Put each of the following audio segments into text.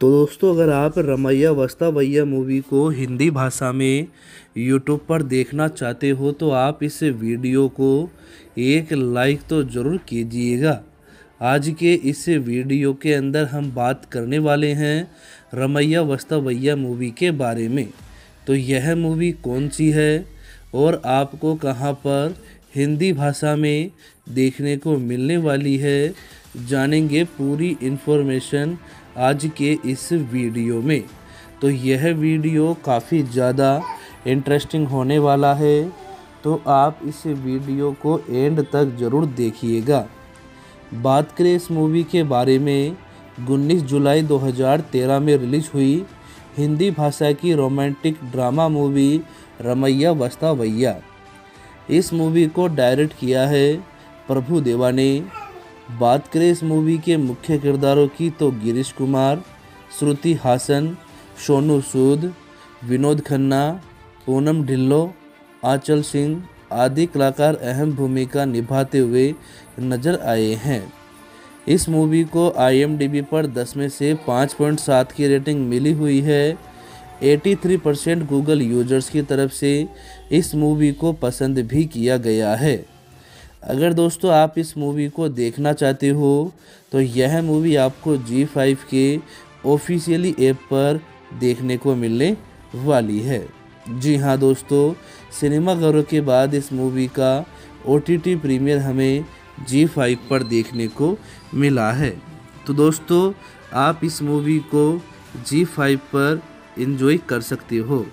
तो दोस्तों, अगर आप रमैया वस्तावैया मूवी को हिंदी भाषा में यूट्यूब पर देखना चाहते हो तो आप इस वीडियो को एक लाइक तो ज़रूर कीजिएगा। आज के इस वीडियो के अंदर हम बात करने वाले हैं रमैया वस्तावैया मूवी के बारे में। तो यह मूवी कौन सी है और आपको कहां पर हिंदी भाषा में देखने को मिलने वाली है, जानेंगे पूरी इन्फॉर्मेशन आज के इस वीडियो में। तो यह वीडियो काफ़ी ज़्यादा इंटरेस्टिंग होने वाला है, तो आप इस वीडियो को एंड तक ज़रूर देखिएगा। बात करें इस मूवी के बारे में, 19 जुलाई 2013 में रिलीज हुई हिंदी भाषा की romantic drama movie Ramaiya Vastavaiya. इस मूवी को डायरेक्ट किया है प्रभु देवा ने। बात करें इस मूवी के मुख्य किरदारों की तो गिरीश कुमार, श्रुति हासन, सोनू सूद, विनोद खन्ना, पूनम ढिल्लो, आंचल सिंह आदि कलाकार अहम भूमिका निभाते हुए नजर आए हैं। इस मूवी को IMDb पर 10 में से 5.7 की रेटिंग मिली हुई है। 83% गूगल यूजर्स की तरफ से इस मूवी को पसंद भी किया गया है। अगर दोस्तों आप इस मूवी को देखना चाहते हो तो यह मूवी आपको G5 के ऑफिशियली ऐप पर देखने को मिलने वाली है। जी हाँ दोस्तों, सिनेमाघरों के बाद इस मूवी का OTT प्रीमियर हमें G5 पर देखने को मिला है। तो दोस्तों आप इस मूवी को G5 पर एंजॉय कर सकते हो।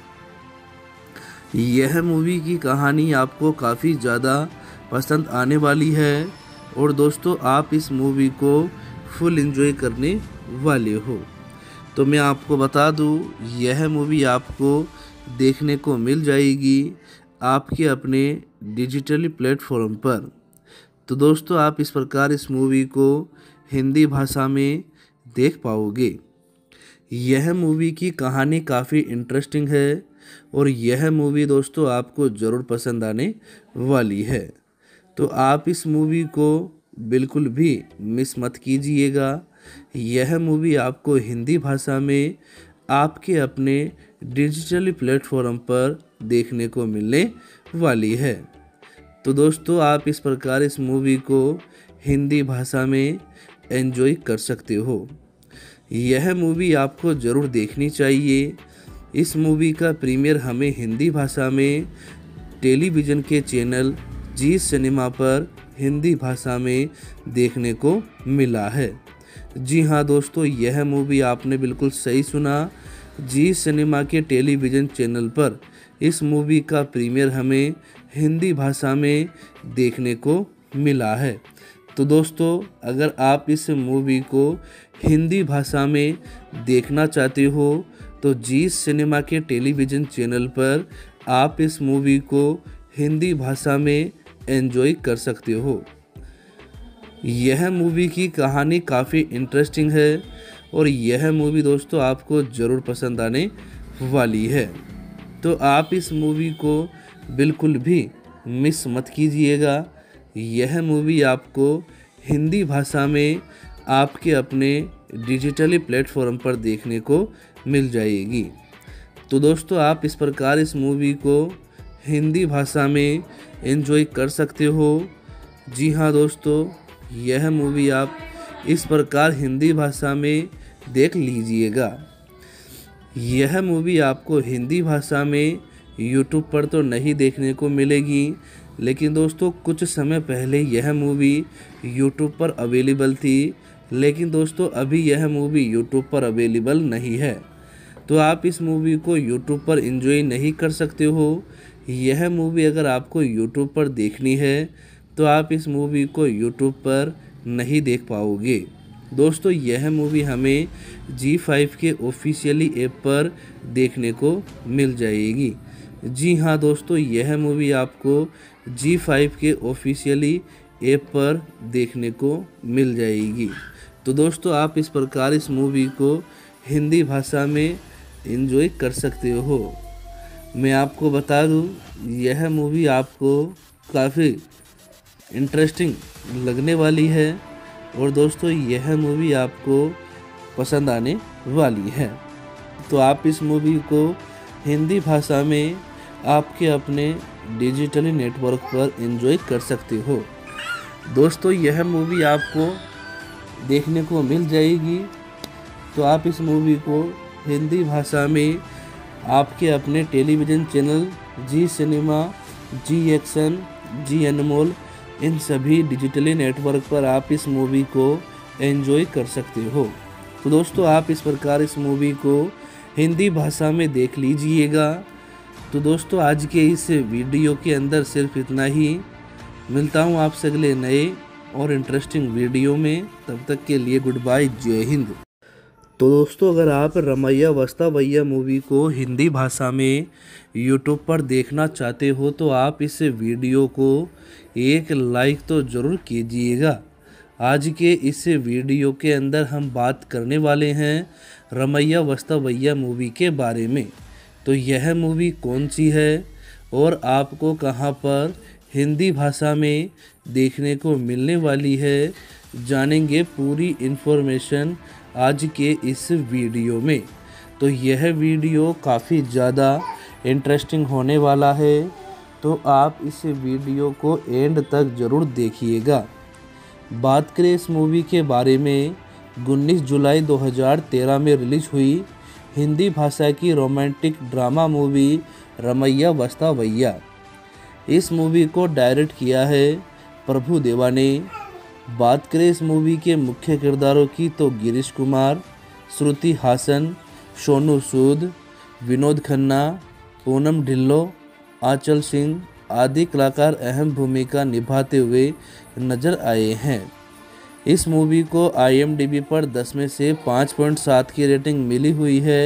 यह मूवी की कहानी आपको काफ़ी ज़्यादा पसंद आने वाली है और दोस्तों आप इस मूवी को फुल एंजॉय करने वाले हो। तो मैं आपको बता दूं, यह मूवी आपको देखने को मिल जाएगी आपके अपने डिजिटली प्लेटफॉर्म पर। तो दोस्तों आप इस प्रकार इस मूवी को हिंदी भाषा में देख पाओगे। यह मूवी की कहानी काफ़ी इंटरेस्टिंग है और यह मूवी दोस्तों आपको ज़रूर पसंद आने वाली है। तो आप इस मूवी को बिल्कुल भी मिस मत कीजिएगा। यह मूवी आपको हिंदी भाषा में आपके अपने डिजिटली प्लेटफॉर्म पर देखने को मिलने वाली है। तो दोस्तों आप इस प्रकार इस मूवी को हिंदी भाषा में एंजॉय कर सकते हो। यह मूवी आपको ज़रूर देखनी चाहिए। इस मूवी का प्रीमियर हमें हिंदी भाषा में टेलीविज़न के चैनल जी सिनेमा पर हिंदी भाषा में देखने को मिला है। जी हाँ दोस्तों, यह मूवी आपने बिल्कुल सही सुना। जी सिनेमा के टेलीविज़न चैनल पर इस मूवी का प्रीमियर हमें हिंदी भाषा में देखने को मिला है। तो दोस्तों अगर आप इस मूवी को हिंदी भाषा में देखना चाहते हो तो जी सिनेमा के टेलीविज़न चैनल पर आप इस मूवी को हिंदी भाषा में एंजॉय कर सकते हो। यह मूवी की कहानी काफ़ी इंटरेस्टिंग है और यह मूवी दोस्तों आपको ज़रूर पसंद आने वाली है। तो आप इस मूवी को बिल्कुल भी मिस मत कीजिएगा। यह मूवी आपको हिंदी भाषा में आपके अपने डिजिटली प्लेटफॉर्म पर देखने को मिल जाएगी। तो दोस्तों आप इस प्रकार इस मूवी को हिंदी भाषा में एंजॉय कर सकते हो। जी हाँ दोस्तों, यह मूवी आप इस प्रकार हिंदी भाषा में देख लीजिएगा। यह मूवी आपको हिंदी भाषा में यूट्यूब पर तो नहीं देखने को मिलेगी, लेकिन दोस्तों कुछ समय पहले यह मूवी यूट्यूब पर अवेलेबल थी, लेकिन दोस्तों अभी यह मूवी यूट्यूब पर अवेलेबल नहीं है। तो आप इस मूवी को यूट्यूब पर एंजॉय नहीं कर सकते हो। यह मूवी अगर आपको यूट्यूब पर देखनी है तो आप इस मूवी को यूट्यूब पर नहीं देख पाओगे। दोस्तों यह मूवी हमें G5 के ऑफिशियली ऐप पर देखने को मिल जाएगी। जी हाँ दोस्तों, यह मूवी आपको G5 के ऑफिशियली ऐप पर देखने को मिल जाएगी। तो दोस्तों आप इस प्रकार इस मूवी को हिंदी भाषा में एंजॉय कर सकते हो। मैं आपको बता दूं, यह मूवी आपको काफ़ी इंटरेस्टिंग लगने वाली है और दोस्तों यह मूवी आपको पसंद आने वाली है। तो आप इस मूवी को हिंदी भाषा में आपके अपने डिजिटली नेटवर्क पर एंजॉय कर सकते हो। दोस्तों यह मूवी आपको देखने को मिल जाएगी। तो आप इस मूवी को हिंदी भाषा में आपके अपने television channel Zee Cinema, Zee Action, Zee Anmol, इन सभी डिजिटली नेटवर्क पर आप इस मूवी को एंजॉय कर सकते हो। तो दोस्तों आप इस प्रकार इस मूवी को हिंदी भाषा में देख लीजिएगा। तो दोस्तों आज के इस वीडियो के अंदर सिर्फ इतना ही। मिलता हूँ आपसे अगले नए और इंटरेस्टिंग वीडियो में। तब तक के लिए गुड बाय, जय हिंद। तो दोस्तों अगर आप रमैया वस्तावैया मूवी को हिंदी भाषा में यूट्यूब पर देखना चाहते हो तो आप इस वीडियो को एक लाइक तो ज़रूर कीजिएगा। आज के इस वीडियो के अंदर हम बात करने वाले हैं रमैया वस्तावैया मूवी के बारे में। तो यह मूवी कौन सी है और आपको कहां पर हिंदी भाषा में देखने को मिलने वाली है, जानेंगे पूरी इन्फॉर्मेशन आज के इस वीडियो में। तो यह वीडियो काफ़ी ज़्यादा इंटरेस्टिंग होने वाला है, तो आप इस वीडियो को एंड तक ज़रूर देखिएगा। बात करें इस मूवी के बारे में, 19 जुलाई 2013 में रिलीज हुई हिंदी भाषा की romantic drama movie Ramaiya Vastavaiya. इस मूवी को डायरेक्ट किया है प्रभु देवा ने। बात करें इस मूवी के मुख्य किरदारों की तो गिरीश कुमार, श्रुति हासन, सोनू सूद, विनोद खन्ना, पूनम ढिल्लो, आंचल सिंह आदि कलाकार अहम भूमिका निभाते हुए नजर आए हैं। इस मूवी को IMDb पर 10 में से 5.7 की रेटिंग मिली हुई है।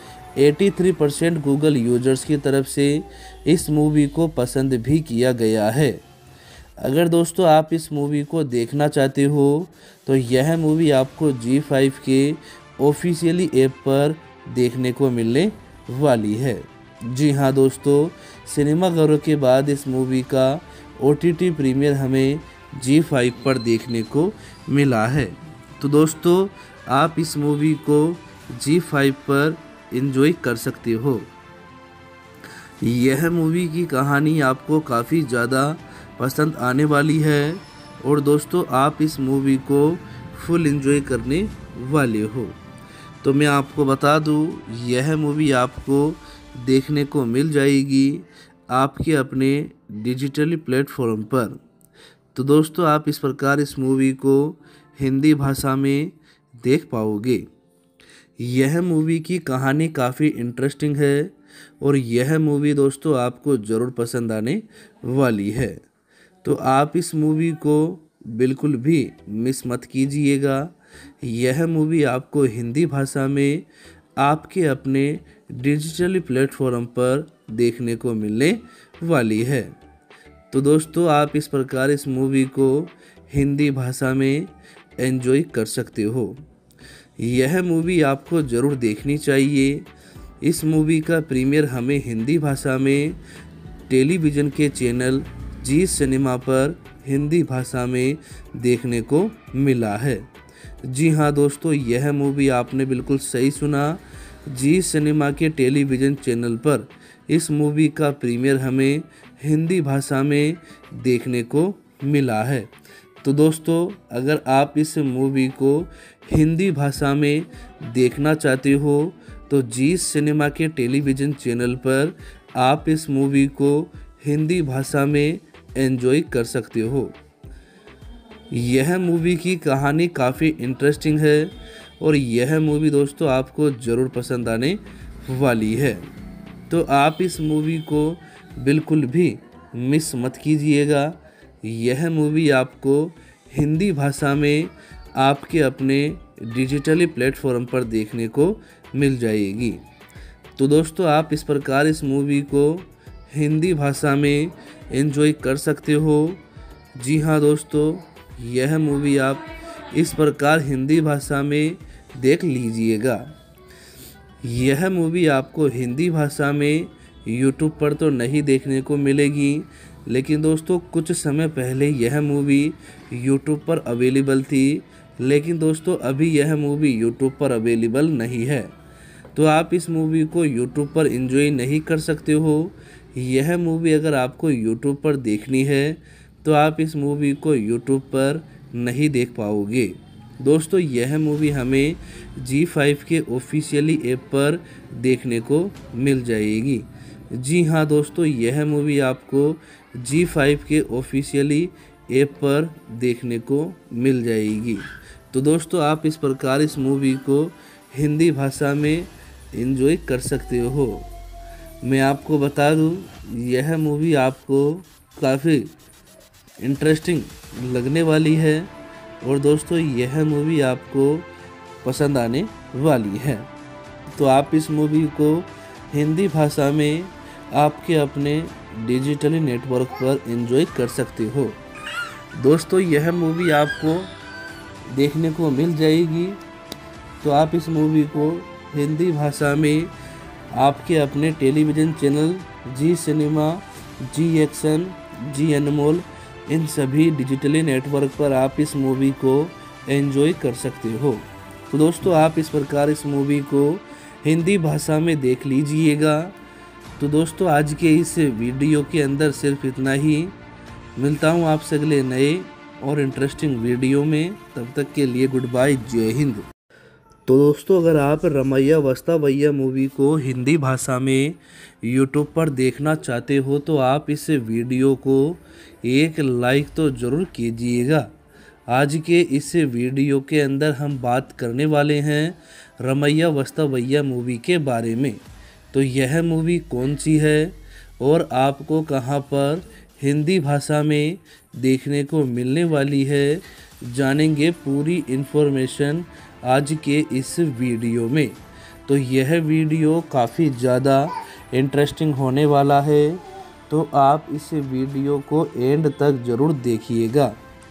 83% गूगल यूजर्स की तरफ से इस मूवी को पसंद भी किया गया है। अगर दोस्तों आप इस मूवी को देखना चाहते हो तो यह मूवी आपको G5 के ऑफिशियली ऐप पर देखने को मिलने वाली है। जी हाँ दोस्तों, सिनेमाघरों के बाद इस मूवी का OTT प्रीमियर हमें G5 पर देखने को मिला है। तो दोस्तों आप इस मूवी को G5 पर एंजॉय कर सकते हो। यह मूवी की कहानी आपको काफ़ी ज़्यादा पसंद आने वाली है और दोस्तों आप इस मूवी को फुल एंजॉय करने वाले हो। तो मैं आपको बता दूं, यह मूवी आपको देखने को मिल जाएगी आपके अपने डिजिटली प्लेटफॉर्म पर। तो दोस्तों आप इस प्रकार इस मूवी को हिंदी भाषा में देख पाओगे। यह मूवी की कहानी काफ़ी इंटरेस्टिंग है और यह मूवी दोस्तों आपको ज़रूर पसंद आने वाली है। तो आप इस मूवी को बिल्कुल भी मिस मत कीजिएगा। यह मूवी आपको हिंदी भाषा में आपके अपने डिजिटली प्लेटफॉर्म पर देखने को मिलने वाली है। तो दोस्तों आप इस प्रकार इस मूवी को हिंदी भाषा में एंजॉय कर सकते हो। यह मूवी आपको ज़रूर देखनी चाहिए। इस मूवी का प्रीमियर हमें हिंदी भाषा में टेलीविज़न के चैनल जी सिनेमा पर हिंदी भाषा में देखने को मिला है। जी हाँ दोस्तों, यह मूवी आपने बिल्कुल सही सुना। जी सिनेमा के टेलीविज़न चैनल पर इस मूवी का प्रीमियर हमें हिंदी भाषा में देखने को मिला है। तो दोस्तों अगर आप इस मूवी को हिंदी भाषा में देखना चाहते हो तो जी सिनेमा के टेलीविज़न चैनल पर आप इस मूवी को हिंदी भाषा में एंजॉय कर सकते हो। यह मूवी की कहानी काफ़ी इंटरेस्टिंग है और यह मूवी दोस्तों आपको ज़रूर पसंद आने वाली है। तो आप इस मूवी को बिल्कुल भी मिस मत कीजिएगा। यह मूवी आपको हिंदी भाषा में आपके अपने डिजिटली प्लेटफॉर्म पर देखने को मिल जाएगी। तो दोस्तों आप इस प्रकार इस मूवी को हिंदी भाषा में एंजॉय कर सकते हो। जी हाँ दोस्तों, यह मूवी आप इस प्रकार हिंदी भाषा में देख लीजिएगा। यह मूवी आपको हिंदी भाषा में यूट्यूब पर तो नहीं देखने को मिलेगी, लेकिन दोस्तों कुछ समय पहले यह मूवी यूट्यूब पर अवेलेबल थी लेकिन दोस्तों अभी यह मूवी यूट्यूब पर अवेलेबल नहीं है, तो आप इस मूवी को यूट्यूब पर एंजॉय नहीं कर सकते हो। यह मूवी अगर आपको यूट्यूब पर देखनी है तो आप इस मूवी को यूट्यूब पर नहीं देख पाओगे। दोस्तों यह मूवी हमें G5 के ऑफिशियली ऐप पर देखने को मिल जाएगी। जी हाँ दोस्तों, यह मूवी आपको G5 के ऑफिशियली ऐप पर देखने को मिल जाएगी। तो दोस्तों आप इस प्रकार इस मूवी को हिंदी भाषा में एंजॉय कर सकते हो। मैं आपको बता दूं, यह मूवी आपको काफ़ी इंटरेस्टिंग लगने वाली है और दोस्तों यह मूवी आपको पसंद आने वाली है। तो आप इस मूवी को हिंदी भाषा में आपके अपने डिजिटली नेटवर्क पर एंजॉय कर सकते हो। दोस्तों यह मूवी आपको देखने को मिल जाएगी, तो आप इस मूवी को हिंदी भाषा में आपके अपने television channel Zee Cinema, Zee Action, Zee Anmol, इन सभी डिजिटली नेटवर्क पर आप इस मूवी को एंजॉय कर सकते हो। तो दोस्तों आप इस प्रकार इस मूवी को हिंदी भाषा में देख लीजिएगा। तो दोस्तों आज के इस वीडियो के अंदर सिर्फ इतना ही। मिलता हूँ आपसे अगले नए और इंटरेस्टिंग वीडियो में। तब तक के लिए गुड बाय, जय हिंद। तो दोस्तों अगर आप रमैया वस्तावैया मूवी को हिंदी भाषा में यूट्यूब पर देखना चाहते हो तो आप इस वीडियो को एक लाइक तो ज़रूर कीजिएगा। आज के इस वीडियो के अंदर हम बात करने वाले हैं रमैया वस्तावैया मूवी के बारे में। तो यह मूवी कौन सी है और आपको कहां पर हिंदी भाषा में देखने को मिलने वाली है, जानेंगे पूरी इन्फॉर्मेशन आज के इस वीडियो में। तो यह वीडियो काफ़ी ज़्यादा इंटरेस्टिंग होने वाला है, तो आप इस वीडियो को एंड तक ज़रूर देखिएगा।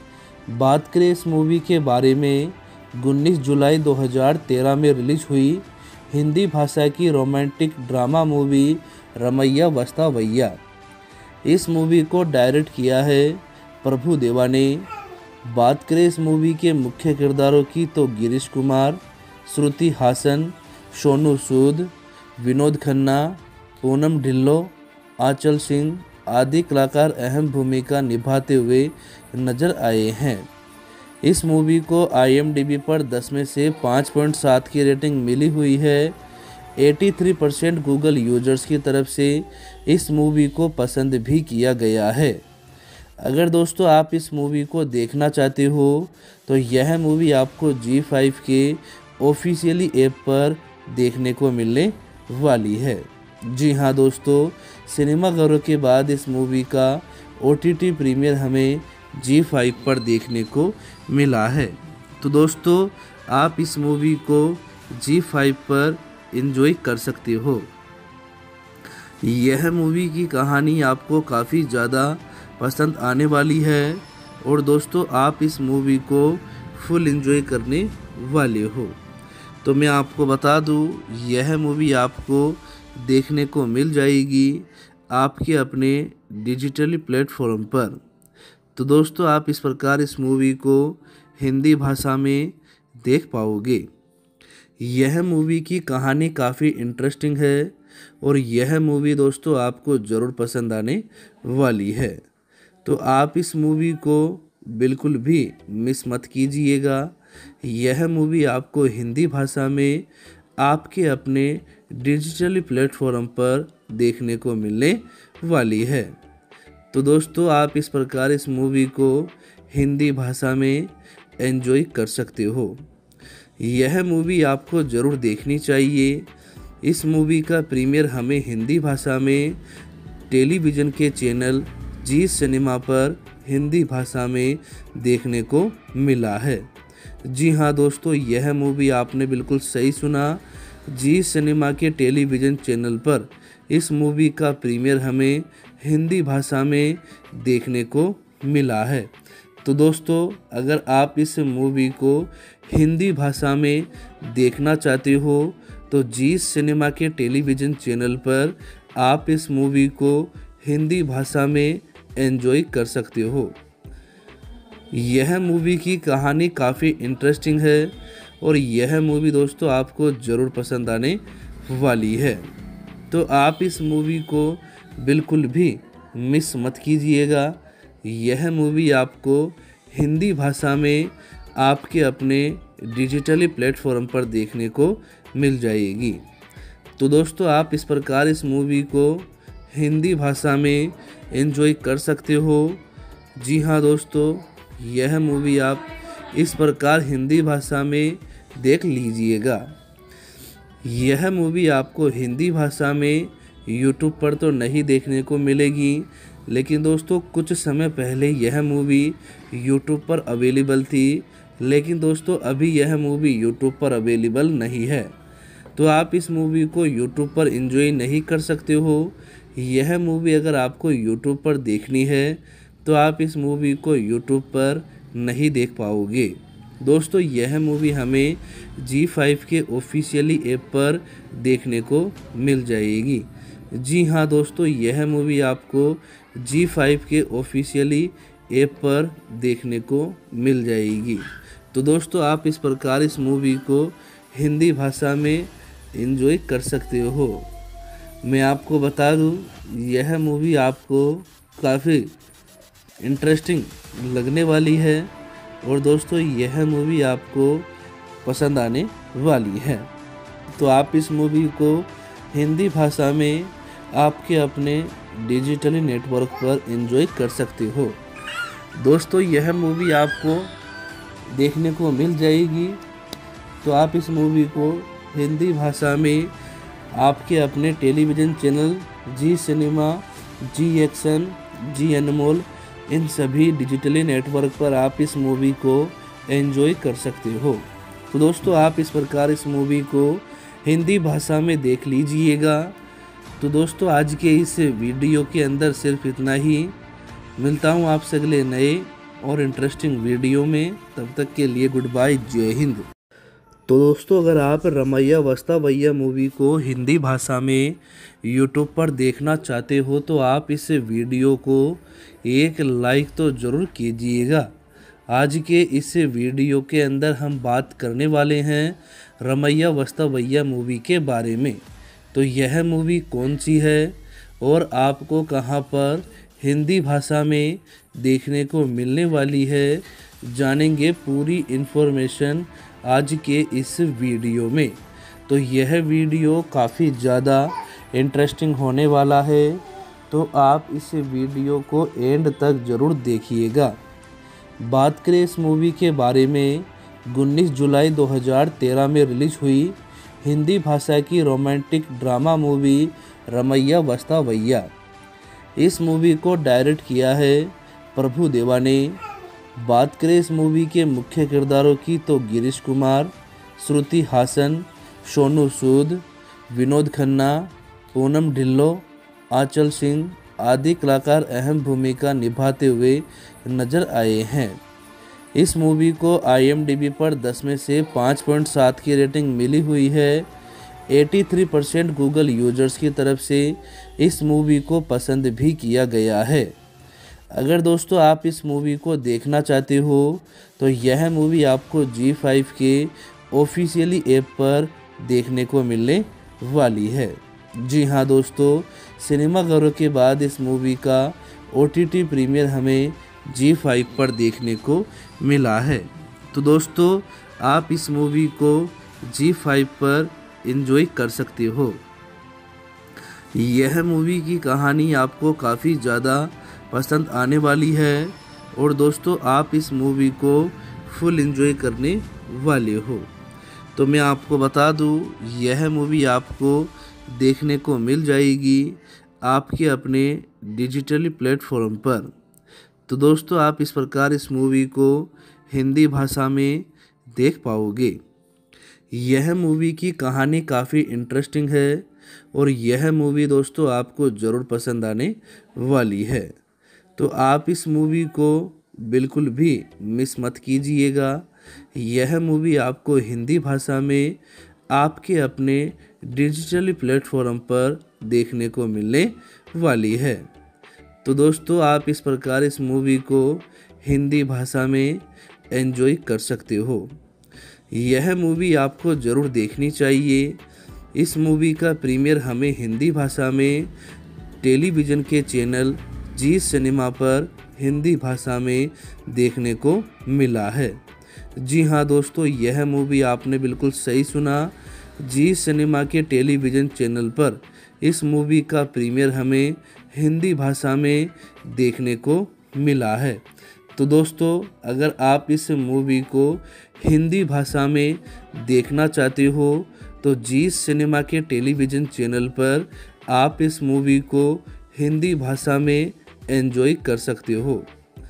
बात करें इस मूवी के बारे में, 19 जुलाई 2013 में रिलीज हुई हिंदी भाषा की romantic drama movie Ramaiya Vastavaiya. इस मूवी को डायरेक्ट किया है प्रभु देवा ने। बात करें इस मूवी के मुख्य किरदारों की तो गिरीश कुमार, श्रुति हासन, सोनू सूद, विनोद खन्ना, पूनम ढिल्लो, आंचल सिंह आदि कलाकार अहम भूमिका निभाते हुए नजर आए हैं। इस मूवी को IMDb पर 10 में से 5.7 की रेटिंग मिली हुई है। 83% गूगल यूजर्स की तरफ से इस मूवी को पसंद भी किया गया है। अगर दोस्तों आप इस मूवी को देखना चाहते हो तो यह मूवी आपको G5 के ऑफिशियली ऐप पर देखने को मिलने वाली है। जी हाँ दोस्तों, सिनेमाघरों के बाद इस मूवी का OTT प्रीमियर हमें G5 पर देखने को मिला है। तो दोस्तों आप इस मूवी को G5 पर एंजॉय कर सकते हो। यह मूवी की कहानी आपको काफ़ी ज़्यादा पसंद आने वाली है और दोस्तों आप इस मूवी को फुल एंजॉय करने वाले हो। तो मैं आपको बता दूं, यह मूवी आपको देखने को मिल जाएगी आपके अपने डिजिटली प्लेटफॉर्म पर। तो दोस्तों आप इस प्रकार इस मूवी को हिंदी भाषा में देख पाओगे। यह मूवी की कहानी काफ़ी इंटरेस्टिंग है और यह मूवी दोस्तों आपको ज़रूर पसंद आने वाली है। तो आप इस मूवी को बिल्कुल भी मिस मत कीजिएगा। यह मूवी आपको हिंदी भाषा में आपके अपने डिजिटली प्लेटफॉर्म पर देखने को मिलने वाली है। तो दोस्तों आप इस प्रकार इस मूवी को हिंदी भाषा में एंजॉय कर सकते हो। यह मूवी आपको ज़रूर देखनी चाहिए। इस मूवी का प्रीमियर हमें हिंदी भाषा में टेलीविज़न के चैनल जी सिनेमा पर हिंदी भाषा में देखने को मिला है। जी हाँ दोस्तों, यह मूवी आपने बिल्कुल सही सुना। जी सिनेमा के टेलीविज़न चैनल पर इस मूवी का प्रीमियर हमें हिंदी भाषा में देखने को मिला है। तो दोस्तों अगर आप इस मूवी को हिंदी भाषा में देखना चाहते हो तो जी सिनेमा के टेलीविज़न चैनल पर आप इस मूवी को हिंदी भाषा में एंजॉय कर सकते हो। यह मूवी की कहानी काफ़ी इंटरेस्टिंग है और यह मूवी दोस्तों आपको ज़रूर पसंद आने वाली है। तो आप इस मूवी को बिल्कुल भी मिस मत कीजिएगा। यह मूवी आपको हिंदी भाषा में आपके अपने डिजिटली प्लेटफॉर्म पर देखने को मिल जाएगी। तो दोस्तों आप इस प्रकार इस मूवी को हिंदी भाषा में एंजॉय कर सकते हो। जी हाँ दोस्तों, यह मूवी आप इस प्रकार हिंदी भाषा में देख लीजिएगा। यह मूवी आपको हिंदी भाषा में यूट्यूब पर तो नहीं देखने को मिलेगी, लेकिन दोस्तों कुछ समय पहले यह मूवी यूट्यूब पर अवेलेबल थी, लेकिन दोस्तों अभी यह मूवी यूट्यूब पर अवेलेबल नहीं है। तो आप इस मूवी को यूट्यूब पर एंजॉय नहीं कर सकते हो। यह मूवी अगर आपको यूट्यूब पर देखनी है तो आप इस मूवी को यूट्यूब पर नहीं देख पाओगे। दोस्तों यह मूवी हमें G5 के ऑफिशियली ऐप पर देखने को मिल जाएगी। जी हाँ दोस्तों, यह मूवी आपको G5 के ऑफिशियली ऐप पर देखने को मिल जाएगी। तो दोस्तों आप इस प्रकार इस मूवी को हिंदी भाषा में एंजॉय कर सकते हो। मैं आपको बता दूं, यह मूवी आपको काफ़ी इंटरेस्टिंग लगने वाली है और दोस्तों यह मूवी आपको पसंद आने वाली है। तो आप इस मूवी को हिंदी भाषा में आपके अपने डिजिटली नेटवर्क पर एंजॉय कर सकते हो। दोस्तों यह मूवी आपको देखने को मिल जाएगी। तो आप इस मूवी को हिंदी भाषा में आपके अपने television channel Zee Cinema, Zee Action, Zee Anmol, इन सभी डिजिटली नेटवर्क पर आप इस मूवी को एंजॉय कर सकते हो। तो दोस्तों आप इस प्रकार इस मूवी को हिंदी भाषा में देख लीजिएगा। तो दोस्तों आज के इस वीडियो के अंदर सिर्फ इतना ही। मिलता हूँ आपसे अगले नए और इंटरेस्टिंग वीडियो में। तब तक के लिए गुड बाय, जय हिंद। तो दोस्तों अगर आप रमैया वस्तावैया मूवी को हिंदी भाषा में यूट्यूब पर देखना चाहते हो तो आप इस वीडियो को एक लाइक तो ज़रूर कीजिएगा। आज के इस वीडियो के अंदर हम बात करने वाले हैं रमैया वस्तावैया मूवी के बारे में। तो यह मूवी कौन सी है और आपको कहां पर हिंदी भाषा में देखने को मिलने वाली है, जानेंगे पूरी इन्फॉर्मेशन आज के इस वीडियो में। तो यह वीडियो काफ़ी ज़्यादा इंटरेस्टिंग होने वाला है, तो आप इस वीडियो को एंड तक ज़रूर देखिएगा। बात करें इस मूवी के बारे में, 19 जुलाई 2013 में रिलीज हुई हिंदी भाषा की romantic drama movie Ramaiya Vastavaiya. इस मूवी को डायरेक्ट किया है प्रभु देवा ने। बात करें इस मूवी के मुख्य किरदारों की तो गिरीश कुमार, श्रुति हासन, सोनू सूद, विनोद खन्ना, पूनम ढिल्लो, आंचल सिंह आदि कलाकार अहम भूमिका निभाते हुए नजर आए हैं। इस मूवी को IMDb पर 10 में से 5.7 की रेटिंग मिली हुई है। 83% गूगल यूजर्स की तरफ से इस मूवी को पसंद भी किया गया है। अगर दोस्तों आप इस मूवी को देखना चाहते हो तो यह मूवी आपको G5 के ऑफिशियली ऐप पर देखने को मिलने वाली है। जी हाँ दोस्तों, सिनेमाघरों के बाद इस मूवी का OTT प्रीमियर हमें G5 पर देखने को मिला है। तो दोस्तों आप इस मूवी को G5 पर एंजॉय कर सकते हो। यह मूवी की कहानी आपको काफ़ी ज़्यादा पसंद आने वाली है और दोस्तों आप इस मूवी को फुल एंजॉय करने वाले हो। तो मैं आपको बता दूं, यह मूवी आपको देखने को मिल जाएगी आपके अपने डिजिटली प्लेटफॉर्म पर। तो दोस्तों आप इस प्रकार इस मूवी को हिंदी भाषा में देख पाओगे। यह मूवी की कहानी काफ़ी इंटरेस्टिंग है और यह मूवी दोस्तों आपको ज़रूर पसंद आने वाली है। तो आप इस मूवी को बिल्कुल भी मिस मत कीजिएगा। यह मूवी आपको हिंदी भाषा में आपके अपने डिजिटली प्लेटफॉर्म पर देखने को मिलने वाली है। तो दोस्तों आप इस प्रकार इस मूवी को हिंदी भाषा में एंजॉय कर सकते हो। यह मूवी आपको ज़रूर देखनी चाहिए। इस मूवी का प्रीमियर हमें हिंदी भाषा में टेलीविज़न के चैनल जी सिनेमा पर हिंदी भाषा में देखने को मिला है। जी हाँ दोस्तों, यह मूवी आपने बिल्कुल सही सुना। जी सिनेमा के टेलीविज़न चैनल पर इस मूवी का प्रीमियर हमें हिंदी भाषा में देखने को मिला है। तो दोस्तों, अगर आप इस मूवी को हिंदी भाषा में देखना चाहते हो तो जी सिनेमा के टेलीविज़न चैनल पर आप इस मूवी को हिंदी भाषा में एंजॉय कर सकते हो।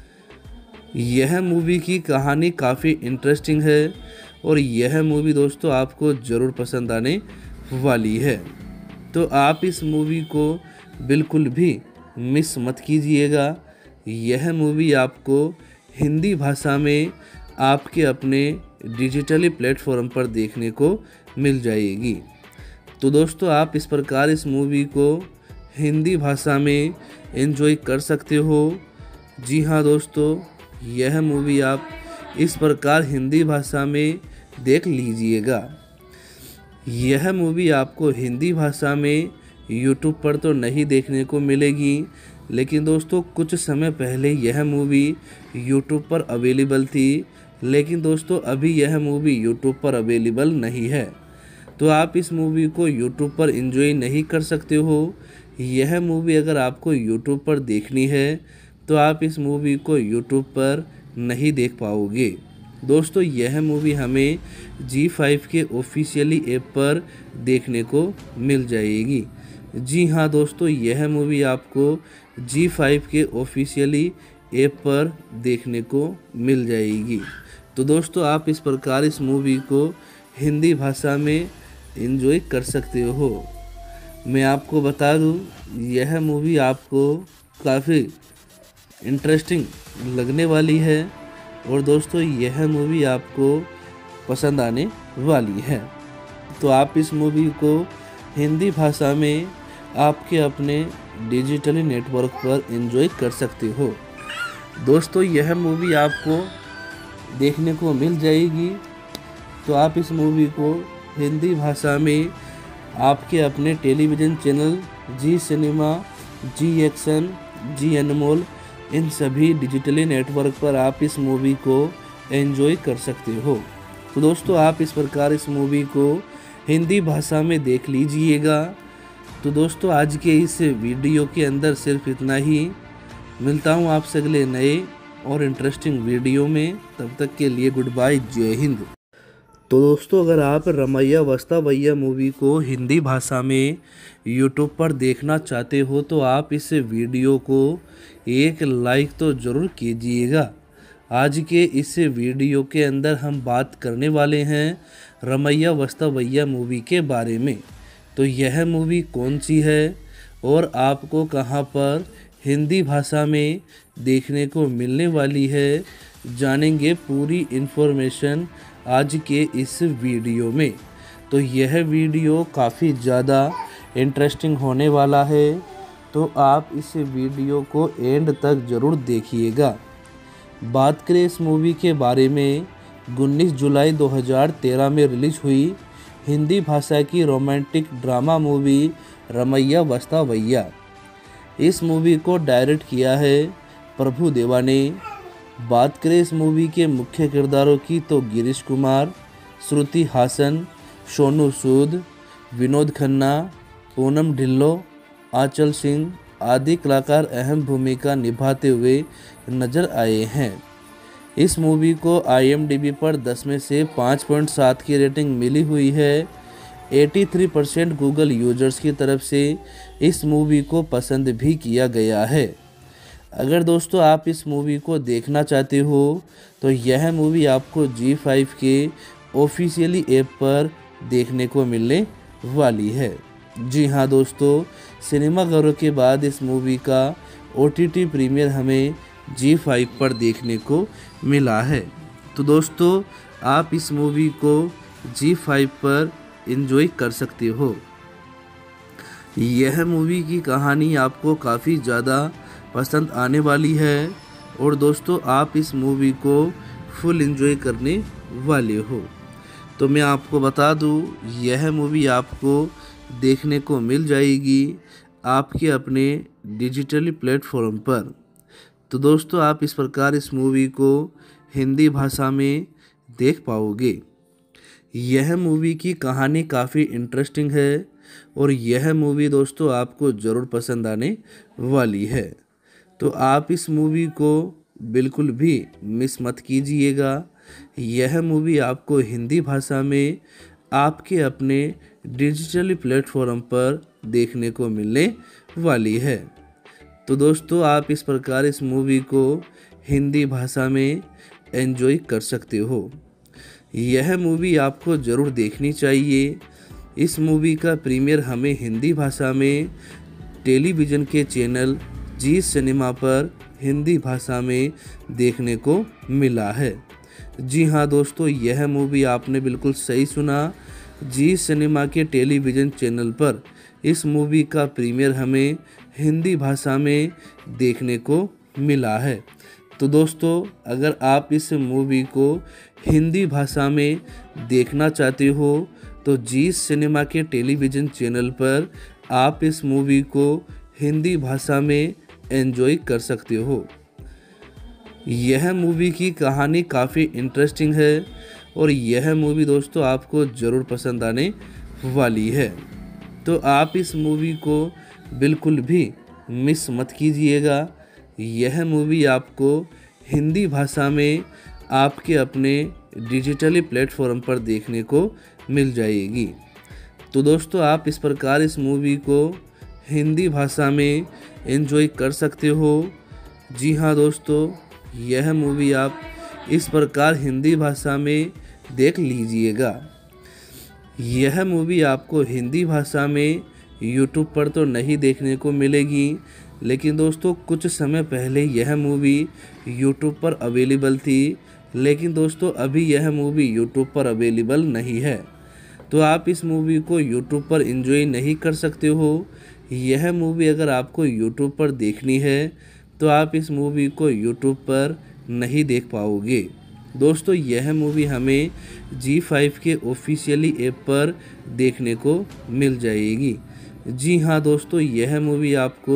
यह मूवी की कहानी काफ़ी इंटरेस्टिंग है और यह मूवी दोस्तों आपको ज़रूर पसंद आने वाली है। तो आप इस मूवी को बिल्कुल भी मिस मत कीजिएगा। यह मूवी आपको हिंदी भाषा में आपके अपने डिजिटली प्लेटफॉर्म पर देखने को मिल जाएगी। तो दोस्तों, आप इस प्रकार इस मूवी को हिंदी भाषा में एंजॉय कर सकते हो। जी हाँ दोस्तों, यह मूवी आप इस प्रकार हिंदी भाषा में देख लीजिएगा। यह मूवी आपको हिंदी भाषा में यूट्यूब पर तो नहीं देखने को मिलेगी, लेकिन दोस्तों कुछ समय पहले यह मूवी यूट्यूब पर अवेलेबल थी, लेकिन दोस्तों अभी यह मूवी यूट्यूब पर अवेलेबल नहीं है। तो आप इस मूवी को यूट्यूब पर एंजॉय नहीं कर सकते हो। यह मूवी अगर आपको यूट्यूब पर देखनी है तो आप इस मूवी को यूट्यूब पर नहीं देख पाओगे। दोस्तों, यह मूवी हमें G5 के ऑफिशियली ऐप पर देखने को मिल जाएगी। जी हाँ दोस्तों, यह मूवी आपको G5 के ऑफिशियली ऐप पर देखने को मिल जाएगी। तो दोस्तों, आप इस प्रकार इस मूवी को हिंदी भाषा में एंजॉय कर सकते हो। मैं आपको बता दूं, यह मूवी आपको काफ़ी इंटरेस्टिंग लगने वाली है और दोस्तों यह मूवी आपको पसंद आने वाली है। तो आप इस मूवी को हिंदी भाषा में आपके अपने डिजिटली नेटवर्क पर एंजॉय कर सकते हो। दोस्तों, यह मूवी आपको देखने को मिल जाएगी। तो आप इस मूवी को हिंदी भाषा में आपके अपने television channel Zee Cinema, Zee Action, Zee Anmol, इन सभी डिजिटली नेटवर्क पर आप इस मूवी को एंजॉय कर सकते हो। तो दोस्तों, आप इस प्रकार इस मूवी को हिंदी भाषा में देख लीजिएगा। तो दोस्तों, आज के इस वीडियो के अंदर सिर्फ इतना ही। मिलता हूँ आपसे अगले नए और इंटरेस्टिंग वीडियो में। तब तक के लिए गुड बाय, जय हिंद। तो दोस्तों, अगर आप रमैया वस्तावैया मूवी को हिंदी भाषा में यूट्यूब पर देखना चाहते हो तो आप इस वीडियो को एक लाइक तो ज़रूर कीजिएगा। आज के इस वीडियो के अंदर हम बात करने वाले हैं रमैया वस्तावैया मूवी के बारे में। तो यह मूवी कौन सी है और आपको कहां पर हिंदी भाषा में देखने को मिलने वाली है, जानेंगे पूरी इन्फॉर्मेशन आज के इस वीडियो में। तो यह वीडियो काफ़ी ज़्यादा इंटरेस्टिंग होने वाला है, तो आप इस वीडियो को एंड तक ज़रूर देखिएगा। बात करें इस मूवी के बारे में, 19 जुलाई 2013 में रिलीज हुई हिंदी भाषा की romantic drama movie Ramaiya Vastavaiya. इस मूवी को डायरेक्ट किया है प्रभु देवा ने। बात करें इस मूवी के मुख्य किरदारों की तो गिरीश कुमार, श्रुति हासन, सोनू सूद, विनोद खन्ना, पूनम ढिल्लो, आंचल सिंह आदि कलाकार अहम भूमिका निभाते हुए नजर आए हैं। इस मूवी को IMDb पर 10 में से 5.7 की रेटिंग मिली हुई है। 83% गूगल यूजर्स की तरफ से इस मूवी को पसंद भी किया गया है। अगर दोस्तों आप इस मूवी को देखना चाहते हो तो यह मूवी आपको G5 के ऑफिशियली ऐप पर देखने को मिलने वाली है। जी हाँ दोस्तों, सिनेमाघरों के बाद इस मूवी का OTT प्रीमियर हमें G5 पर देखने को मिला है। तो दोस्तों, आप इस मूवी को G5 पर एंजॉय कर सकते हो। यह मूवी की कहानी आपको काफ़ी ज़्यादा पसंद आने वाली है और दोस्तों आप इस मूवी को फुल एंजॉय करने वाले हो। तो मैं आपको बता दूं, यह मूवी आपको देखने को मिल जाएगी आपके अपने डिजिटली प्लेटफॉर्म पर। तो दोस्तों आप इस प्रकार इस मूवी को हिंदी भाषा में देख पाओगे। यह मूवी की कहानी काफ़ी इंटरेस्टिंग है और यह मूवी दोस्तों आपको ज़रूर पसंद आने वाली है। तो आप इस मूवी को बिल्कुल भी मिस मत कीजिएगा। यह मूवी आपको हिंदी भाषा में आपके अपने डिजिटल प्लेटफॉर्म पर देखने को मिलने वाली है। तो दोस्तों आप इस प्रकार इस मूवी को हिंदी भाषा में एंजॉय कर सकते हो। यह मूवी आपको ज़रूर देखनी चाहिए। इस मूवी का प्रीमियर हमें हिंदी भाषा में टेलीविज़न के चैनल जी सिनेमा पर हिंदी भाषा में देखने को मिला है। जी हाँ दोस्तों, यह मूवी आपने बिल्कुल सही सुना। जी सिनेमा के टेलीविज़न चैनल पर इस मूवी का प्रीमियर हमें हिंदी भाषा में देखने को मिला है। तो दोस्तों अगर आप इस मूवी को हिंदी भाषा में देखना चाहते हो तो जी सिनेमा के टेलीविज़न चैनल पर आप इस मूवी को हिंदी भाषा में एंजॉय कर सकते हो। यह मूवी की कहानी काफ़ी इंटरेस्टिंग है और यह मूवी दोस्तों आपको ज़रूर पसंद आने वाली है। तो आप इस मूवी को बिल्कुल भी मिस मत कीजिएगा। यह मूवी आपको हिंदी भाषा में आपके अपने डिजिटली प्लेटफॉर्म पर देखने को मिल जाएगी। तो दोस्तों आप इस प्रकार इस मूवी को हिंदी भाषा में एंजॉय कर सकते हो। जी हाँ दोस्तों, यह मूवी आप इस प्रकार हिंदी भाषा में देख लीजिएगा। यह मूवी आपको हिंदी भाषा में यूट्यूब पर तो नहीं देखने को मिलेगी, लेकिन दोस्तों कुछ समय पहले यह मूवी यूट्यूब पर अवेलेबल थी, लेकिन दोस्तों अभी यह मूवी यूट्यूब पर अवेलेबल नहीं है। तो आप इस मूवी को यूट्यूब पर एंजॉय नहीं कर सकते हो। यह मूवी अगर आपको यूट्यूब पर देखनी है तो आप इस मूवी को यूट्यूब पर नहीं देख पाओगे। दोस्तों यह मूवी हमें G5 के ऑफिशियली ऐप पर देखने को मिल जाएगी। जी हाँ दोस्तों, यह मूवी आपको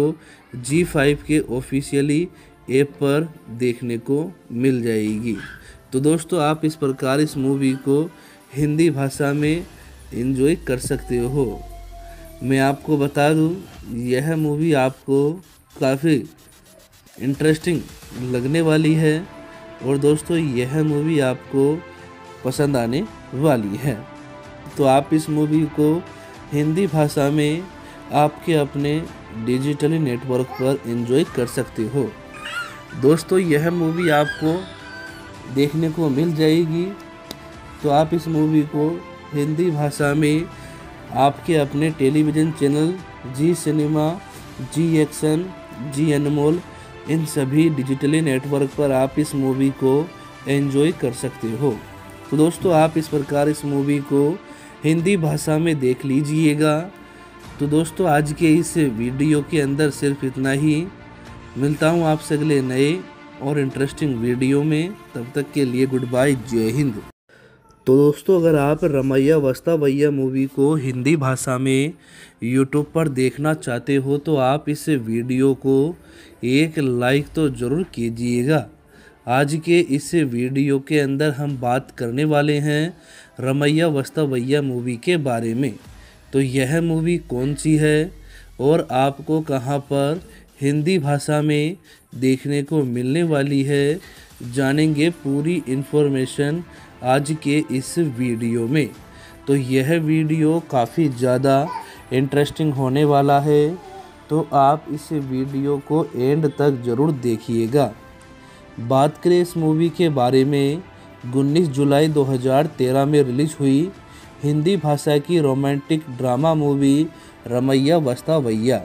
G5 के ऑफिशियली ऐप पर देखने को मिल जाएगी। तो दोस्तों आप इस प्रकार इस मूवी को हिंदी भाषा में एंजॉय कर सकते हो। मैं आपको बता दूं, यह मूवी आपको काफ़ी इंटरेस्टिंग लगने वाली है और दोस्तों यह मूवी आपको पसंद आने वाली है। तो आप इस मूवी को हिंदी भाषा में आपके अपने डिजिटली नेटवर्क पर एंजॉय कर सकते हो। दोस्तों यह मूवी आपको देखने को मिल जाएगी। तो आप इस मूवी को हिंदी भाषा में आपके अपने television channel Zee Cinema, Zee Action, Zee Anmol, इन सभी डिजिटली नेटवर्क पर आप इस मूवी को एंजॉय कर सकते हो। तो दोस्तों आप इस प्रकार इस मूवी को हिंदी भाषा में देख लीजिएगा। तो दोस्तों आज के इस वीडियो के अंदर सिर्फ इतना ही। मिलता हूँ आपसे अगले नए और इंटरेस्टिंग वीडियो में। तब तक के लिए गुड बाय, जय हिंद। तो दोस्तों अगर आप रमैया वस्तावैया मूवी को हिंदी भाषा में यूट्यूब पर देखना चाहते हो तो आप इस वीडियो को एक लाइक तो ज़रूर कीजिएगा। आज के इस वीडियो के अंदर हम बात करने वाले हैं रमैया वस्तावैया मूवी के बारे में। तो यह मूवी कौन सी है और आपको कहां पर हिंदी भाषा में देखने को मिलने वाली है, जानेंगे पूरी इन्फॉर्मेशन आज के इस वीडियो में। तो यह वीडियो काफ़ी ज़्यादा इंटरेस्टिंग होने वाला है, तो आप इस वीडियो को एंड तक ज़रूर देखिएगा। बात करें इस मूवी के बारे में, 19 जुलाई 2013 में रिलीज हुई हिंदी भाषा की romantic drama movie Ramaiya Vastavaiya.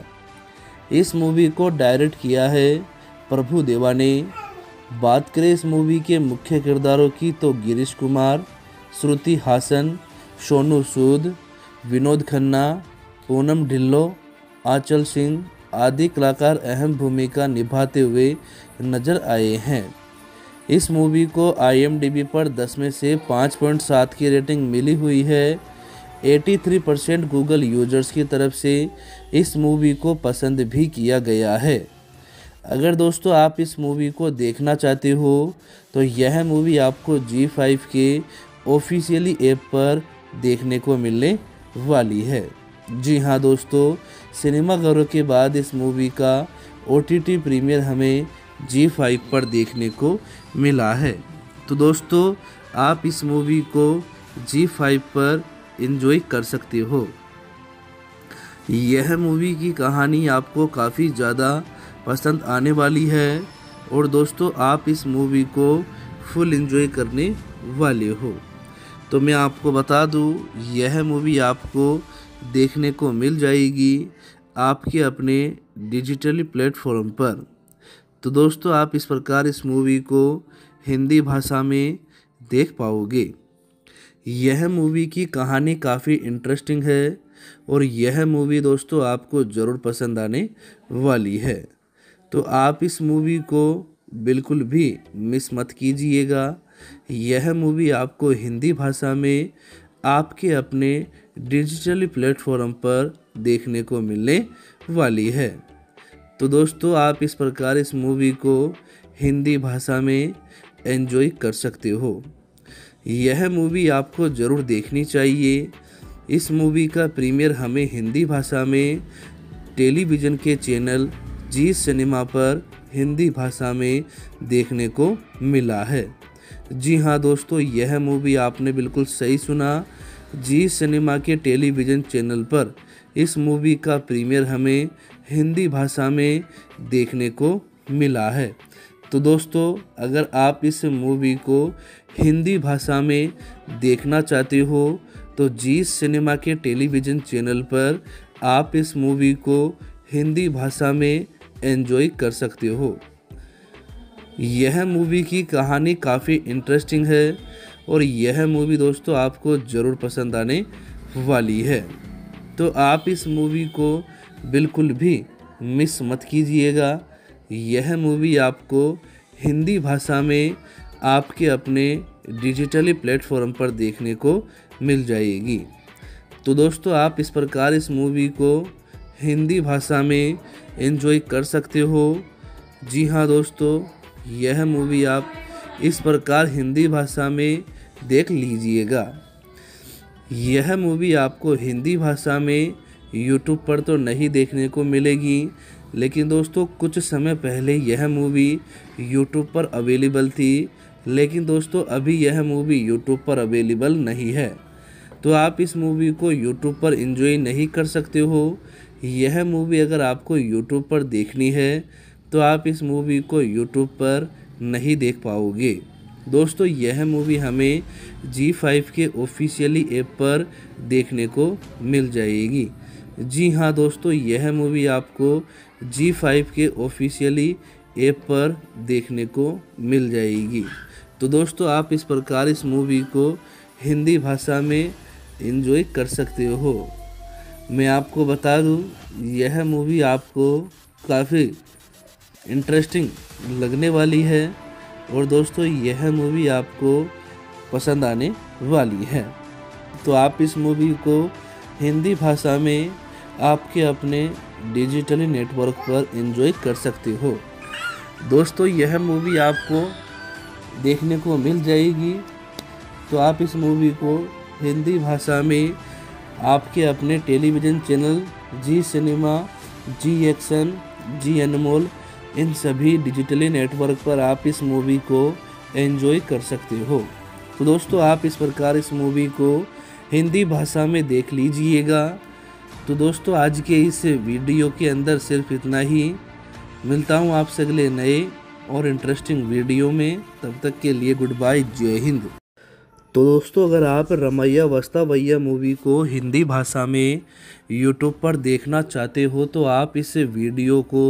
इस मूवी को डायरेक्ट किया है प्रभु देवा ने। बात करें इस मूवी के मुख्य किरदारों की तो गिरीश कुमार, श्रुति हासन, सोनू सूद, विनोद खन्ना, पूनम ढिल्लो, आंचल सिंह, आदि कलाकार अहम भूमिका निभाते हुए नजर आए हैं। इस मूवी को IMDb पर 10 में से 5.7 की रेटिंग मिली हुई है। 83% गूगल यूजर्स की तरफ से इस मूवी को पसंद भी किया गया है। अगर दोस्तों आप इस मूवी को देखना चाहते हो तो यह मूवी आपको G5 के ऑफिशियली ऐप पर देखने को मिलने वाली है। जी हाँ दोस्तों, सिनेमाघरों के बाद इस मूवी का OTT प्रीमियर हमें G5 पर देखने को मिला है। तो दोस्तों आप इस मूवी को G5 पर एंजॉय कर सकते हो। यह मूवी की कहानी आपको काफ़ी ज़्यादा पसंद आने वाली है और दोस्तों आप इस मूवी को फुल एंजॉय करने वाले हो। तो मैं आपको बता दूं, यह मूवी आपको देखने को मिल जाएगी आपके अपने डिजिटली प्लेटफॉर्म पर। तो दोस्तों आप इस प्रकार इस मूवी को हिंदी भाषा में देख पाओगे। यह मूवी की कहानी काफ़ी इंटरेस्टिंग है और यह मूवी दोस्तों आपको ज़रूर पसंद आने वाली है। तो आप इस मूवी को बिल्कुल भी मिस मत कीजिएगा। यह मूवी आपको हिंदी भाषा में आपके अपने डिजिटली प्लेटफॉर्म पर देखने को मिलने वाली है। तो दोस्तों आप इस प्रकार इस मूवी को हिंदी भाषा में एंजॉय कर सकते हो। यह मूवी आपको ज़रूर देखनी चाहिए। इस मूवी का प्रीमियर हमें हिंदी भाषा में टेलीविज़न के चैनल जी सिनेमा पर हिंदी भाषा में देखने को मिला है। जी हाँ दोस्तों, यह मूवी आपने बिल्कुल सही सुना। जी सिनेमा के टेलीविज़न चैनल पर इस मूवी का प्रीमियर हमें हिंदी भाषा में देखने को मिला है। तो दोस्तों अगर आप इस मूवी को हिंदी भाषा में देखना चाहते हो तो जी सिनेमा के टेलीविज़न चैनल पर आप इस मूवी को हिंदी भाषा में एंजॉय कर सकते हो। यह मूवी की कहानी काफ़ी इंटरेस्टिंग है और यह मूवी दोस्तों आपको ज़रूर पसंद आने वाली है। तो आप इस मूवी को बिल्कुल भी मिस मत कीजिएगा। यह मूवी आपको हिंदी भाषा में आपके अपने डिजिटली प्लेटफॉर्म पर देखने को मिल जाएगी। तो दोस्तों आप इस प्रकार इस मूवी को हिंदी भाषा में एंजॉय कर सकते हो। जी हाँ दोस्तों, यह मूवी आप इस प्रकार हिंदी भाषा में देख लीजिएगा। यह मूवी आपको हिंदी भाषा में यूट्यूब पर तो नहीं देखने को मिलेगी, लेकिन दोस्तों कुछ समय पहले यह मूवी यूट्यूब पर अवेलेबल थी, लेकिन दोस्तों अभी यह मूवी यूट्यूब पर अवेलेबल नहीं है। तो आप इस मूवी को यूट्यूब पर एंजॉय नहीं कर सकते हो। यह मूवी अगर आपको यूट्यूब पर देखनी है तो आप इस मूवी को यूट्यूब पर नहीं देख पाओगे। दोस्तों यह मूवी हमें G5 के ऑफिशियली ऐप पर देखने को मिल जाएगी। जी हाँ दोस्तों, यह मूवी आपको G5 के ऑफिशियली ऐप पर देखने को मिल जाएगी। तो दोस्तों आप इस प्रकार इस मूवी को हिंदी भाषा में एंजॉय कर सकते हो। मैं आपको बता दूं, यह मूवी आपको काफ़ी इंटरेस्टिंग लगने वाली है और दोस्तों यह मूवी आपको पसंद आने वाली है। तो आप इस मूवी को हिंदी भाषा में आपके अपने डिजिटली नेटवर्क पर एंजॉय कर सकते हो। दोस्तों यह मूवी आपको देखने को मिल जाएगी। तो आप इस मूवी को हिंदी भाषा में आपके अपने television channel Zee Cinema, Zee Action, Zee Anmol, इन सभी डिजिटली नेटवर्क पर आप इस मूवी को एंजॉय कर सकते हो। तो दोस्तों आप इस प्रकार इस मूवी को हिंदी भाषा में देख लीजिएगा। तो दोस्तों आज के इस वीडियो के अंदर सिर्फ इतना ही। मिलता हूँ आपसे अगले नए और इंटरेस्टिंग वीडियो में। तब तक के लिए गुड बाय, जय हिंद। तो दोस्तों अगर आप रमैया वस्तावैया मूवी को हिंदी भाषा में यूट्यूब पर देखना चाहते हो तो आप इस वीडियो को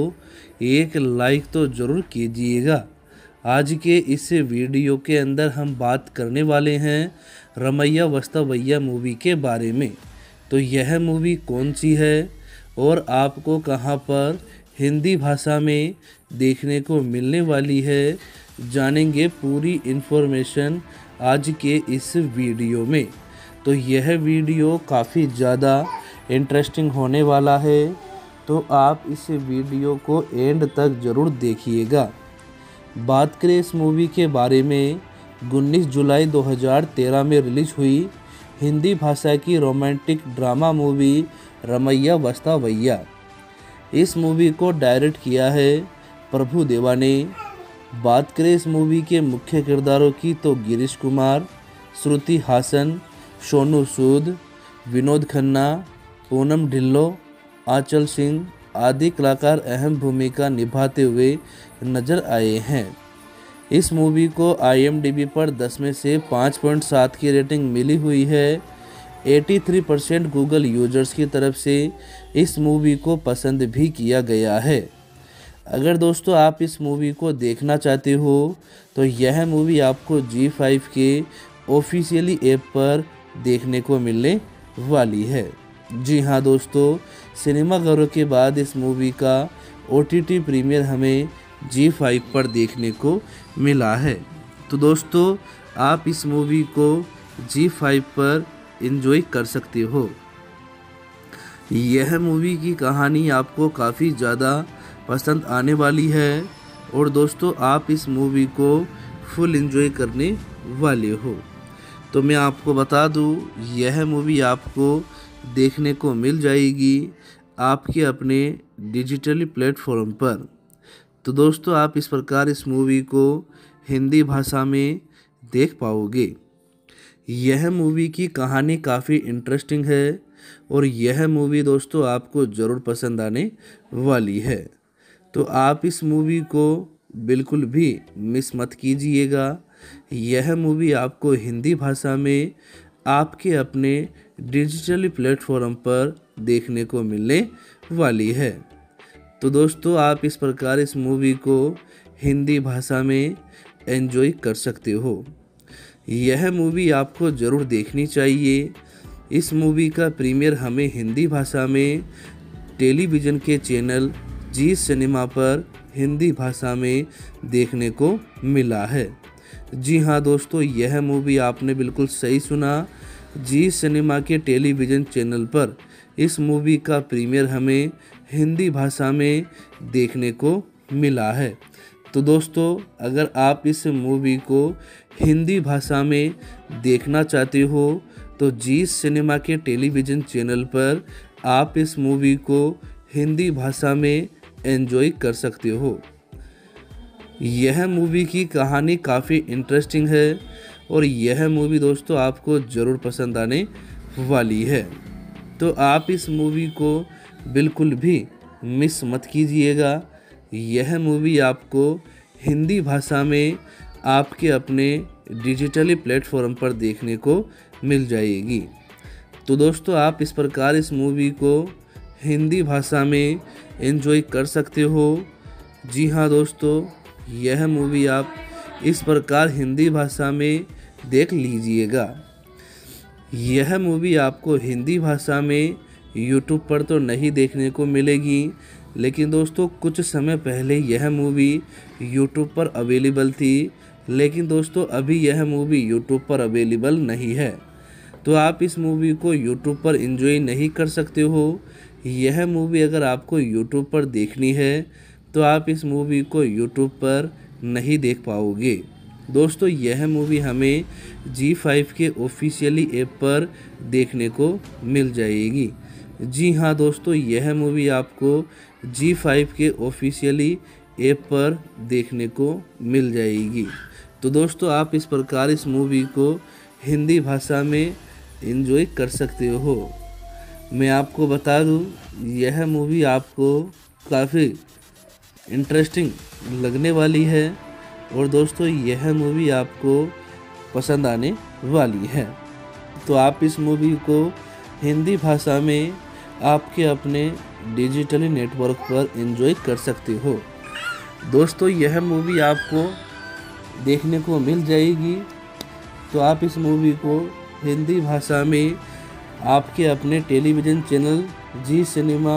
एक लाइक तो ज़रूर कीजिएगा। आज के इस वीडियो के अंदर हम बात करने वाले हैं रमैया वस्तावैया मूवी के बारे में। तो यह मूवी कौन सी है और आपको कहां पर हिंदी भाषा में देखने को मिलने वाली है, जानेंगे पूरी इन्फॉर्मेशन आज के इस वीडियो में। तो यह वीडियो काफ़ी ज़्यादा इंटरेस्टिंग होने वाला है, तो आप इस वीडियो को एंड तक ज़रूर देखिएगा। बात करें इस मूवी के बारे में, 19 जुलाई 2013 में रिलीज हुई हिंदी भाषा की romantic drama movie Ramaiya Vastavaiya. इस मूवी को डायरेक्ट किया है प्रभु देवा ने। बात करें इस मूवी के मुख्य किरदारों की तो गिरीश कुमार, श्रुति हासन, सोनू सूद, विनोद खन्ना, पूनम ढिल्लो, आंचल सिंह आदि कलाकार अहम भूमिका निभाते हुए नजर आए हैं। इस मूवी को IMDb पर 10 में से 5.7 की रेटिंग मिली हुई है। 83% गूगल यूजर्स की तरफ से इस मूवी को पसंद भी किया गया है। अगर दोस्तों आप इस मूवी को देखना चाहते हो तो यह मूवी आपको G5 के ऑफिशियली ऐप पर देखने को मिलने वाली है। जी हाँ दोस्तों, सिनेमाघरों के बाद इस मूवी का OTT प्रीमियर हमें G5 पर देखने को मिला है। तो दोस्तों आप इस मूवी को G5 पर एंजॉय कर सकते हो। यह मूवी की कहानी आपको काफ़ी ज़्यादा पसंद आने वाली है और दोस्तों आप इस मूवी को फुल एंजॉय करने वाले हो। तो मैं आपको बता दूं, यह मूवी आपको देखने को मिल जाएगी आपके अपने डिजिटली प्लेटफॉर्म पर। तो दोस्तों आप इस प्रकार इस मूवी को हिंदी भाषा में देख पाओगे। यह मूवी की कहानी काफ़ी इंटरेस्टिंग है और यह मूवी दोस्तों आपको ज़रूर पसंद आने वाली है। तो आप इस मूवी को बिल्कुल भी मिस मत कीजिएगा। यह मूवी आपको हिंदी भाषा में आपके अपने डिजिटली प्लेटफॉर्म पर देखने को मिलने वाली है। तो दोस्तों आप इस प्रकार इस मूवी को हिंदी भाषा में एंजॉय कर सकते हो। यह मूवी आपको ज़रूर देखनी चाहिए। इस मूवी का प्रीमियर हमें हिंदी भाषा में टेलीविज़न के चैनल जी सिनेमा पर हिंदी भाषा में देखने को मिला है। जी हाँ दोस्तों, यह मूवी आपने बिल्कुल सही सुना। जी सिनेमा के टेलीविज़न चैनल पर इस मूवी का प्रीमियर हमें हिंदी भाषा में देखने को मिला है। तो दोस्तों अगर आप इस मूवी को हिंदी भाषा में देखना चाहते हो तो जी सिनेमा के टेलीविज़न चैनल पर आप इस मूवी को हिंदी भाषा में एंजॉय कर सकते हो। यह मूवी की कहानी काफ़ी इंटरेस्टिंग है और यह मूवी दोस्तों आपको ज़रूर पसंद आने वाली है। तो आप इस मूवी को बिल्कुल भी मिस मत कीजिएगा। यह मूवी आपको हिंदी भाषा में आपके अपने डिजिटली प्लेटफॉर्म पर देखने को मिल जाएगी। तो दोस्तों आप इस प्रकार इस मूवी को हिंदी भाषा में एंजॉय कर सकते हो। जी हाँ दोस्तों, यह मूवी आप इस प्रकार हिंदी भाषा में देख लीजिएगा। यह मूवी आपको हिंदी भाषा में YouTube पर तो नहीं देखने को मिलेगी, लेकिन दोस्तों कुछ समय पहले यह मूवी YouTube पर अवेलेबल थी, लेकिन दोस्तों अभी यह मूवी YouTube पर अवेलेबल नहीं है। तो आप इस मूवी को YouTube पर एंजॉय नहीं कर सकते हो। यह मूवी अगर आपको YouTube पर देखनी है तो आप इस मूवी को YouTube पर नहीं देख पाओगे। दोस्तों यह मूवी हमें G5 के ऑफिशियली ऐप पर देखने को मिल जाएगी। जी हाँ दोस्तों, यह मूवी आपको G5 के ऑफिशियली ऐप पर देखने को मिल जाएगी। तो दोस्तों आप इस प्रकार इस मूवी को हिंदी भाषा में एंजॉय कर सकते हो। मैं आपको बता दूं, यह मूवी आपको काफ़ी इंटरेस्टिंग लगने वाली है और दोस्तों यह मूवी आपको पसंद आने वाली है। तो आप इस मूवी को हिंदी भाषा में आपके अपने डिजिटली नेटवर्क पर एंजॉय कर सकते हो। दोस्तों यह मूवी आपको देखने को मिल जाएगी। तो आप इस मूवी को हिंदी भाषा में आपके अपने television channel Zee Cinema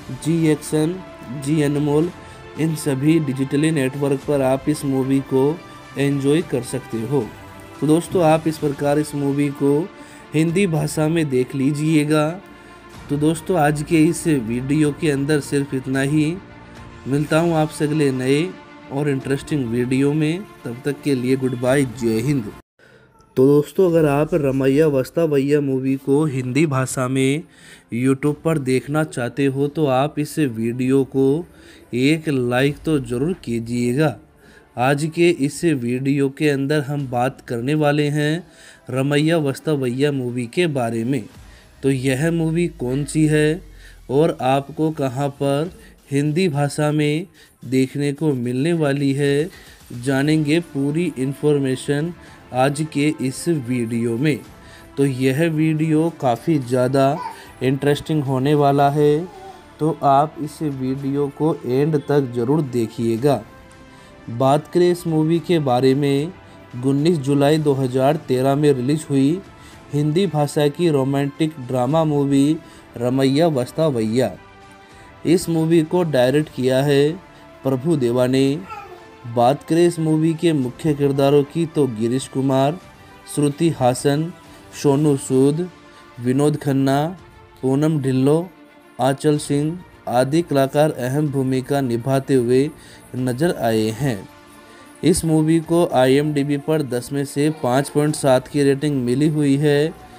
Zee Action, Zee Anmol, इन सभी डिजिटली नेटवर्क पर आप इस मूवी को एंजॉय कर सकते हो। तो दोस्तों आप इस प्रकार इस मूवी को हिंदी भाषा में देख लीजिएगा। तो दोस्तों आज के इस वीडियो के अंदर सिर्फ इतना ही। मिलता हूँ आपसे अगले नए और इंटरेस्टिंग वीडियो में। तब तक के लिए गुड बाय, जय हिंद। तो दोस्तों अगर आप रमैया वस्तावैया मूवी को हिंदी भाषा में यूट्यूब पर देखना चाहते हो तो आप इस वीडियो को एक लाइक तो ज़रूर कीजिएगा। आज के इस वीडियो के अंदर हम बात करने वाले हैं रमैया वस्तावैया मूवी के बारे में। तो यह मूवी कौन सी है और आपको कहां पर हिंदी भाषा में देखने को मिलने वाली है, जानेंगे पूरी इन्फॉर्मेशन आज के इस वीडियो में। तो यह वीडियो काफ़ी ज़्यादा इंटरेस्टिंग होने वाला है, तो आप इस वीडियो को एंड तक ज़रूर देखिएगा। बात करें इस मूवी के बारे में, 19 जुलाई 2013 में रिलीज हुई हिंदी भाषा की romantic drama movie Ramaiya Vastavaiya. इस मूवी को डायरेक्ट किया है प्रभु देवा ने। बात करें इस मूवी के मुख्य किरदारों की तो गिरीश कुमार, श्रुति हासन, सोनू सूद, विनोद खन्ना, पूनम ढिल्लो, आंचल सिंह आदि कलाकार अहम भूमिका निभाते हुए नजर आए हैं। इस मूवी को IMDb पर 10 में से 5.7 की रेटिंग मिली हुई है।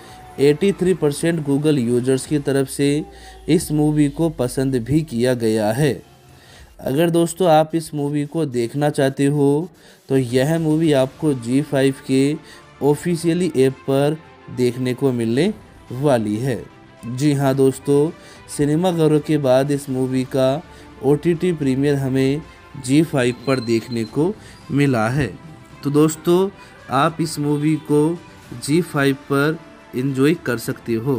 83% गूगल यूजर्स की तरफ से इस मूवी को पसंद भी किया गया है। अगर दोस्तों आप इस मूवी को देखना चाहते हो तो यह मूवी आपको G5 के ऑफिशियली ऐप पर देखने को मिलने वाली है। जी हाँ दोस्तों, सिनेमाघरों के बाद इस मूवी का OTT प्रीमियर हमें G5 पर देखने को मिला है। तो दोस्तों आप इस मूवी को G5 पर एंजॉय कर सकते हो।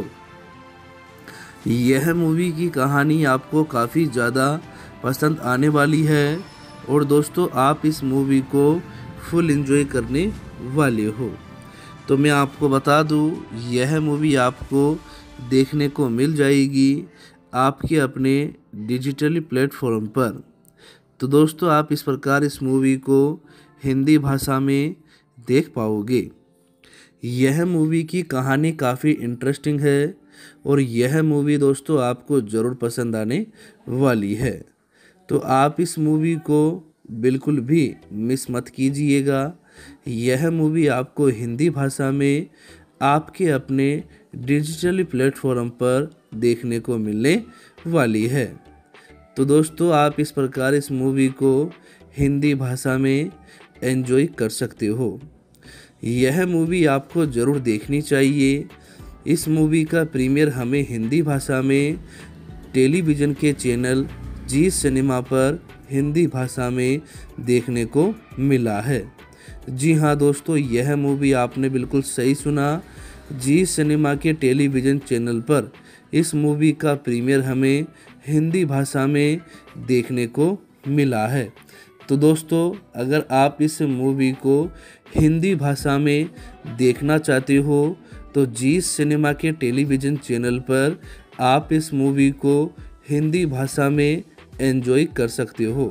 यह मूवी की कहानी आपको काफ़ी ज़्यादा पसंद आने वाली है और दोस्तों आप इस मूवी को फुल एंजॉय करने वाले हो। तो मैं आपको बता दूं, यह मूवी आपको देखने को मिल जाएगी आपके अपने डिजिटली प्लेटफॉर्म पर। तो दोस्तों आप इस प्रकार इस मूवी को हिंदी भाषा में देख पाओगे। यह मूवी की कहानी काफ़ी इंटरेस्टिंग है और यह मूवी दोस्तों आपको ज़रूर पसंद आने वाली है। तो आप इस मूवी को बिल्कुल भी मिस मत कीजिएगा। यह मूवी आपको हिंदी भाषा में आपके अपने डिजिटली प्लेटफॉर्म पर देखने को मिलने वाली है। तो दोस्तों आप इस प्रकार इस मूवी को हिंदी भाषा में एंजॉय कर सकते हो। यह मूवी आपको ज़रूर देखनी चाहिए। इस मूवी का प्रीमियर हमें हिंदी भाषा में टेलीविज़न के चैनल जी सिनेमा पर हिंदी भाषा में देखने को मिला है। जी हाँ दोस्तों, यह मूवी आपने बिल्कुल सही सुना। जी सिनेमा के टेलीविज़न चैनल पर इस मूवी का प्रीमियर हमें हिंदी भाषा में देखने को मिला है। तो दोस्तों अगर आप इस मूवी को हिंदी भाषा में देखना चाहते हो तो जी सिनेमा के टेलीविज़न चैनल पर आप इस मूवी को हिंदी भाषा में एंजॉय कर सकते हो।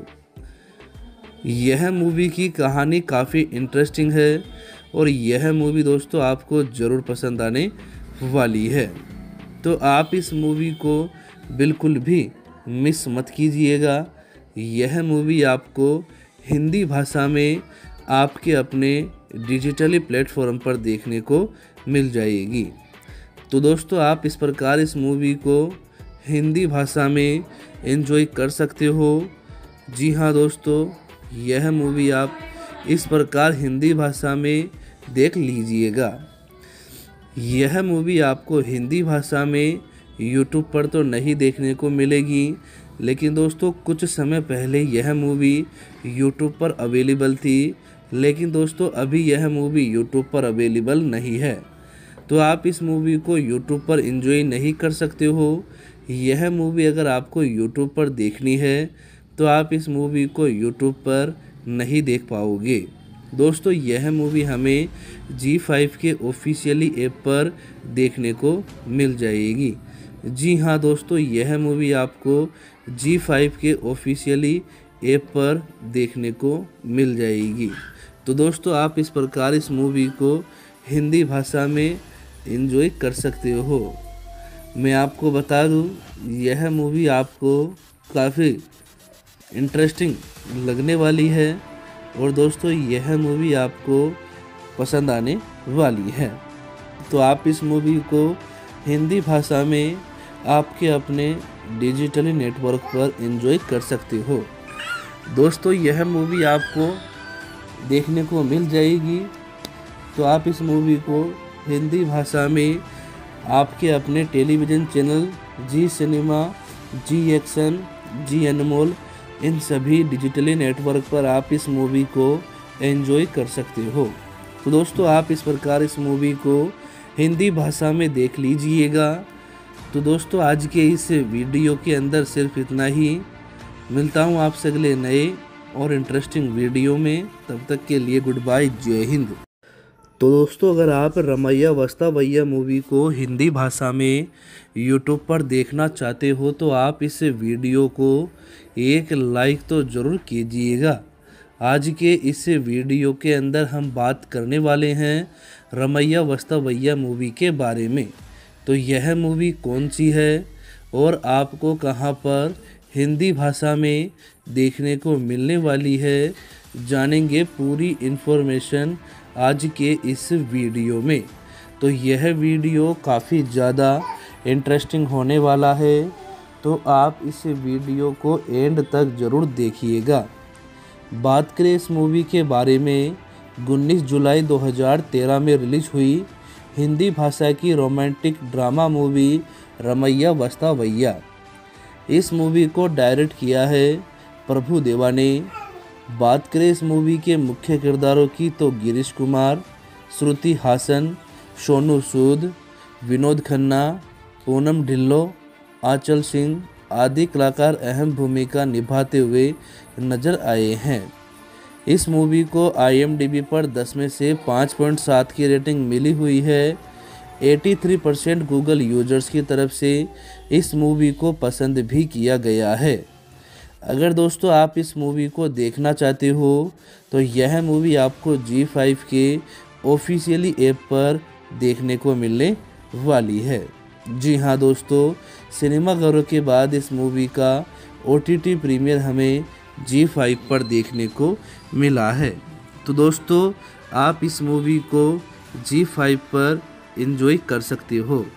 यह मूवी की कहानी काफ़ी इंटरेस्टिंग है और यह मूवी दोस्तों आपको ज़रूर पसंद आने वाली है। तो आप इस मूवी को बिल्कुल भी मिस मत कीजिएगा। यह मूवी आपको हिंदी भाषा में आपके अपने डिजिटली प्लेटफॉर्म पर देखने को मिल जाएगी। तो दोस्तों आप इस प्रकार इस मूवी को हिंदी भाषा में एंजॉय कर सकते हो। जी हाँ दोस्तों, यह मूवी आप इस प्रकार हिंदी भाषा में देख लीजिएगा। यह मूवी आपको हिंदी भाषा में यूट्यूब पर तो नहीं देखने को मिलेगी, लेकिन दोस्तों कुछ समय पहले यह मूवी यूट्यूब पर अवेलेबल थी, लेकिन दोस्तों अभी यह मूवी यूट्यूब पर अवेलेबल नहीं है। तो आप इस मूवी को यूट्यूब पर एंजॉय नहीं कर सकते हो। यह मूवी अगर आपको यूट्यूब पर देखनी है तो आप इस मूवी को यूट्यूब पर नहीं देख पाओगे। दोस्तों यह मूवी हमें G5 के ऑफिशियली ऐप पर देखने को मिल जाएगी। जी हाँ दोस्तों, यह मूवी आपको G5 के ऑफिशियली ऐप पर देखने को मिल जाएगी। तो दोस्तों आप इस प्रकार इस मूवी को हिंदी भाषा में एंजॉय कर सकते हो। मैं आपको बता दूं, यह मूवी आपको काफ़ी इंटरेस्टिंग लगने वाली है और दोस्तों यह मूवी आपको पसंद आने वाली है। तो आप इस मूवी को हिंदी भाषा में आपके अपने डिजिटली नेटवर्क पर एंजॉय कर सकते हो। दोस्तों यह मूवी आपको देखने को मिल जाएगी। तो आप इस मूवी को हिंदी भाषा में आपके अपने television channel Zee Cinema, Zee Action, Zee Anmol, इन सभी डिजिटली नेटवर्क पर आप इस मूवी को एंजॉय कर सकते हो। तो दोस्तों आप इस प्रकार इस मूवी को हिंदी भाषा में देख लीजिएगा। तो दोस्तों आज के इस वीडियो के अंदर सिर्फ इतना ही। मिलता हूँ आपसे अगले नए और इंटरेस्टिंग वीडियो में। तब तक के लिए गुड बाय, जय हिंद। तो दोस्तों अगर आप रमैया वस्तावैया मूवी को हिंदी भाषा में यूट्यूब पर देखना चाहते हो तो आप इस वीडियो को एक लाइक तो ज़रूर कीजिएगा। आज के इस वीडियो के अंदर हम बात करने वाले हैं रमैया वस्तावैया मूवी के बारे में। तो यह मूवी कौन सी है और आपको कहां पर हिंदी भाषा में देखने को मिलने वाली है, जानेंगे पूरी इन्फॉर्मेशन आज के इस वीडियो में। तो यह वीडियो काफ़ी ज़्यादा इंटरेस्टिंग होने वाला है, तो आप इस वीडियो को एंड तक ज़रूर देखिएगा। बात करें इस मूवी के बारे में, 19 जुलाई 2013 में रिलीज हुई हिंदी भाषा की romantic drama movie Ramaiya Vastavaiya. इस मूवी को डायरेक्ट किया है प्रभु देवा ने। बात करें इस मूवी के मुख्य किरदारों की तो गिरीश कुमार, श्रुति हासन, सोनू सूद, विनोद खन्ना, पूनम ढिल्लो, आंचल सिंह आदि कलाकार अहम भूमिका निभाते हुए नजर आए हैं। इस मूवी को IMDb पर 10 में से 5.7 की रेटिंग मिली हुई है। 83% गूगल यूजर्स की तरफ से इस मूवी को पसंद भी किया गया है। अगर दोस्तों आप इस मूवी को देखना चाहते हो तो यह मूवी आपको G5 के ऑफिशियली ऐप पर देखने को मिलने वाली है। जी हाँ दोस्तों, सिनेमाघरों के बाद इस मूवी का OTT प्रीमियर हमें G5 पर देखने को मिला है। तो दोस्तों आप इस मूवी को G5 पर एंजॉय कर सकते हो।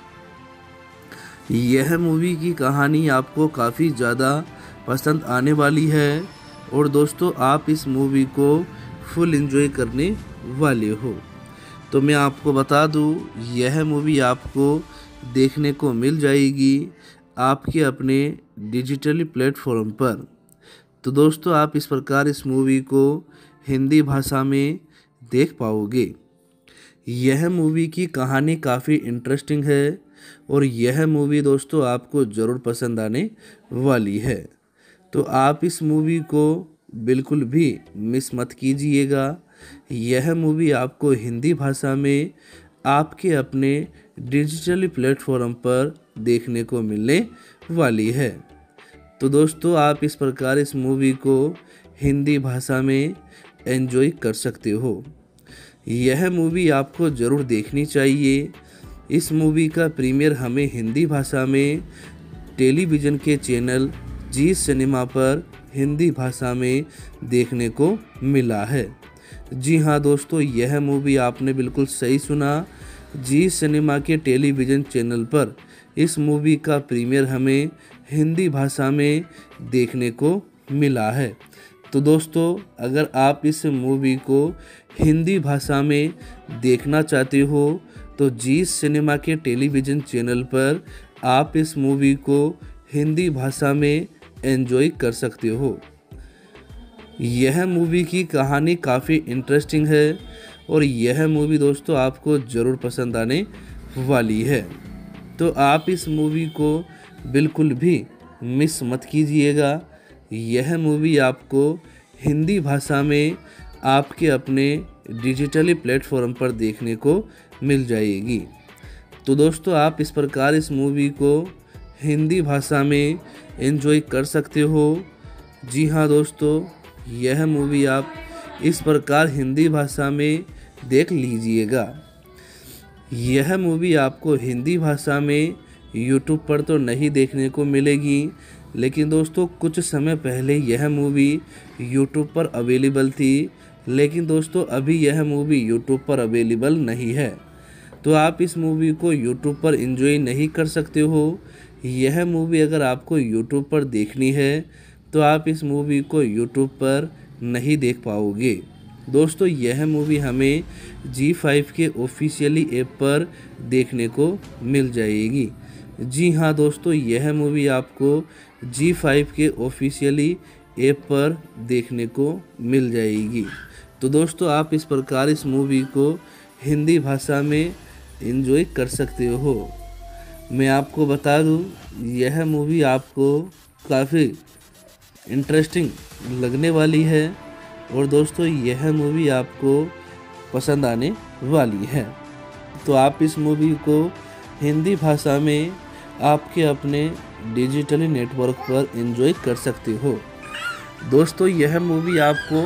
यह मूवी की कहानी आपको काफ़ी ज़्यादा पसंद आने वाली है और दोस्तों आप इस मूवी को फुल एंजॉय करने वाले हो। तो मैं आपको बता दूं, यह मूवी आपको देखने को मिल जाएगी आपके अपने डिजिटली प्लेटफॉर्म पर। तो दोस्तों आप इस प्रकार इस मूवी को हिंदी भाषा में देख पाओगे। यह मूवी की कहानी काफ़ी इंटरेस्टिंग है और यह मूवी दोस्तों आपको ज़रूर पसंद आने वाली है। तो आप इस मूवी को बिल्कुल भी मिस मत कीजिएगा। यह मूवी आपको हिंदी भाषा में आपके अपने डिजिटली प्लेटफॉर्म पर देखने को मिलने वाली है। तो दोस्तों आप इस प्रकार इस मूवी को हिंदी भाषा में एंजॉय कर सकते हो। यह मूवी आपको ज़रूर देखनी चाहिए। इस मूवी का प्रीमियर हमें हिंदी भाषा में टेलीविज़न के चैनल जी सिनेमा पर हिंदी भाषा में देखने को मिला है। जी हाँ दोस्तों, यह मूवी आपने बिल्कुल सही सुना। जी सिनेमा के टेलीविज़न चैनल पर इस मूवी का प्रीमियर हमें हिंदी भाषा में देखने को मिला है। तो दोस्तों अगर आप इस मूवी को हिंदी भाषा में देखना चाहते हो तो जी सिनेमा के टेलीविज़न चैनल पर आप इस मूवी को हिंदी भाषा में एंजॉय कर सकते हो। यह मूवी की कहानी काफ़ी इंटरेस्टिंग है और यह मूवी दोस्तों आपको ज़रूर पसंद आने वाली है। तो आप इस मूवी को बिल्कुल भी मिस मत कीजिएगा। यह मूवी आपको हिंदी भाषा में आपके अपने डिजिटली प्लेटफॉर्म पर देखने को मिल जाएगी। तो दोस्तों आप इस प्रकार इस मूवी को हिंदी भाषा में एंजॉय कर सकते हो। जी हाँ दोस्तों, यह मूवी आप इस प्रकार हिंदी भाषा में देख लीजिएगा। यह मूवी आपको हिंदी भाषा में यूट्यूब पर तो नहीं देखने को मिलेगी, लेकिन दोस्तों कुछ समय पहले यह मूवी यूट्यूब पर अवेलेबल थी, लेकिन दोस्तों अभी यह मूवी यूट्यूब पर अवेलेबल नहीं है। तो आप इस मूवी को यूट्यूब पर एंजॉय नहीं कर सकते हो। यह मूवी अगर आपको यूट्यूब पर देखनी है तो आप इस मूवी को यूट्यूब पर नहीं देख पाओगे। दोस्तों यह मूवी हमें G5 के ऑफिशियली ऐप पर देखने को मिल जाएगी। जी हाँ दोस्तों, यह मूवी आपको G5 के ऑफिशियली ऐप पर देखने को मिल जाएगी। तो दोस्तों आप इस प्रकार इस मूवी को हिंदी भाषा में एंजॉय कर सकते हो। मैं आपको बता दूं, यह मूवी आपको काफ़ी इंटरेस्टिंग लगने वाली है और दोस्तों यह मूवी आपको पसंद आने वाली है। तो आप इस मूवी को हिंदी भाषा में आपके अपने डिजिटली नेटवर्क पर एंजॉय कर सकते हो। दोस्तों यह मूवी आपको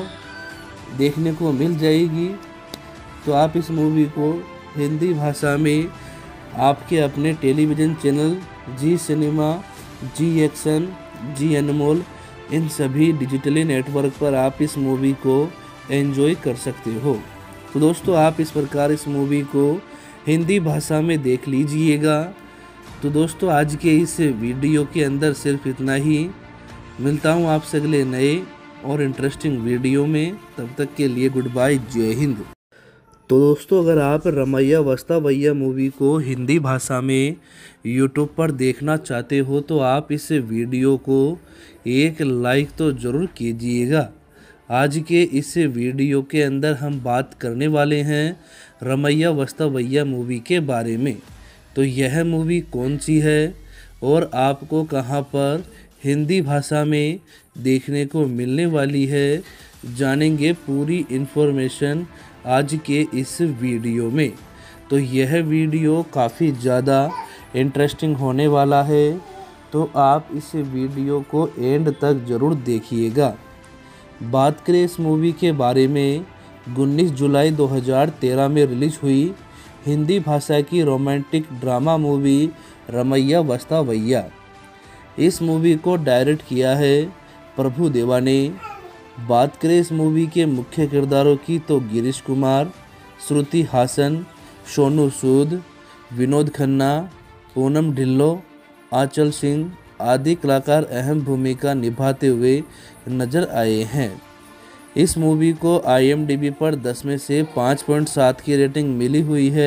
देखने को मिल जाएगी। तो आप इस मूवी को हिंदी भाषा में आपके अपने television channel Zee Cinema, Zee Action, Zee Anmol, इन सभी डिजिटली नेटवर्क पर आप इस मूवी को एंजॉय कर सकते हो। तो दोस्तों आप इस प्रकार इस मूवी को हिंदी भाषा में देख लीजिएगा। तो दोस्तों आज के इस वीडियो के अंदर सिर्फ इतना ही। मिलता हूँ आपसे अगले नए और इंटरेस्टिंग वीडियो में। तब तक के लिए गुड बाय, जय हिंद। तो दोस्तों अगर आप रमैया वस्तावैया मूवी को हिंदी भाषा में यूट्यूब पर देखना चाहते हो तो आप इस वीडियो को एक लाइक तो ज़रूर कीजिएगा। आज के इस वीडियो के अंदर हम बात करने वाले हैं रमैया वस्तावैया मूवी के बारे में। तो यह मूवी कौन सी है और आपको कहां पर हिंदी भाषा में देखने को मिलने वाली है, जानेंगे पूरी इन्फॉर्मेशन आज के इस वीडियो में। तो यह वीडियो काफ़ी ज़्यादा इंटरेस्टिंग होने वाला है, तो आप इस वीडियो को एंड तक ज़रूर देखिएगा। बात करें इस मूवी के बारे में, 19 जुलाई 2013 में रिलीज हुई हिंदी भाषा की romantic drama movie Ramaiya Vastavaiya. इस मूवी को डायरेक्ट किया है प्रभु देवा ने। बात करें इस मूवी के मुख्य किरदारों की तो गिरीश कुमार, श्रुति हासन, सोनू सूद, विनोद खन्ना, पूनम ढिल्लो, आंचल सिंह आदि कलाकार अहम भूमिका निभाते हुए नजर आए हैं। इस मूवी को IMDb पर 10 में से 5.7 की रेटिंग मिली हुई है।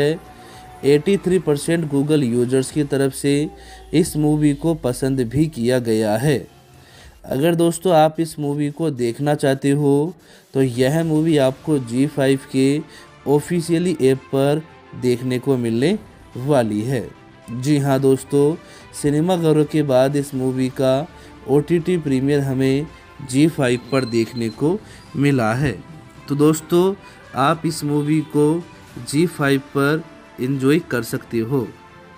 83% गूगल यूजर्स की तरफ से इस मूवी को पसंद भी किया गया है। अगर दोस्तों आप इस मूवी को देखना चाहते हो तो यह मूवी आपको G5 के ऑफिशियली ऐप पर देखने को मिलने वाली है। जी हाँ दोस्तों, सिनेमाघरों के बाद इस मूवी का OTT प्रीमियर हमें G5 पर देखने को मिला है। तो दोस्तों आप इस मूवी को G5 पर एंजॉय कर सकते हो।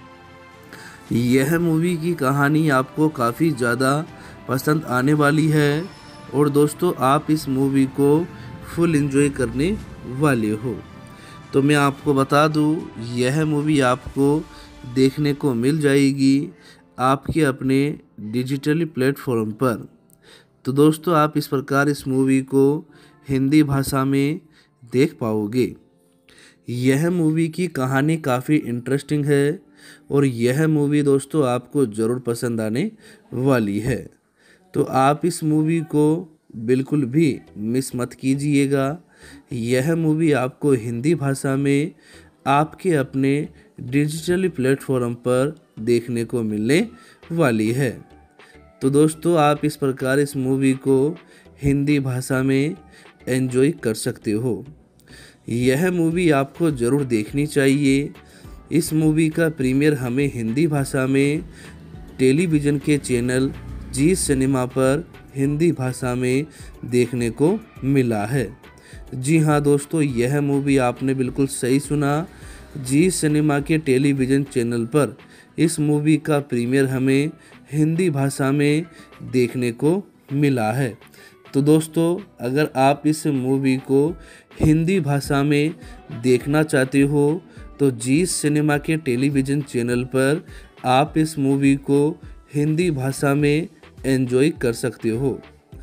यह मूवी की कहानी आपको काफ़ी ज़्यादा पसंद आने वाली है और दोस्तों आप इस मूवी को फुल एंजॉय करने वाले हो। तो मैं आपको बता दूं, यह मूवी आपको देखने को मिल जाएगी आपके अपने डिजिटली प्लेटफॉर्म पर। तो दोस्तों आप इस प्रकार इस मूवी को हिंदी भाषा में देख पाओगे। यह मूवी की कहानी काफ़ी इंटरेस्टिंग है और यह मूवी दोस्तों आपको ज़रूर पसंद आने वाली है। तो आप इस मूवी को बिल्कुल भी मिस मत कीजिएगा। यह मूवी आपको हिंदी भाषा में आपके अपने डिजिटली प्लेटफॉर्म पर देखने को मिलने वाली है। तो दोस्तों आप इस प्रकार इस मूवी को हिंदी भाषा में एंजॉय कर सकते हो। यह मूवी आपको ज़रूर देखनी चाहिए। इस मूवी का प्रीमियर हमें हिंदी भाषा में टेलीविज़न के चैनल जी सिनेमा पर हिंदी भाषा में देखने को मिला है। जी हाँ दोस्तों, यह मूवी आपने बिल्कुल सही सुना, जी सिनेमा के टेलीविज़न चैनल पर इस मूवी का प्रीमियर हमें हिंदी भाषा में देखने को मिला है। तो दोस्तों, अगर आप इस मूवी को हिंदी भाषा में देखना चाहते हो तो जी सिनेमा के टेलीविज़न चैनल पर आप इस मूवी को हिंदी भाषा में एंजॉय कर सकते हो।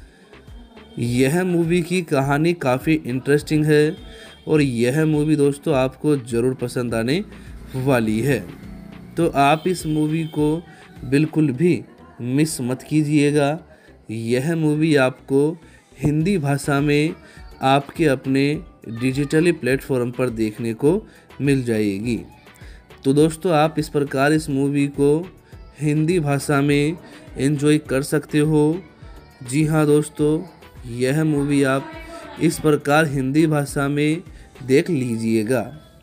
यह मूवी की कहानी काफ़ी इंटरेस्टिंग है और यह मूवी दोस्तों आपको ज़रूर पसंद आने वाली है। तो आप इस मूवी को बिल्कुल भी मिस मत कीजिएगा। यह मूवी आपको हिंदी भाषा में आपके अपने डिजिटली प्लेटफॉर्म पर देखने को मिल जाएगी। तो दोस्तों, आप इस प्रकार इस मूवी को हिंदी भाषा में एंजॉय कर सकते हो। जी हाँ दोस्तों, यह मूवी आप इस प्रकार हिंदी भाषा में देख लीजिएगा।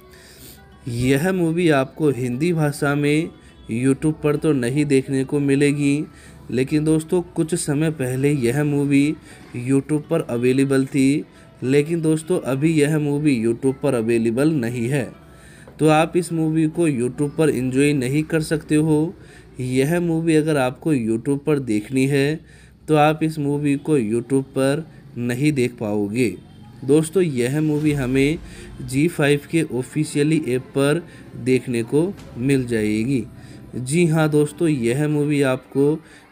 यह मूवी आपको हिंदी भाषा में यूट्यूब पर तो नहीं देखने को मिलेगी, लेकिन दोस्तों कुछ समय पहले यह मूवी यूट्यूब पर अवेलेबल थी, लेकिन दोस्तों अभी यह मूवी यूट्यूब पर अवेलेबल नहीं है। तो आप इस मूवी को यूट्यूब पर एंजॉय नहीं कर सकते हो। यह मूवी अगर आपको यूट्यूब पर देखनी है तो आप इस मूवी को यूट्यूब पर नहीं देख पाओगे। दोस्तों, यह मूवी हमें G5 के ऑफिशियली ऐप पर देखने को मिल जाएगी। जी हाँ दोस्तों, यह मूवी आपको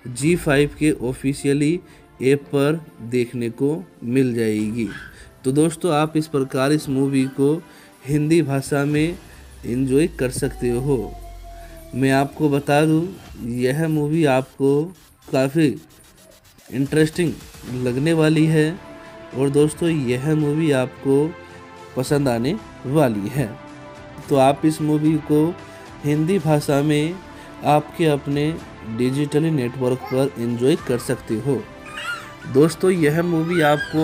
G5 के ऑफिशियली ऐप पर देखने को मिल जाएगी। तो दोस्तों, आप इस प्रकार इस मूवी को हिंदी भाषा में एंजॉय कर सकते हो। मैं आपको बता दूं, यह मूवी आपको काफ़ी इंटरेस्टिंग लगने वाली है और दोस्तों यह मूवी आपको पसंद आने वाली है। तो आप इस मूवी को हिंदी भाषा में आपके अपने डिजिटली नेटवर्क पर एंजॉय कर सकते हो। दोस्तों, यह मूवी आपको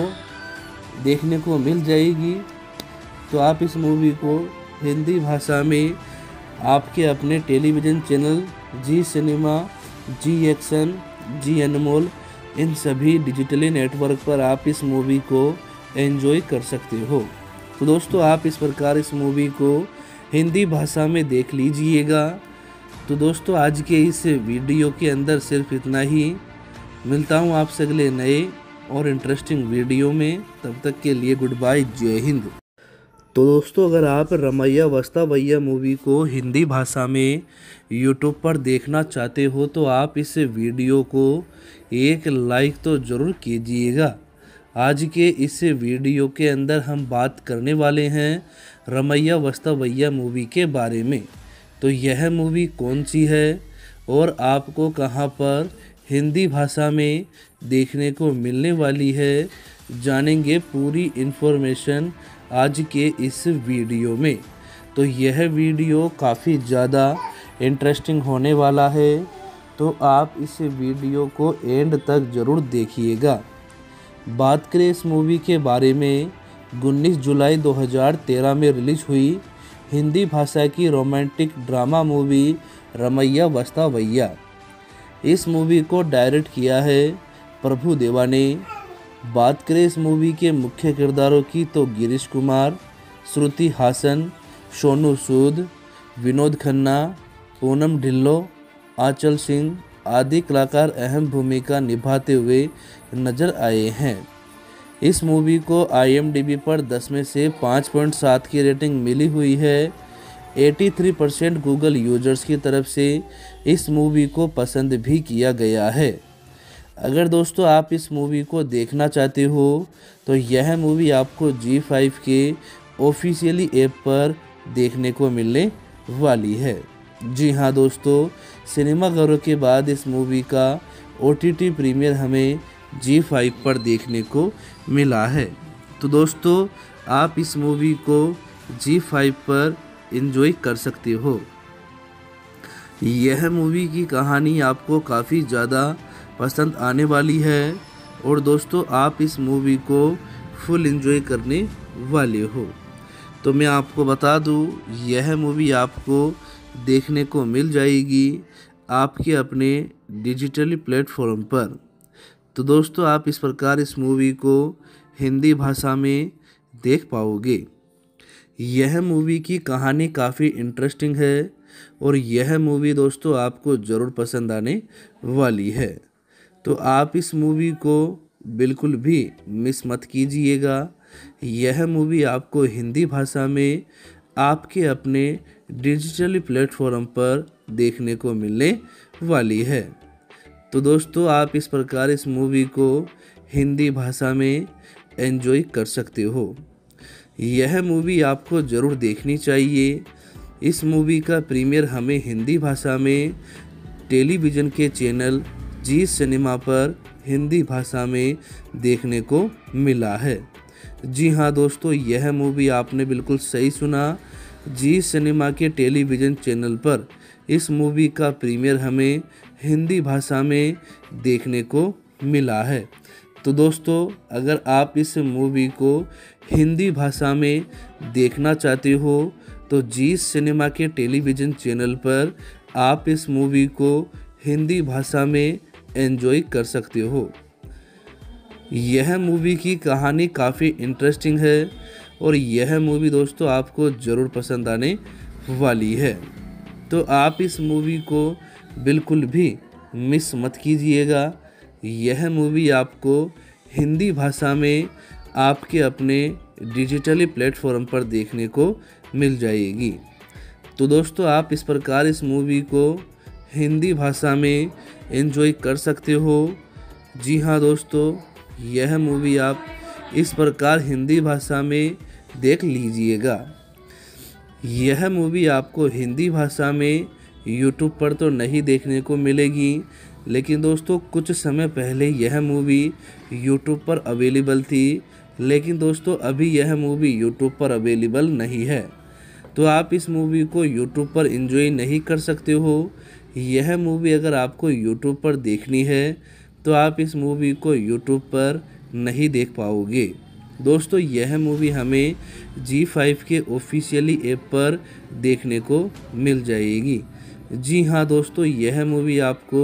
देखने को मिल जाएगी। तो आप इस मूवी को हिंदी भाषा में आपके अपने television channel Zee Cinema, Zee Action, Zee Anmol, इन सभी डिजिटली नेटवर्क पर आप इस मूवी को एंजॉय कर सकते हो। तो दोस्तों, आप इस प्रकार इस मूवी को हिंदी भाषा में देख लीजिएगा। तो दोस्तों, आज के इस वीडियो के अंदर सिर्फ इतना ही। मिलता हूँ आपसे अगले नए और इंटरेस्टिंग वीडियो में। तब तक के लिए गुड बाय, जय हिंद। तो दोस्तों, अगर आप रमैया वस्तावैया मूवी को हिंदी भाषा में यूट्यूब पर देखना चाहते हो तो आप इस वीडियो को एक लाइक तो ज़रूर कीजिएगा। आज के इस वीडियो के अंदर हम बात करने वाले हैं रमैया वस्तावैया मूवी के बारे में। तो यह मूवी कौन सी है और आपको कहां पर हिंदी भाषा में देखने को मिलने वाली है, जानेंगे पूरी इन्फॉर्मेशन आज के इस वीडियो में। तो यह वीडियो काफ़ी ज़्यादा इंटरेस्टिंग होने वाला है, तो आप इस वीडियो को एंड तक ज़रूर देखिएगा। बात करें इस मूवी के बारे में, 19 जुलाई 2013 में रिलीज हुई हिंदी भाषा की romantic drama movie Ramaiya Vastavaiya. इस मूवी को डायरेक्ट किया है प्रभु देवा ने। बात करें इस मूवी के मुख्य किरदारों की तो गिरीश कुमार, श्रुति हासन, सोनू सूद, विनोद खन्ना, पूनम ढिल्लो, आंचल सिंह आदि कलाकार अहम भूमिका निभाते हुए नजर आए हैं। इस मूवी को IMDb पर 10 में से 5.7 की रेटिंग मिली हुई है। 83% गूगल यूजर्स की तरफ से इस मूवी को पसंद भी किया गया है। अगर दोस्तों आप इस मूवी को देखना चाहते हो तो यह मूवी आपको G5 के ऑफिशियली ऐप पर देखने को मिलने वाली है। जी हाँ दोस्तों, सिनेमाघरों के बाद इस मूवी का OTT प्रीमियर हमें G5 पर देखने को मिला है। तो दोस्तों, आप इस मूवी को G5 पर एंजॉय कर सकते हो। यह मूवी की कहानी आपको काफ़ी ज़्यादा पसंद आने वाली है और दोस्तों आप इस मूवी को फुल एंजॉय करने वाले हो। तो मैं आपको बता दूं, यह मूवी आपको देखने को मिल जाएगी आपके अपने डिजिटली प्लेटफॉर्म पर। तो दोस्तों, आप इस प्रकार इस मूवी को हिंदी भाषा में देख पाओगे। यह मूवी की कहानी काफ़ी इंटरेस्टिंग है और यह मूवी दोस्तों आपको ज़रूर पसंद आने वाली है। तो आप इस मूवी को बिल्कुल भी मिस मत कीजिएगा। यह मूवी आपको हिंदी भाषा में आपके अपने डिजिटल प्लेटफॉर्म पर देखने को मिलने वाली है। तो दोस्तों आप इस प्रकार इस मूवी को हिंदी भाषा में एंजॉय कर सकते हो। यह मूवी आपको ज़रूर देखनी चाहिए। इस मूवी का प्रीमियर हमें हिंदी भाषा में टेलीविज़न के चैनल जी सिनेमा पर हिंदी भाषा में देखने को मिला है। जी हाँ दोस्तों, यह मूवी आपने बिल्कुल सही सुना। जी सिनेमा के टेलीविज़न चैनल पर इस मूवी का प्रीमियर हमें हिंदी भाषा में देखने को मिला है। तो दोस्तों अगर आप इस मूवी को हिंदी भाषा में देखना चाहते हो तो जी सिनेमा के टेलीविज़न चैनल पर आप इस मूवी को हिंदी भाषा में एंजॉय कर सकते हो। यह मूवी की कहानी काफ़ी इंटरेस्टिंग है और यह मूवी दोस्तों आपको ज़रूर पसंद आने वाली है। तो आप इस मूवी को बिल्कुल भी मिस मत कीजिएगा। यह मूवी आपको हिंदी भाषा में आपके अपने डिजिटली प्लेटफॉर्म पर देखने को मिल जाएगी। तो दोस्तों आप इस प्रकार इस मूवी को हिंदी भाषा में एंजॉय कर सकते हो। जी हाँ दोस्तों, यह मूवी आप इस प्रकार हिंदी भाषा में देख लीजिएगा। यह मूवी आपको हिंदी भाषा में यूट्यूब पर तो नहीं देखने को मिलेगी, लेकिन दोस्तों कुछ समय पहले यह मूवी यूट्यूब पर अवेलेबल थी, लेकिन दोस्तों अभी यह मूवी यूट्यूब पर अवेलेबल नहीं है। तो आप इस मूवी को यूट्यूब पर एंजॉय नहीं कर सकते हो। यह मूवी अगर आपको यूट्यूब पर देखनी है तो आप इस मूवी को यूट्यूब पर नहीं देख पाओगे। दोस्तों यह मूवी हमें G5 के ऑफिशियली ऐप पर देखने को मिल जाएगी। जी हाँ दोस्तों, यह मूवी आपको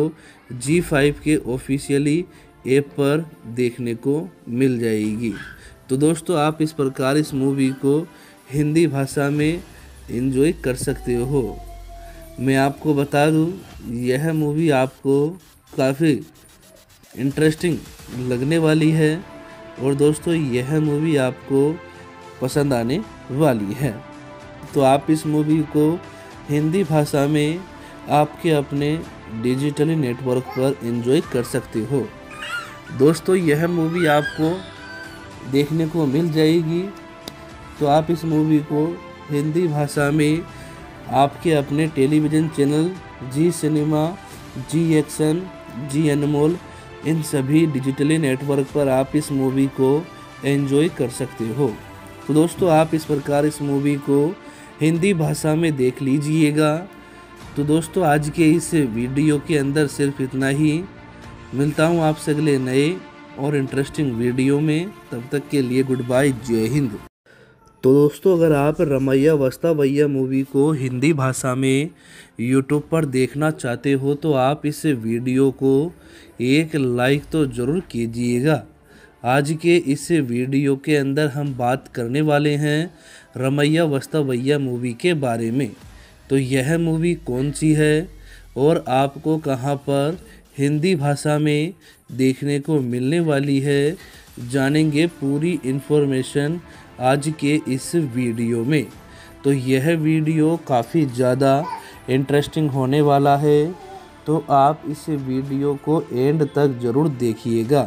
G5 के ऑफिशियली ऐप पर देखने को मिल जाएगी। तो दोस्तों आप इस प्रकार इस मूवी को हिंदी भाषा में एंजॉय कर सकते हो। मैं आपको बता दूं, यह मूवी आपको काफ़ी इंटरेस्टिंग लगने वाली है और दोस्तों यह मूवी आपको पसंद आने वाली है। तो आप इस मूवी को हिंदी भाषा में आपके अपने डिजिटली नेटवर्क पर एंजॉय कर सकते हो। दोस्तों यह मूवी आपको देखने को मिल जाएगी। तो आप इस मूवी को हिंदी भाषा में आपके अपने television channel Zee Cinema, Zee Action, Zee Anmol, इन सभी डिजिटली नेटवर्क पर आप इस मूवी को एंजॉय कर सकते हो। तो दोस्तों आप इस प्रकार इस मूवी को हिंदी भाषा में देख लीजिएगा। तो दोस्तों आज के इस वीडियो के अंदर सिर्फ इतना ही। मिलता हूँ आपसे अगले नए और इंटरेस्टिंग वीडियो में। तब तक के लिए गुड बाय, जय हिंद। तो दोस्तों अगर आप रमैया वस्तावैया मूवी को हिंदी भाषा में यूट्यूब पर देखना चाहते हो तो आप इस वीडियो को एक लाइक तो ज़रूर कीजिएगा। आज के इस वीडियो के अंदर हम बात करने वाले हैं रमैया वस्तावैया मूवी के बारे में। तो यह मूवी कौन सी है और आपको कहां पर हिंदी भाषा में देखने को मिलने वाली है, जानेंगे पूरी इन्फॉर्मेशन आज के इस वीडियो में। तो यह वीडियो काफ़ी ज़्यादा इंटरेस्टिंग होने वाला है, तो आप इस वीडियो को एंड तक ज़रूर देखिएगा।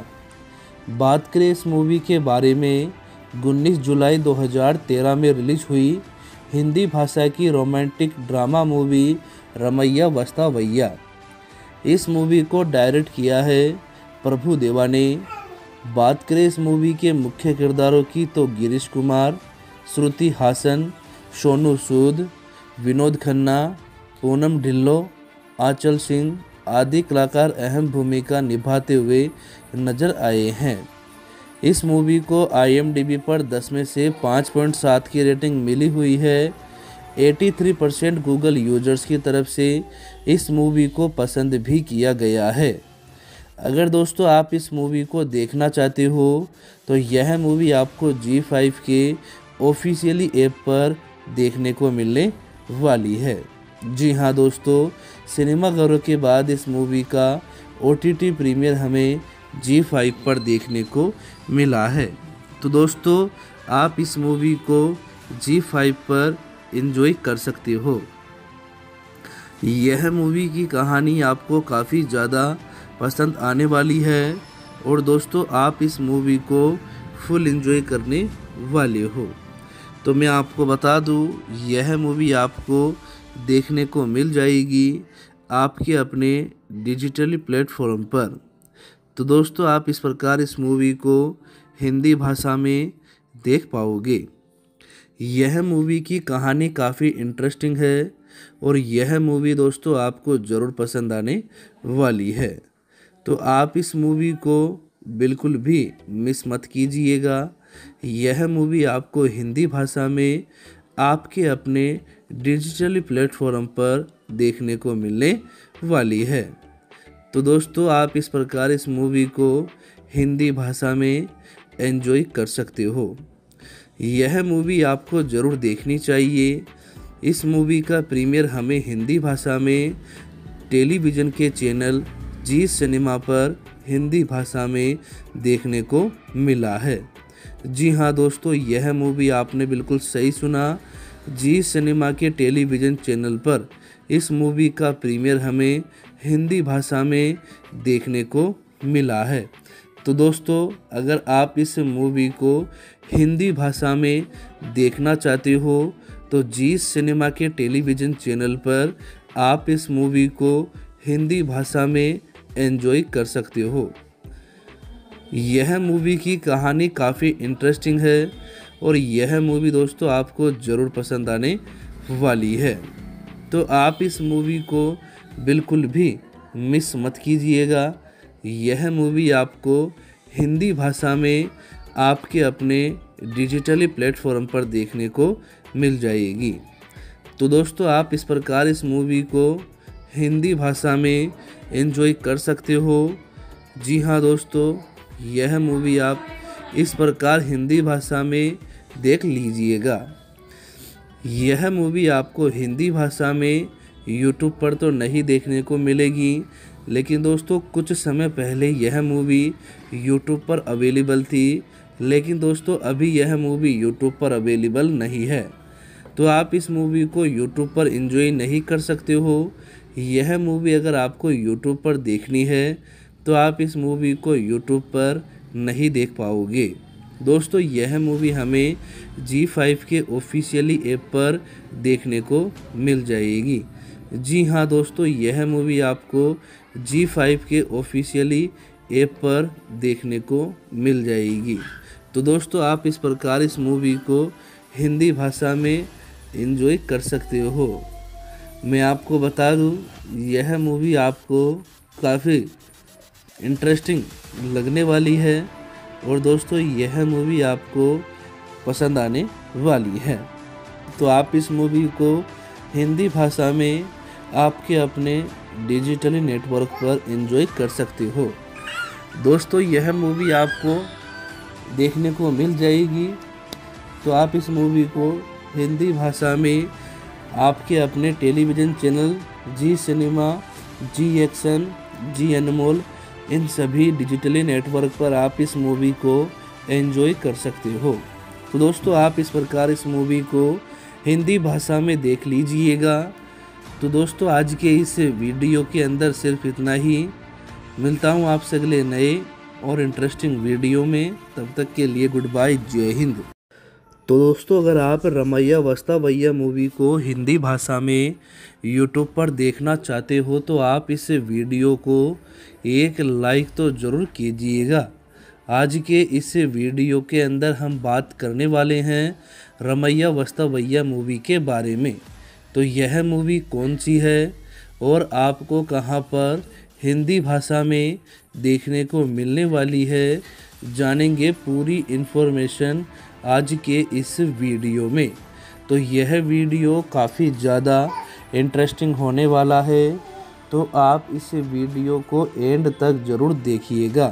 बात करें इस मूवी के बारे में, 19 जुलाई 2013 में रिलीज हुई हिंदी भाषा की romantic drama movie Ramaiya Vastavaiya. इस मूवी को डायरेक्ट किया है प्रभु देवा ने। बात करें इस मूवी के मुख्य किरदारों की तो गिरीश कुमार, श्रुति हासन, सोनू सूद, विनोद खन्ना, पूनम ढिल्लो, आंचल सिंह आदि कलाकार अहम भूमिका निभाते हुए नजर आए हैं। इस मूवी को IMDb पर 10 में से 5.7 की रेटिंग मिली हुई है। 83% गूगल यूजर्स की तरफ से इस मूवी को पसंद भी किया गया है। अगर दोस्तों आप इस मूवी को देखना चाहते हो तो यह मूवी आपको G5 के ऑफिशियली ऐप पर देखने को मिलने वाली है। जी हाँ दोस्तों, सिनेमाघरों के बाद इस मूवी का OTT प्रीमियर हमें G5 पर देखने को मिला है। तो दोस्तों आप इस मूवी को G5 पर एंजॉय कर सकते हो। यह मूवी की कहानी आपको काफ़ी ज़्यादा पसंद आने वाली है और दोस्तों आप इस मूवी को फुल एंजॉय करने वाले हो। तो मैं आपको बता दूं, यह मूवी आपको देखने को मिल जाएगी आपके अपने डिजिटली प्लेटफॉर्म पर। तो दोस्तों आप इस प्रकार इस मूवी को हिंदी भाषा में देख पाओगे। यह मूवी की कहानी काफ़ी इंटरेस्टिंग है और यह मूवी दोस्तों आपको ज़रूर पसंद आने वाली है। तो आप इस मूवी को बिल्कुल भी मिस मत कीजिएगा। यह मूवी आपको हिंदी भाषा में आपके अपने डिजिटल प्लेटफॉर्म पर देखने को मिलने वाली है। तो दोस्तों आप इस प्रकार इस मूवी को हिंदी भाषा में एंजॉय कर सकते हो। यह मूवी आपको ज़रूर देखनी चाहिए। इस मूवी का प्रीमियर हमें हिंदी भाषा में टेलीविज़न के चैनल जी सिनेमा पर हिंदी भाषा में देखने को मिला है। जी हाँ दोस्तों, यह मूवी आपने बिल्कुल सही सुना। जी सिनेमा के टेलीविज़न चैनल पर इस मूवी का प्रीमियर हमें हिंदी भाषा में देखने को मिला है। तो दोस्तों अगर आप इस मूवी को हिंदी भाषा में देखना चाहते हो तो जी सिनेमा के टेलीविज़न चैनल पर आप इस मूवी को हिंदी भाषा में एंजॉय कर सकते हो। यह मूवी की कहानी काफ़ी इंटरेस्टिंग है और यह मूवी दोस्तों आपको ज़रूर पसंद आने वाली है। तो आप इस मूवी को बिल्कुल भी मिस मत कीजिएगा। यह मूवी आपको हिंदी भाषा में आपके अपने डिजिटली प्लेटफॉर्म पर देखने को मिल जाएगी। तो दोस्तों आप इस प्रकार इस मूवी को हिंदी भाषा में एंजॉय कर सकते हो। जी हाँ दोस्तों, यह मूवी आप इस प्रकार हिंदी भाषा में देख लीजिएगा। यह मूवी आपको हिंदी भाषा में YouTube पर तो नहीं देखने को मिलेगी, लेकिन दोस्तों कुछ समय पहले यह मूवी YouTube पर अवेलेबल थी, लेकिन दोस्तों अभी यह मूवी YouTube पर अवेलेबल नहीं है। तो आप इस मूवी को YouTube पर एंजॉय नहीं कर सकते हो। यह मूवी अगर आपको YouTube पर देखनी है तो आप इस मूवी को YouTube पर नहीं देख पाओगे। दोस्तों यह मूवी हमें G5 के ऑफिशियली ऐप पर देखने को मिल जाएगी। जी हाँ दोस्तों, यह मूवी आपको G5 के ऑफिशियली ऐप पर देखने को मिल जाएगी। तो दोस्तों आप इस प्रकार इस मूवी को हिंदी भाषा में एंजॉय कर सकते हो। मैं आपको बता दूं, यह मूवी आपको काफ़ी इंटरेस्टिंग लगने वाली है और दोस्तों यह मूवी आपको पसंद आने वाली है। तो आप इस मूवी को हिंदी भाषा में आपके अपने डिजिटली नेटवर्क पर एंजॉय कर सकते हो। दोस्तों यह मूवी आपको देखने को मिल जाएगी। तो आप इस मूवी को हिंदी भाषा में आपके अपने television channel Zee Cinema, Zee Action, Zee Anmol, इन सभी डिजिटली नेटवर्क पर आप इस मूवी को एंजॉय कर सकते हो। तो दोस्तों आप इस प्रकार इस मूवी को हिंदी भाषा में देख लीजिएगा। तो दोस्तों आज के इस वीडियो के अंदर सिर्फ इतना ही। मिलता हूँ आपसे अगले नए और इंटरेस्टिंग वीडियो में। तब तक के लिए गुड बाय, जय हिंद। तो दोस्तों अगर आप रमैया वस्तावैया मूवी को हिंदी भाषा में YouTube पर देखना चाहते हो तो आप इस वीडियो को एक लाइक तो ज़रूर कीजिएगा। आज के इस वीडियो के अंदर हम बात करने वाले हैं रमैया वस्तावैया मूवी के बारे में। तो यह मूवी कौन सी है और आपको कहां पर हिंदी भाषा में देखने को मिलने वाली है, जानेंगे पूरी इन्फॉर्मेशन आज के इस वीडियो में। तो यह वीडियो काफ़ी ज़्यादा इंटरेस्टिंग होने वाला है, तो आप इस वीडियो को एंड तक ज़रूर देखिएगा।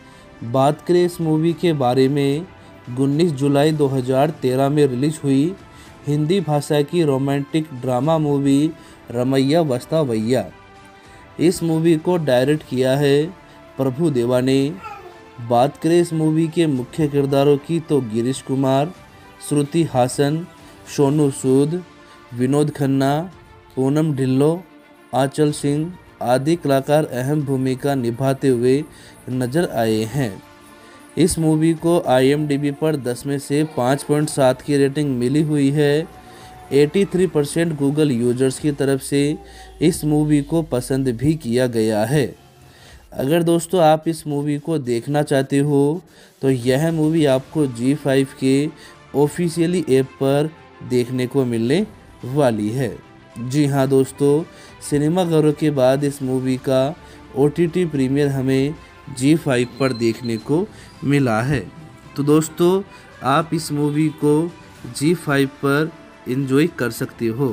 बात करें इस मूवी के बारे में, 19 जुलाई 2013 में रिलीज़ हुई हिंदी भाषा की romantic drama movie Ramaiya Vastavaiya. इस मूवी को डायरेक्ट किया है प्रभु देवा ने। बात करें इस मूवी के मुख्य किरदारों की तो गिरीश कुमार, श्रुति हासन, सोनू सूद, विनोद खन्ना, पूनम ढिल्लो, आंचल सिंह आदि कलाकार अहम भूमिका निभाते हुए नजर आए हैं। इस मूवी को IMDb पर 10 में से 5.7 की रेटिंग मिली हुई है। 83% गूगल यूजर्स की तरफ से इस मूवी को पसंद भी किया गया है। अगर दोस्तों आप इस मूवी को देखना चाहते हो तो यह मूवी आपको G5 के ऑफिशियली ऐप पर देखने को मिलने वाली है। जी हाँ दोस्तों, सिनेमाघरों के बाद इस मूवी का OTT प्रीमियर हमें G5 पर देखने को मिला है। तो दोस्तों आप इस मूवी को G5 पर एंजॉय कर सकते हो।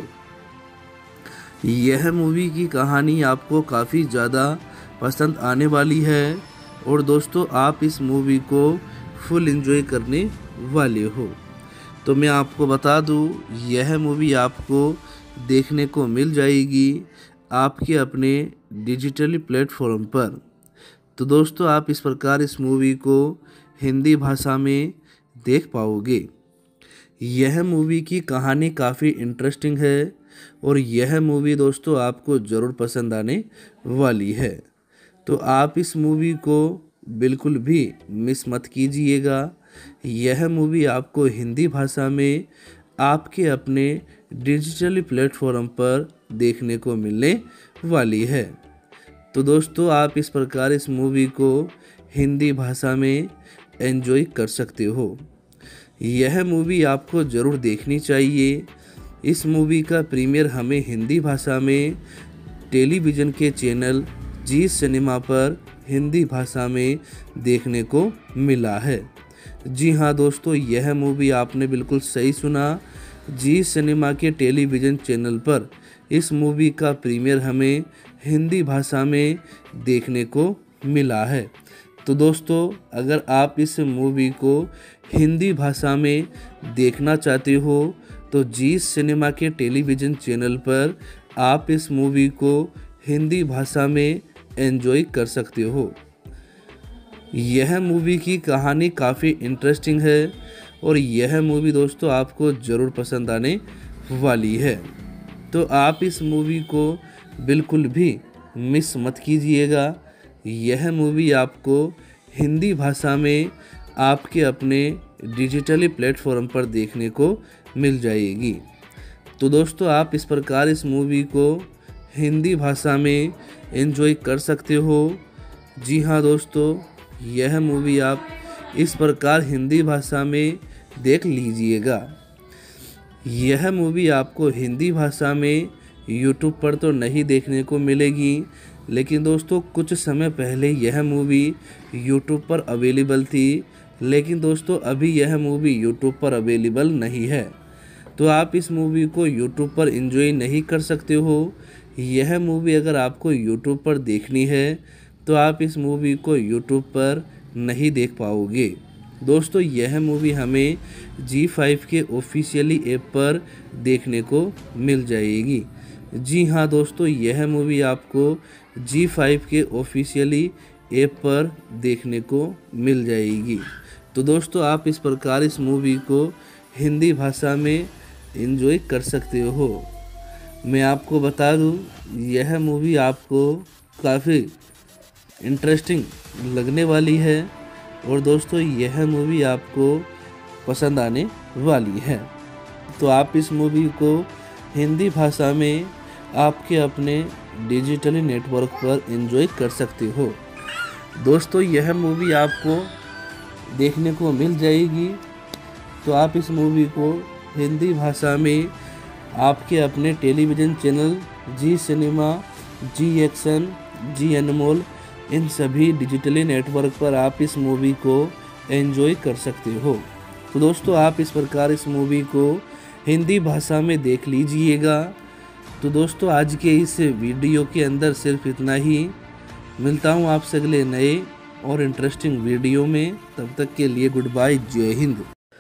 यह मूवी की कहानी आपको काफ़ी ज़्यादा पसंद आने वाली है और दोस्तों आप इस मूवी को फुल एंजॉय करने वाले हो। तो मैं आपको बता दूं, यह मूवी आपको देखने को मिल जाएगी आपके अपने डिजिटली प्लेटफॉर्म पर। तो दोस्तों आप इस प्रकार इस मूवी को हिंदी भाषा में देख पाओगे। यह मूवी की कहानी काफ़ी इंटरेस्टिंग है और यह मूवी दोस्तों आपको ज़रूर पसंद आने वाली है। तो आप इस मूवी को बिल्कुल भी मिस मत कीजिएगा। यह मूवी आपको हिंदी भाषा में आपके अपने डिजिटली प्लेटफॉर्म पर देखने को मिलने वाली है। तो दोस्तों आप इस प्रकार इस मूवी को हिंदी भाषा में एंजॉय कर सकते हो। यह मूवी आपको ज़रूर देखनी चाहिए। इस मूवी का प्रीमियर हमें हिंदी भाषा में टेलीविज़न के चैनल जी सिनेमा पर हिंदी भाषा में देखने को मिला है। जी हाँ दोस्तों, यह मूवी आपने बिल्कुल सही सुना। जी सिनेमा के टेलीविज़न चैनल पर इस मूवी का प्रीमियर हमें हिंदी भाषा में देखने को मिला है। तो दोस्तों अगर आप इस मूवी को हिंदी भाषा में देखना चाहते हो तो जी सिनेमा के टेलीविज़न चैनल पर आप इस मूवी को हिंदी भाषा में एंजॉय कर सकते हो। यह मूवी की कहानी काफ़ी इंटरेस्टिंग है और यह मूवी दोस्तों आपको ज़रूर पसंद आने वाली है। तो आप इस मूवी को बिल्कुल भी मिस मत कीजिएगा। यह मूवी आपको हिंदी भाषा में आपके अपने डिजिटली प्लेटफॉर्म पर देखने को मिल जाएगी। तो दोस्तों आप इस प्रकार इस मूवी को हिंदी भाषा में एंजॉय कर सकते हो। जी हाँ दोस्तों, यह मूवी आप इस प्रकार हिंदी भाषा में देख लीजिएगा। यह मूवी आपको हिंदी भाषा में YouTube पर तो नहीं देखने को मिलेगी, लेकिन दोस्तों कुछ समय पहले यह मूवी YouTube पर अवेलेबल थी, लेकिन दोस्तों अभी यह मूवी YouTube पर अवेलेबल नहीं है। तो आप इस मूवी को YouTube पर एंजॉय नहीं कर सकते हो। यह मूवी अगर आपको YouTube पर देखनी है तो आप इस मूवी को YouTube पर नहीं देख पाओगे। दोस्तों यह मूवी हमें G5 के ऑफिशियली ऐप पर देखने को मिल जाएगी। जी हाँ दोस्तों, यह मूवी आपको G5 के ऑफिशियली ऐप पर देखने को मिल जाएगी। तो दोस्तों आप इस प्रकार इस मूवी को हिंदी भाषा में एंजॉय कर सकते हो। मैं आपको बता दूं, यह मूवी आपको काफ़ी इंटरेस्टिंग लगने वाली है और दोस्तों यह मूवी आपको पसंद आने वाली है। तो आप इस मूवी को हिंदी भाषा में आपके अपने डिजिटली नेटवर्क पर एंजॉय कर सकते हो। दोस्तों यह मूवी आपको देखने को मिल जाएगी। तो आप इस मूवी को हिंदी भाषा में आपके अपने television channel Zee Cinema, Zee Action, Zee Anmol इन सभी डिजिटली नेटवर्क पर आप इस मूवी को एंजॉय कर सकते हो। तो दोस्तों आप इस प्रकार इस मूवी को हिंदी भाषा में देख लीजिएगा। तो दोस्तों आज के इस वीडियो के अंदर सिर्फ इतना ही। मिलता हूँ आपसे अगले नए और इंटरेस्टिंग वीडियो में। तब तक के लिए गुड बाय, जय हिंद।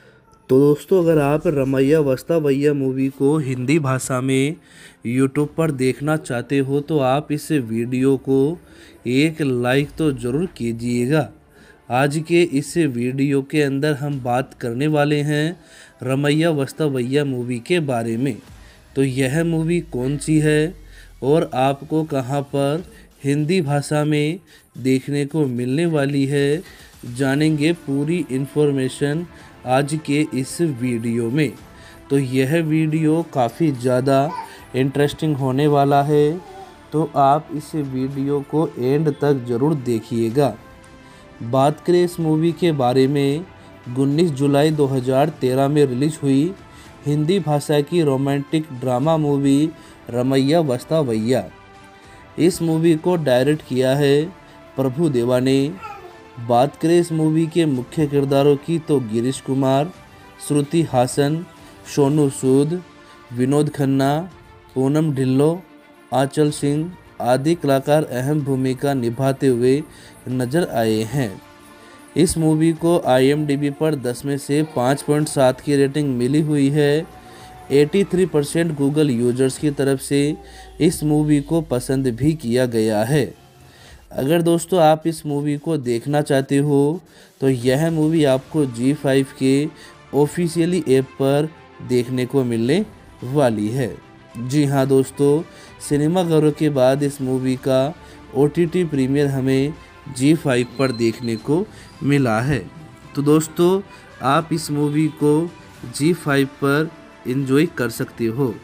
तो दोस्तों अगर आप रमैया वस्तावैया मूवी को हिंदी भाषा में यूट्यूब पर देखना चाहते हो तो आप इस वीडियो को एक लाइक तो ज़रूर कीजिएगा। आज के इस वीडियो के अंदर हम बात करने वाले हैं रमैया वस्तावैया मूवी के बारे में। तो यह मूवी कौन सी है और आपको कहां पर हिंदी भाषा में देखने को मिलने वाली है, जानेंगे पूरी इन्फॉर्मेशन आज के इस वीडियो में। तो यह वीडियो काफ़ी ज़्यादा इंटरेस्टिंग होने वाला है, तो आप इस वीडियो को एंड तक ज़रूर देखिएगा। बात करें इस मूवी के बारे में, 19 जुलाई 2013 में रिलीज हुई हिंदी भाषा की romantic drama movie Ramaiya Vastavaiya. इस मूवी को डायरेक्ट किया है प्रभु देवा ने। बात करें इस मूवी के मुख्य किरदारों की तो गिरीश कुमार, श्रुति हासन, सोनू सूद, विनोद खन्ना, पूनम ढिल्लो, आंचल सिंह आदि कलाकार अहम भूमिका निभाते हुए नजर आए हैं। इस मूवी को IMDb पर 10 में से 5.7 की रेटिंग मिली हुई है। 83% गूगल यूजर्स की तरफ से इस मूवी को पसंद भी किया गया है। अगर दोस्तों आप इस मूवी को देखना चाहते हो तो यह मूवी आपको G5 के ऑफिशियली ऐप पर देखने को मिलने वाली है। जी हाँ दोस्तों, सिनेमाघरों के बाद इस मूवी का OTT प्रीमियर हमें G5 पर देखने को मिला है। तो दोस्तों आप इस मूवी को G5 पर एंजॉय कर सकते हो।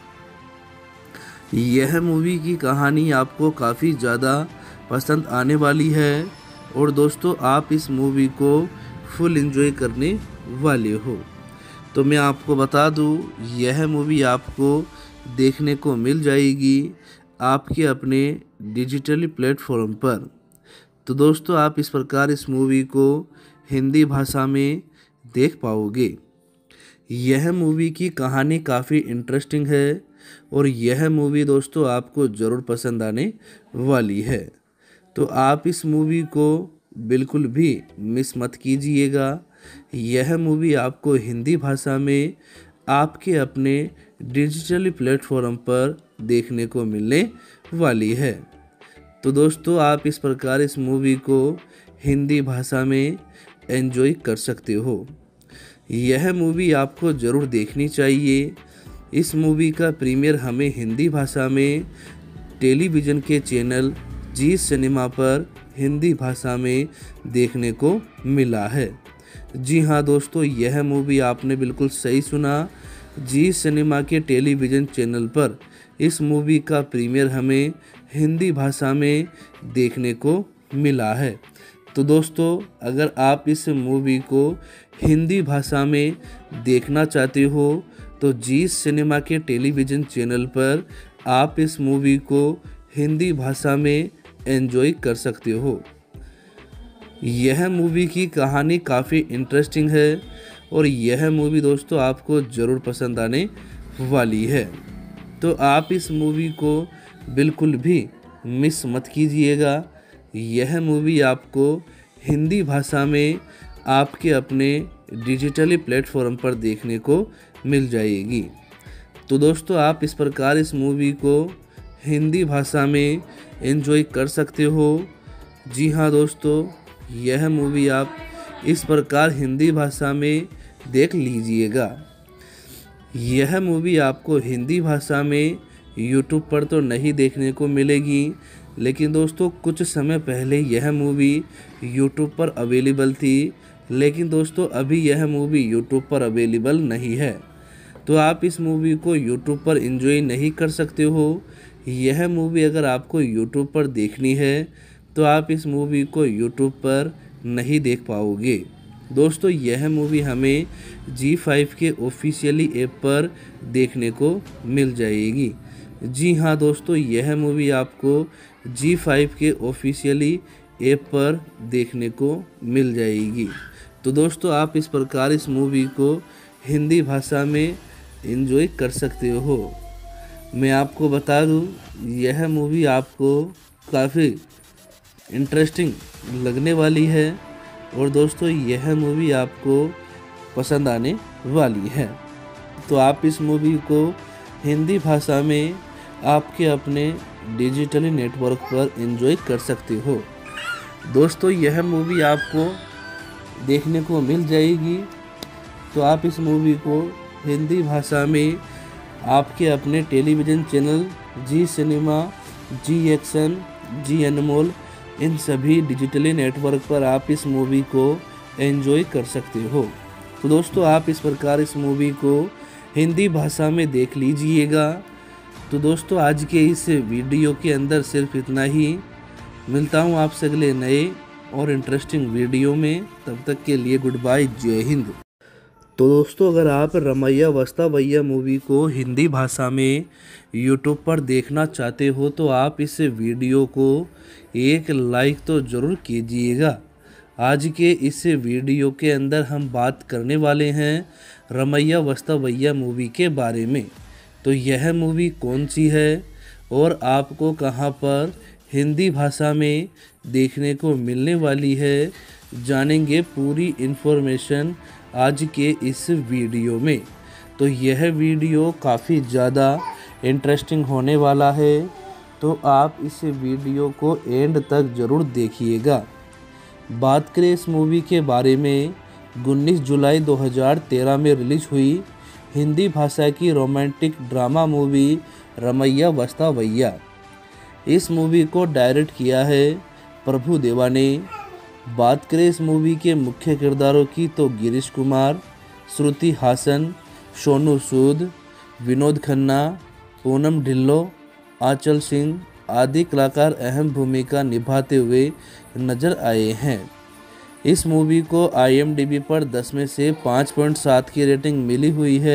यह मूवी की कहानी आपको काफ़ी ज़्यादा पसंद आने वाली है और दोस्तों आप इस मूवी को फुल एंजॉय करने वाले हो। तो मैं आपको बता दूं, यह मूवी आपको देखने को मिल जाएगी आपके अपने डिजिटली प्लेटफॉर्म पर। तो दोस्तों आप इस प्रकार इस मूवी को हिंदी भाषा में देख पाओगे। यह मूवी की कहानी काफ़ी इंटरेस्टिंग है और यह मूवी दोस्तों आपको ज़रूर पसंद आने वाली है। तो आप इस मूवी को बिल्कुल भी मिस मत कीजिएगा। यह मूवी आपको हिंदी भाषा में आपके अपने डिजिटल प्लेटफॉर्म पर देखने को मिलने वाली है। तो दोस्तों आप इस प्रकार इस मूवी को हिंदी भाषा में एंजॉय कर सकते हो। यह मूवी आपको ज़रूर देखनी चाहिए। इस मूवी का प्रीमियर हमें हिंदी भाषा में टेलीविज़न के चैनल जी सिनेमा पर हिंदी भाषा में देखने को मिला है। जी हाँ दोस्तों, यह मूवी आपने बिल्कुल सही सुना। जी सिनेमा के टेलीविज़न चैनल पर इस मूवी का प्रीमियर हमें हिंदी भाषा में देखने को मिला है। तो दोस्तों अगर आप इस मूवी को हिंदी भाषा में देखना चाहते हो तो जी सिनेमा के टेलीविज़न चैनल पर आप इस मूवी को हिंदी भाषा में एंजॉय कर सकते हो। यह मूवी की कहानी काफ़ी इंटरेस्टिंग है और यह मूवी दोस्तों आपको ज़रूर पसंद आने वाली है। तो आप इस मूवी को बिल्कुल भी मिस मत कीजिएगा। यह मूवी आपको हिंदी भाषा में आपके अपने डिजिटली प्लेटफॉर्म पर देखने को मिल जाएगी। तो दोस्तों आप इस प्रकार इस मूवी को हिंदी भाषा में एंजॉय कर सकते हो। जी हाँ दोस्तों, यह मूवी आप इस प्रकार हिंदी भाषा में देख लीजिएगा। यह मूवी आपको हिंदी भाषा में यूट्यूब पर तो नहीं देखने को मिलेगी, लेकिन दोस्तों कुछ समय पहले यह मूवी यूट्यूब पर अवेलेबल थी, लेकिन दोस्तों अभी यह मूवी यूट्यूब पर अवेलेबल नहीं है। तो आप इस मूवी को यूट्यूब पर एंजॉय नहीं कर सकते हो। यह मूवी अगर आपको यूट्यूब पर देखनी है तो आप इस मूवी को यूट्यूब पर नहीं देख पाओगे। दोस्तों यह मूवी हमें G5 के ऑफिशियली ऐप पर देखने को मिल जाएगी। जी हाँ दोस्तों, यह मूवी आपको G5 के ऑफिशियली ऐप पर देखने को मिल जाएगी। तो दोस्तों आप इस प्रकार इस मूवी को हिंदी भाषा में एंजॉय कर सकते हो। मैं आपको बता दूं, यह मूवी आपको काफ़ी इंटरेस्टिंग लगने वाली है और दोस्तों यह मूवी आपको पसंद आने वाली है। तो आप इस मूवी को हिंदी भाषा में आपके अपने डिजिटली नेटवर्क पर एंजॉय कर सकते हो। दोस्तों यह मूवी आपको देखने को मिल जाएगी। तो आप इस मूवी को हिंदी भाषा में आपके अपने television channel Zee Cinema, Zee Action, Zee Anmol, इन सभी डिजिटली नेटवर्क पर आप इस मूवी को एंजॉय कर सकते हो। तो दोस्तों आप इस प्रकार इस मूवी को हिंदी भाषा में देख लीजिएगा। तो दोस्तों आज के इस वीडियो के अंदर सिर्फ इतना ही। मिलता हूँ आपसे अगले नए और इंटरेस्टिंग वीडियो में। तब तक के लिए गुड बाय, जय हिंद। तो दोस्तों अगर आप रमैया वस्तावैया मूवी को हिंदी भाषा में यूट्यूब पर देखना चाहते हो तो आप इस वीडियो को एक लाइक तो ज़रूर कीजिएगा। आज के इस वीडियो के अंदर हम बात करने वाले हैं रमैया वस्तावैया मूवी के बारे में। तो यह मूवी कौन सी है और आपको कहां पर हिंदी भाषा में देखने को मिलने वाली है, जानेंगे पूरी इन्फॉर्मेशन आज के इस वीडियो में। तो यह वीडियो काफ़ी ज़्यादा इंटरेस्टिंग होने वाला है, तो आप इस वीडियो को एंड तक ज़रूर देखिएगा। बात करें इस मूवी के बारे में, 19 जुलाई 2013 में रिलीज हुई हिंदी भाषा की romantic drama movie Ramaiya Vastavaiya. इस मूवी को डायरेक्ट किया है प्रभु देवा ने। बात करें इस मूवी के मुख्य किरदारों की तो गिरीश कुमार, श्रुति हासन, सोनू सूद, विनोद खन्ना, पूनम ढिल्लो, आंचल सिंह आदि कलाकार अहम भूमिका निभाते हुए नजर आए हैं। इस मूवी को IMDb पर 10 में से 5.7 की रेटिंग मिली हुई है।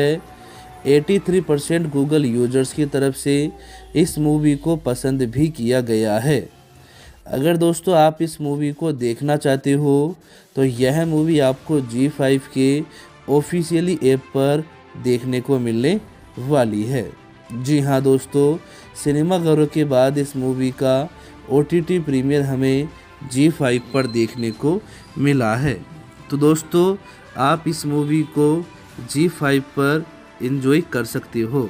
83% गूगल यूजर्स की तरफ से इस मूवी को पसंद भी किया गया है। अगर दोस्तों आप इस मूवी को देखना चाहते हो तो यह मूवी आपको G5 के ऑफिशियली ऐप पर देखने को मिलने वाली है। जी हाँ दोस्तों, सिनेमाघरों के बाद इस मूवी का OTT प्रीमियर हमें G5 पर देखने को मिला है। तो दोस्तों आप इस मूवी को G5 पर एंजॉय कर सकते हो।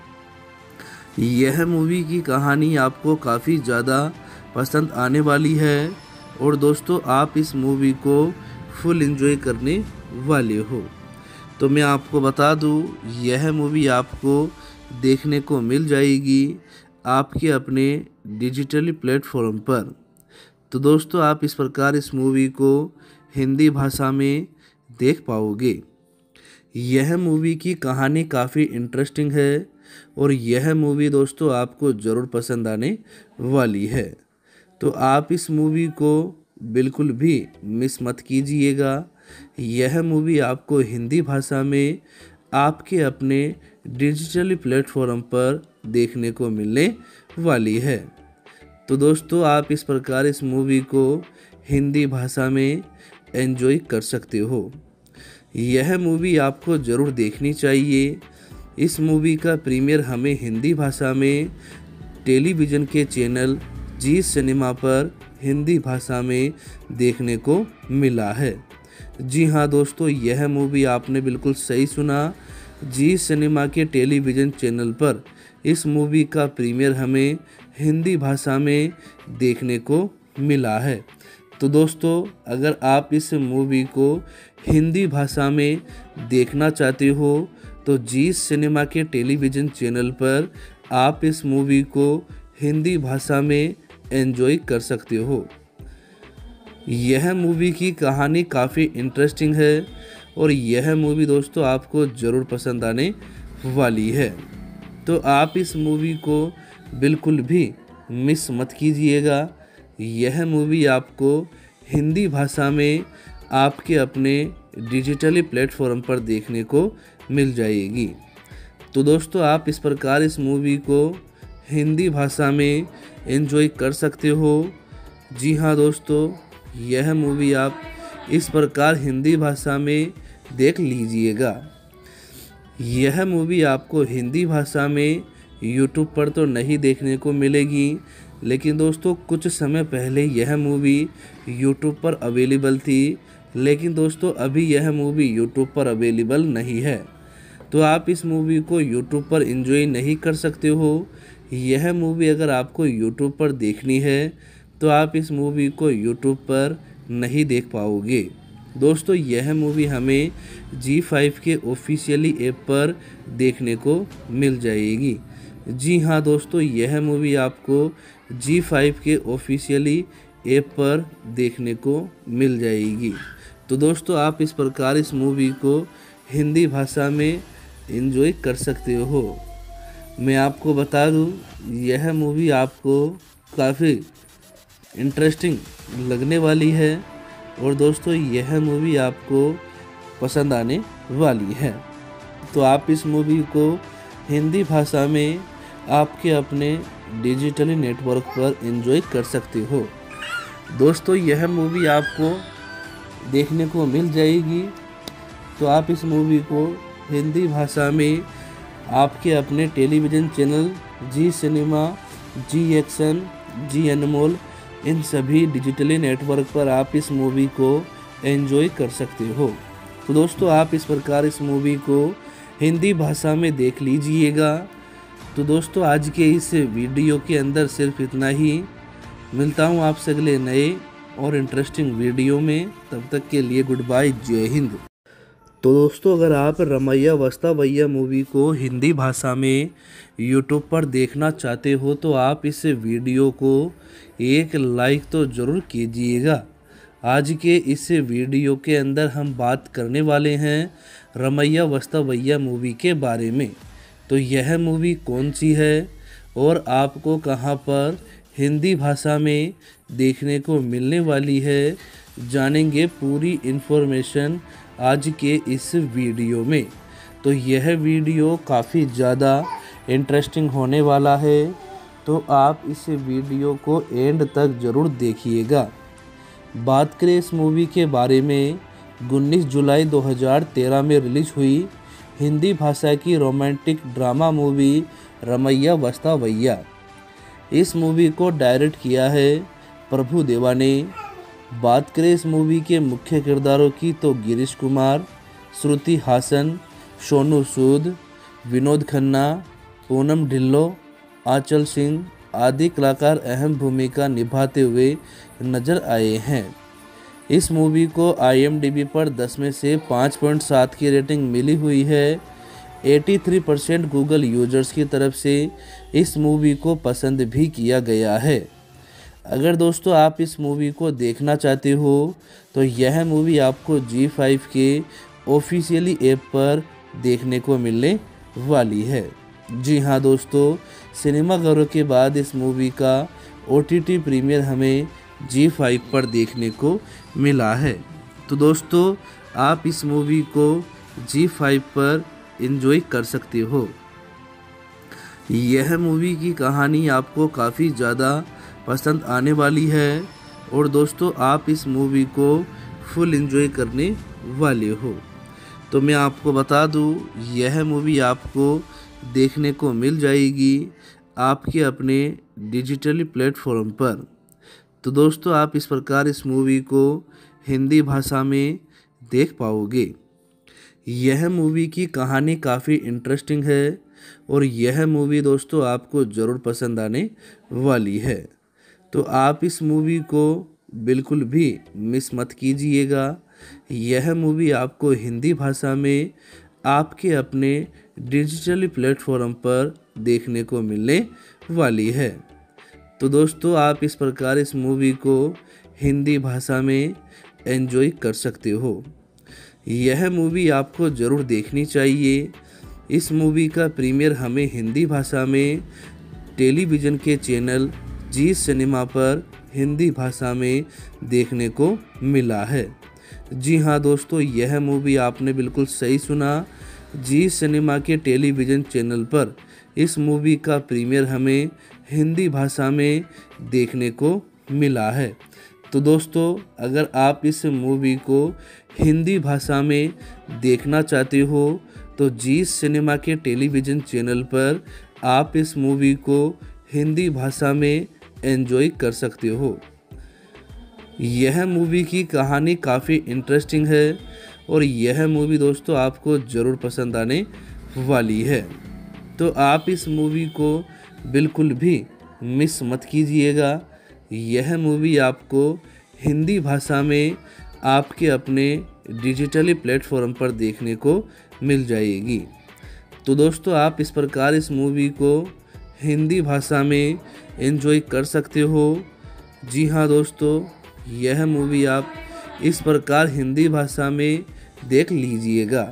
यह मूवी की कहानी आपको काफ़ी ज़्यादा पसंद आने वाली है और दोस्तों आप इस मूवी को फुल एंजॉय करने वाले हो। तो मैं आपको बता दूं, यह मूवी आपको देखने को मिल जाएगी आपके अपने डिजिटली प्लेटफॉर्म पर। तो दोस्तों आप इस प्रकार इस मूवी को हिंदी भाषा में देख पाओगे। यह मूवी की कहानी काफ़ी इंटरेस्टिंग है और यह मूवी दोस्तों आपको ज़रूर पसंद आने वाली है। तो आप इस मूवी को बिल्कुल भी मिस मत कीजिएगा। यह मूवी आपको हिंदी भाषा में आपके अपने डिजिटली प्लेटफॉर्म पर देखने को मिलने वाली है। तो दोस्तों आप इस प्रकार इस मूवी को हिंदी भाषा में एंजॉय कर सकते हो। यह मूवी आपको ज़रूर देखनी चाहिए। इस मूवी का प्रीमियर हमें हिंदी भाषा में टेलीविज़न के चैनल जी सिनेमा पर हिंदी भाषा में देखने को मिला है। जी हाँ दोस्तों, यह मूवी आपने बिल्कुल सही सुना। जी सिनेमा के टेलीविज़न चैनल पर इस मूवी का प्रीमियर हमें हिंदी भाषा में देखने को मिला है। तो दोस्तों अगर आप इस मूवी को हिंदी भाषा में देखना चाहते हो तो जी सिनेमा के टेलीविज़न चैनल पर आप इस मूवी को हिंदी भाषा में एंजॉय कर सकते हो। यह मूवी की कहानी काफ़ी इंटरेस्टिंग है और यह मूवी दोस्तों आपको ज़रूर पसंद आने वाली है। तो आप इस मूवी को बिल्कुल भी मिस मत कीजिएगा। यह मूवी आपको हिंदी भाषा में आपके अपने डिजिटली प्लेटफॉर्म पर देखने को मिल जाएगी। तो दोस्तों आप इस प्रकार इस मूवी को हिंदी भाषा में एंजॉय कर सकते हो। जी हाँ दोस्तों, यह मूवी आप इस प्रकार हिंदी भाषा में देख लीजिएगा। यह मूवी आपको हिंदी भाषा में यूट्यूब पर तो नहीं देखने को मिलेगी, लेकिन दोस्तों कुछ समय पहले यह मूवी यूट्यूब पर अवेलेबल थी। लेकिन दोस्तों अभी यह मूवी यूट्यूब पर अवेलेबल नहीं है, तो आप इस मूवी को यूट्यूब पर एंजॉय नहीं कर सकते हो। यह मूवी अगर आपको यूट्यूब पर देखनी है तो आप इस मूवी को यूट्यूब पर नहीं देख पाओगे। दोस्तों यह मूवी हमें G5 के ऑफिशियली ऐप पर देखने को मिल जाएगी। जी हाँ दोस्तों, यह मूवी आपको G5 के ऑफिशियली ऐप पर देखने को मिल जाएगी। तो दोस्तों आप इस प्रकार इस मूवी को हिंदी भाषा में एंजॉय कर सकते हो। मैं आपको बता दूं, यह मूवी आपको काफ़ी इंटरेस्टिंग लगने वाली है और दोस्तों यह मूवी आपको पसंद आने वाली है। तो आप इस मूवी को हिंदी भाषा में आपके अपने डिजिटली नेटवर्क पर एंजॉय कर सकते हो। दोस्तों यह मूवी आपको देखने को मिल जाएगी, तो आप इस मूवी को हिंदी भाषा में आपके अपने television channel Zee Cinema, Zee Action, Zee Anmol, इन सभी डिजिटली नेटवर्क पर आप इस मूवी को एंजॉय कर सकते हो। तो दोस्तों आप इस प्रकार इस मूवी को हिंदी भाषा में देख लीजिएगा। तो दोस्तों आज के इस वीडियो के अंदर सिर्फ इतना ही। मिलता हूँ आपसे अगले नए और इंटरेस्टिंग वीडियो में। तब तक के लिए गुड बाय, जय हिंद। तो दोस्तों अगर आप रमैया वस्तावैया मूवी को हिंदी भाषा में यूट्यूब पर देखना चाहते हो तो आप इस वीडियो को एक लाइक तो ज़रूर कीजिएगा। आज के इस वीडियो के अंदर हम बात करने वाले हैं रमैया वस्तावैया मूवी के बारे में। तो यह मूवी कौन सी है और आपको कहां पर हिंदी भाषा में देखने को मिलने वाली है, जानेंगे पूरी इन्फॉर्मेशन आज के इस वीडियो में। तो यह वीडियो काफ़ी ज़्यादा इंटरेस्टिंग होने वाला है, तो आप इस वीडियो को एंड तक ज़रूर देखिएगा। बात करें इस मूवी के बारे में, 19 जुलाई 2013 में रिलीज हुई हिंदी भाषा की romantic drama movie Ramaiya Vastavaiya. इस मूवी को डायरेक्ट किया है प्रभु देवा ने। बात करें इस मूवी के मुख्य किरदारों की तो गिरीश कुमार, श्रुति हासन, सोनू सूद, विनोद खन्ना, पूनम ढिल्लो, आंचल सिंह आदि कलाकार अहम भूमिका निभाते हुए नजर आए हैं। इस मूवी को IMDb पर 10 में से 5.7 की रेटिंग मिली हुई है। 83% गूगल यूजर्स की तरफ से इस मूवी को पसंद भी किया गया है। अगर दोस्तों आप इस मूवी को देखना चाहते हो तो यह मूवी आपको G5 के ऑफिशियली ऐप पर देखने को मिलने वाली है। जी हाँ दोस्तों, सिनेमाघरों के बाद इस मूवी का OTT प्रीमियर हमें G5 पर देखने को मिला है। तो दोस्तों आप इस मूवी को G5 पर एंजॉय कर सकते हो। यह मूवी की कहानी आपको काफ़ी ज़्यादा पसंद आने वाली है और दोस्तों आप इस मूवी को फुल एंजॉय करने वाले हो। तो मैं आपको बता दूं, यह मूवी आपको देखने को मिल जाएगी आपके अपने डिजिटली प्लेटफॉर्म पर। तो दोस्तों आप इस प्रकार इस मूवी को हिंदी भाषा में देख पाओगे। यह मूवी की कहानी काफ़ी इंटरेस्टिंग है और यह मूवी दोस्तों आपको ज़रूर पसंद आने वाली है। तो आप इस मूवी को बिल्कुल भी मिस मत कीजिएगा। यह मूवी आपको हिंदी भाषा में आपके अपने डिजिटली प्लेटफॉर्म पर देखने को मिलने वाली है। तो दोस्तों आप इस प्रकार इस मूवी को हिंदी भाषा में एंजॉय कर सकते हो। यह मूवी आपको ज़रूर देखनी चाहिए। इस मूवी का प्रीमियर हमें हिंदी भाषा में टेलीविज़न के चैनल जी सिनेमा पर हिंदी भाषा में देखने को मिला है। जी हाँ दोस्तों, यह मूवी आपने बिल्कुल सही सुना। जी सिनेमा के टेलीविज़न चैनल पर इस मूवी का प्रीमियर हमें हिंदी भाषा में देखने को मिला है। तो दोस्तों अगर आप इस मूवी को हिंदी भाषा में देखना चाहते हो तो जी सिनेमा के टेलीविज़न चैनल पर आप इस मूवी को हिंदी भाषा में एंजॉय कर सकते हो। यह मूवी की कहानी काफ़ी इंटरेस्टिंग है और यह मूवी दोस्तों आपको ज़रूर पसंद आने वाली है। तो आप इस मूवी को बिल्कुल भी मिस मत कीजिएगा। यह मूवी आपको हिंदी भाषा में आपके अपने डिजिटली प्लेटफॉर्म पर देखने को मिल जाएगी। तो दोस्तों आप इस प्रकार इस मूवी को हिंदी भाषा में एंजॉय कर सकते हो। जी हाँ दोस्तों, यह मूवी आप इस प्रकार हिंदी भाषा में देख लीजिएगा।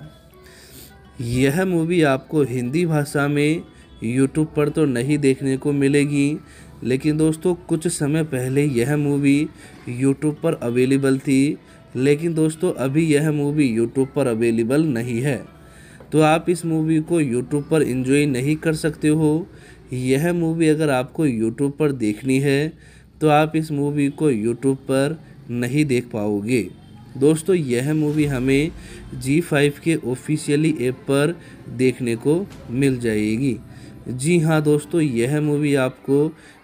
यह मूवी आपको हिंदी भाषा में यूट्यूब पर तो नहीं देखने को मिलेगी, लेकिन दोस्तों कुछ समय पहले यह मूवी यूट्यूब पर अवेलेबल थी, लेकिन दोस्तों अभी यह मूवी यूट्यूब पर अवेलेबल नहीं है। तो आप इस मूवी को यूट्यूब पर एंजॉय नहीं कर सकते हो। यह मूवी अगर आपको यूट्यूब पर देखनी है तो आप इस मूवी को यूट्यूब पर नहीं देख पाओगे। दोस्तों यह मूवी हमें G5 के ऑफिशियली ऐप पर देखने को मिल जाएगी। जी हाँ दोस्तों, यह मूवी आपको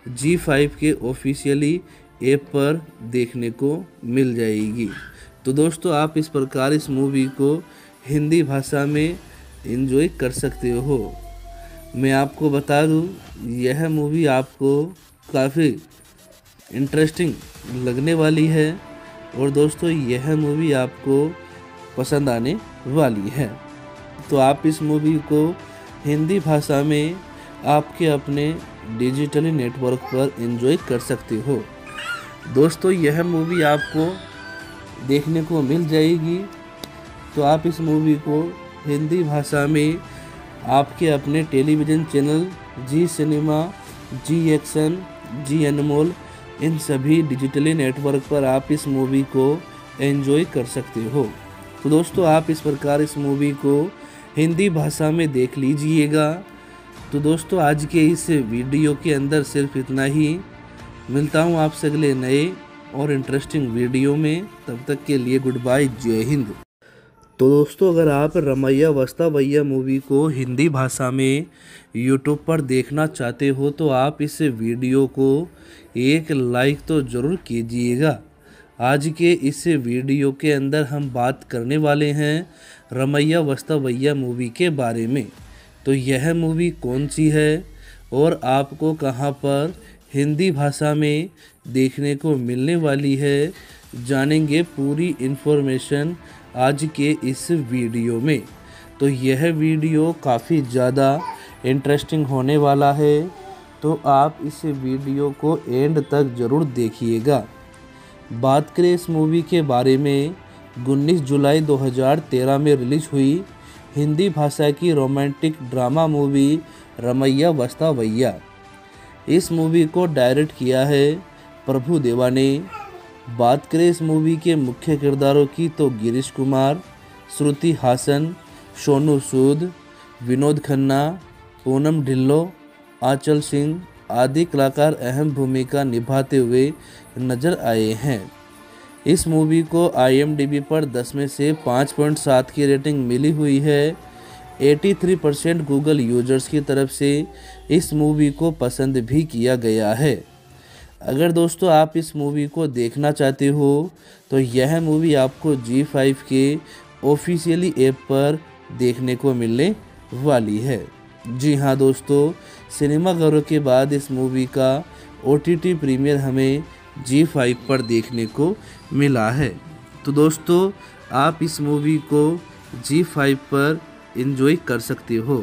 G5 के ऑफिशियली ऐप पर देखने को मिल जाएगी। तो दोस्तों आप इस प्रकार इस मूवी को हिंदी भाषा में एंजॉय कर सकते हो। मैं आपको बता दूं, यह मूवी आपको काफ़ी इंटरेस्टिंग लगने वाली है और दोस्तों यह मूवी आपको पसंद आने वाली है। तो आप इस मूवी को हिंदी भाषा में आपके अपने डिजिटली नेटवर्क पर एंजॉय कर सकते हो। दोस्तों यह मूवी आपको देखने को मिल जाएगी। तो आप इस मूवी को हिंदी भाषा में आपके अपने television channel Zee Cinema, Zee Action, Zee Anmol, इन सभी डिजिटली नेटवर्क पर आप इस मूवी को एंजॉय कर सकते हो। तो दोस्तों आप इस प्रकार इस मूवी को हिंदी भाषा में देख लीजिएगा। तो दोस्तों आज के इस वीडियो के अंदर सिर्फ इतना ही। मिलता हूँ आपसे अगले नए और इंटरेस्टिंग वीडियो में। तब तक के लिए गुड बाय, जय हिंद। तो दोस्तों अगर आप रमैया वस्तावैया मूवी को हिंदी भाषा में यूट्यूब पर देखना चाहते हो तो आप इस वीडियो को एक लाइक तो ज़रूर कीजिएगा। आज के इस वीडियो के अंदर हम बात करने वाले हैं रमैया वस्तावैया मूवी के बारे में। तो यह मूवी कौन सी है और आपको कहां पर हिंदी भाषा में देखने को मिलने वाली है, जानेंगे पूरी इन्फॉर्मेशन आज के इस वीडियो में। तो यह वीडियो काफ़ी ज़्यादा इंटरेस्टिंग होने वाला है, तो आप इस वीडियो को एंड तक ज़रूर देखिएगा। बात करें इस मूवी के बारे में, 19 जुलाई 2013 में रिलीज़ हुई हिंदी भाषा की romantic drama movie Ramaiya Vastavaiya. इस मूवी को डायरेक्ट किया है प्रभु देवा ने। बात करें इस मूवी के मुख्य किरदारों की तो गिरीश कुमार, श्रुति हासन, सोनू सूद, विनोद खन्ना, पूनम ढिल्लो, आंचल सिंह आदि कलाकार अहम भूमिका निभाते हुए नजर आए हैं। इस मूवी को IMDb पर 10 में से 5.7 की रेटिंग मिली हुई है। 83% गूगल यूजर्स की तरफ से इस मूवी को पसंद भी किया गया है। अगर दोस्तों आप इस मूवी को देखना चाहते हो तो यह मूवी आपको G5 के ऑफिशियली ऐप पर देखने को मिलने वाली है। जी हाँ दोस्तों, सिनेमाघरों के बाद इस मूवी का OTT प्रीमियर हमें G5 पर देखने को मिला है। तो दोस्तों आप इस मूवी को G5 पर एंजॉय कर सकते हो।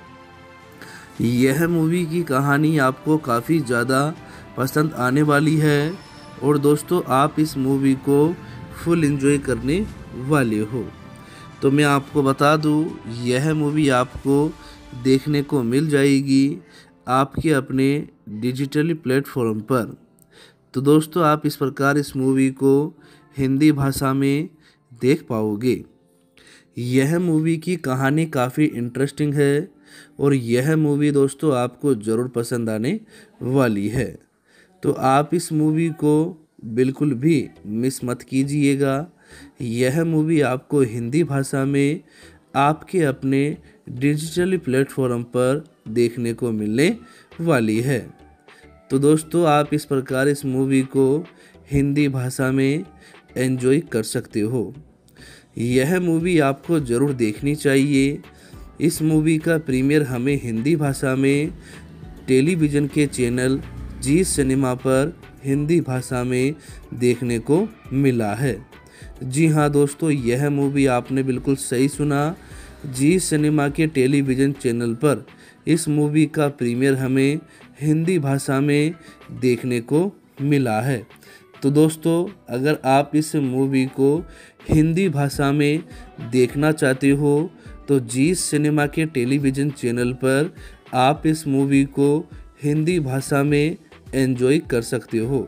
यह मूवी की कहानी आपको काफ़ी ज़्यादा पसंद आने वाली है और दोस्तों आप इस मूवी को फुल एंजॉय करने वाले हो। तो मैं आपको बता दूं, यह मूवी आपको देखने को मिल जाएगी आपके अपने डिजिटली प्लेटफॉर्म पर। तो दोस्तों आप इस प्रकार इस मूवी को हिंदी भाषा में देख पाओगे। यह मूवी की कहानी काफ़ी इंटरेस्टिंग है और यह मूवी दोस्तों आपको ज़रूर पसंद आने वाली है। तो आप इस मूवी को बिल्कुल भी मिस मत कीजिएगा। यह मूवी आपको हिंदी भाषा में आपके अपने डिजिटली प्लेटफॉर्म पर देखने को मिलने वाली है। तो दोस्तों आप इस प्रकार इस मूवी को हिंदी भाषा में एंजॉय कर सकते हो। यह मूवी आपको ज़रूर देखनी चाहिए। इस मूवी का प्रीमियर हमें हिंदी भाषा में टेलीविज़न के चैनल जी सिनेमा पर हिंदी भाषा में देखने को मिला है। जी हाँ दोस्तों, यह मूवी आपने बिल्कुल सही सुना। जी सिनेमा के टेलीविज़न चैनल पर इस मूवी का प्रीमियर हमें हिंदी भाषा में देखने को मिला है। तो दोस्तों अगर आप इस मूवी को हिंदी भाषा में देखना चाहते हो तो जी सिनेमा के टेलीविज़न चैनल पर आप इस मूवी को हिंदी भाषा में एंजॉय कर सकते हो।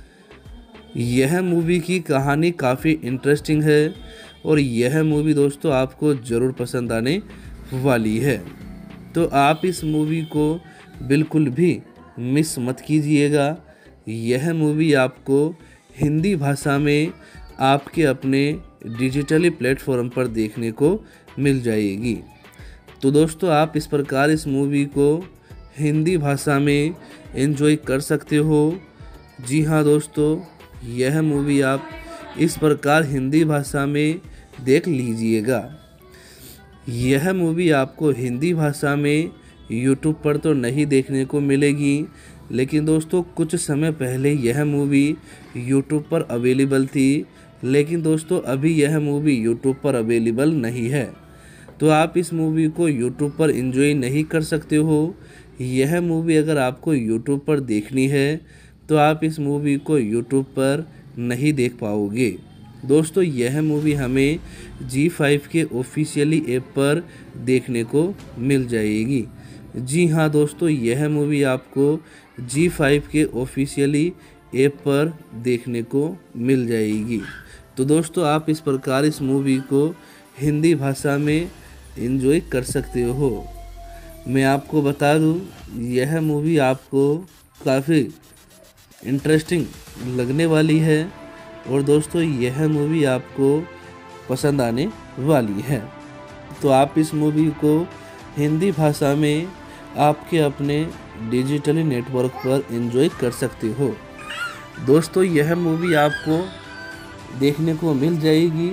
यह मूवी की कहानी काफ़ी इंटरेस्टिंग है और यह मूवी दोस्तों आपको ज़रूर पसंद आने वाली है। तो आप इस मूवी को बिल्कुल भी मिस मत कीजिएगा। यह मूवी आपको हिंदी भाषा में आपके अपने डिजिटली प्लेटफॉर्म पर देखने को मिल जाएगी। तो दोस्तों आप इस प्रकार इस मूवी को हिंदी भाषा में एंजॉय कर सकते हो। जी हाँ दोस्तों, यह मूवी आप इस प्रकार हिंदी भाषा में देख लीजिएगा। यह मूवी आपको हिंदी भाषा में यूट्यूब पर तो नहीं देखने को मिलेगी, लेकिन दोस्तों कुछ समय पहले यह मूवी यूट्यूब पर अवेलेबल थी, लेकिन दोस्तों अभी यह मूवी यूट्यूब पर अवेलेबल नहीं है। तो आप इस मूवी को यूट्यूब पर एंजॉय नहीं कर सकते हो। यह मूवी अगर आपको यूट्यूब पर देखनी है तो आप इस मूवी को यूट्यूब पर नहीं देख पाओगे। दोस्तों यह मूवी हमें G5 के ऑफिशियली ऐप पर देखने को मिल जाएगी। जी हाँ दोस्तों, यह मूवी आपको G5 के ऑफिशियली ऐप पर देखने को मिल जाएगी। तो दोस्तों आप इस प्रकार इस मूवी को हिंदी भाषा में एंजॉय कर सकते हो। मैं आपको बता दूं, यह मूवी आपको काफ़ी इंटरेस्टिंग लगने वाली है और दोस्तों यह मूवी आपको पसंद आने वाली है। तो आप इस मूवी को हिंदी भाषा में आपके अपने डिजिटली नेटवर्क पर एंजॉय कर सकते हो। दोस्तों यह मूवी आपको देखने को मिल जाएगी।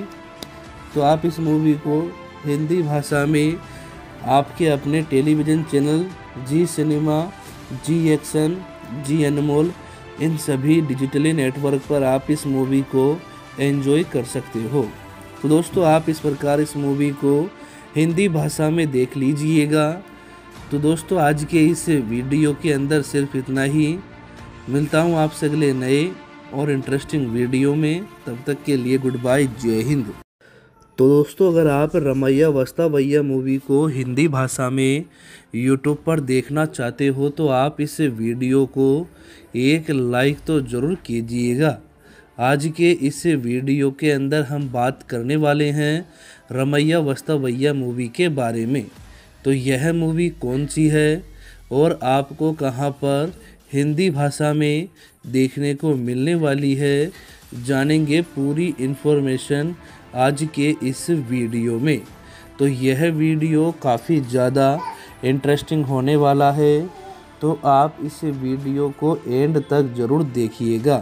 तो आप इस मूवी को हिंदी भाषा में आपके अपने television channel Zee Cinema, Zee Action, Zee Anmol, इन सभी डिजिटली नेटवर्क पर आप इस मूवी को एंजॉय कर सकते हो। तो दोस्तों आप इस प्रकार इस मूवी को हिंदी भाषा में देख लीजिएगा। तो दोस्तों आज के इस वीडियो के अंदर सिर्फ इतना ही। मिलता हूँ आपसे अगले नए और इंटरेस्टिंग वीडियो में। तब तक के लिए गुड बाय, जय हिंद। तो दोस्तों अगर आप रमैया वस्तावैया मूवी को हिंदी भाषा में यूट्यूब पर देखना चाहते हो तो आप इस वीडियो को एक लाइक तो ज़रूर कीजिएगा। आज के इस वीडियो के अंदर हम बात करने वाले हैं रमैया वस्तावैया मूवी के बारे में। तो यह मूवी कौन सी है और आपको कहां पर हिंदी भाषा में देखने को मिलने वाली है, जानेंगे पूरी इन्फॉर्मेशन आज के इस वीडियो में। तो यह वीडियो काफ़ी ज़्यादा इंटरेस्टिंग होने वाला है, तो आप इस वीडियो को एंड तक ज़रूर देखिएगा।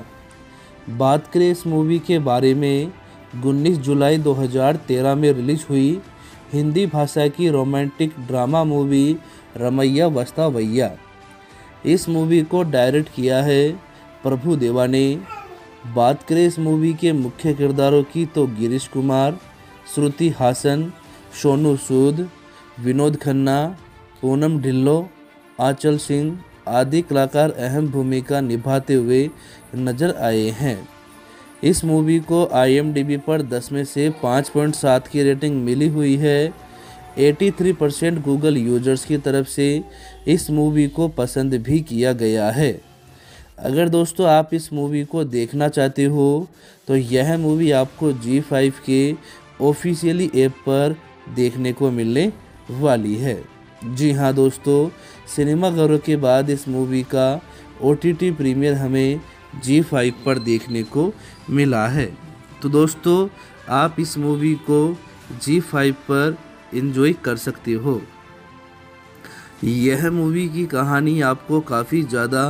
बात करें इस मूवी के बारे में, 19 जुलाई 2013 में रिलीज़ हुई हिंदी भाषा की romantic drama movie Ramaiya Vastavaiya. इस मूवी को डायरेक्ट किया है प्रभु देवा ने। बात करें इस मूवी के मुख्य किरदारों की तो गिरीश कुमार, श्रुति हासन, सोनू सूद, विनोद खन्ना, पूनम ढिल्लो, आंचल सिंह आदि कलाकार अहम भूमिका निभाते हुए नजर आए हैं। इस मूवी को IMDb पर 10 में से 5.7 की रेटिंग मिली हुई है। 83% गूगल यूजर्स की तरफ से इस मूवी को पसंद भी किया गया है। अगर दोस्तों आप इस मूवी को देखना चाहते हो तो यह मूवी आपको G5 के ऑफिशियली ऐप पर देखने को मिलने वाली है। जी हाँ दोस्तों, सिनेमाघरों के बाद इस मूवी का OTT प्रीमियर हमें G5 पर देखने को मिला है। तो दोस्तों आप इस मूवी को G5 पर एंजॉय कर सकते हो। यह मूवी की कहानी आपको काफ़ी ज़्यादा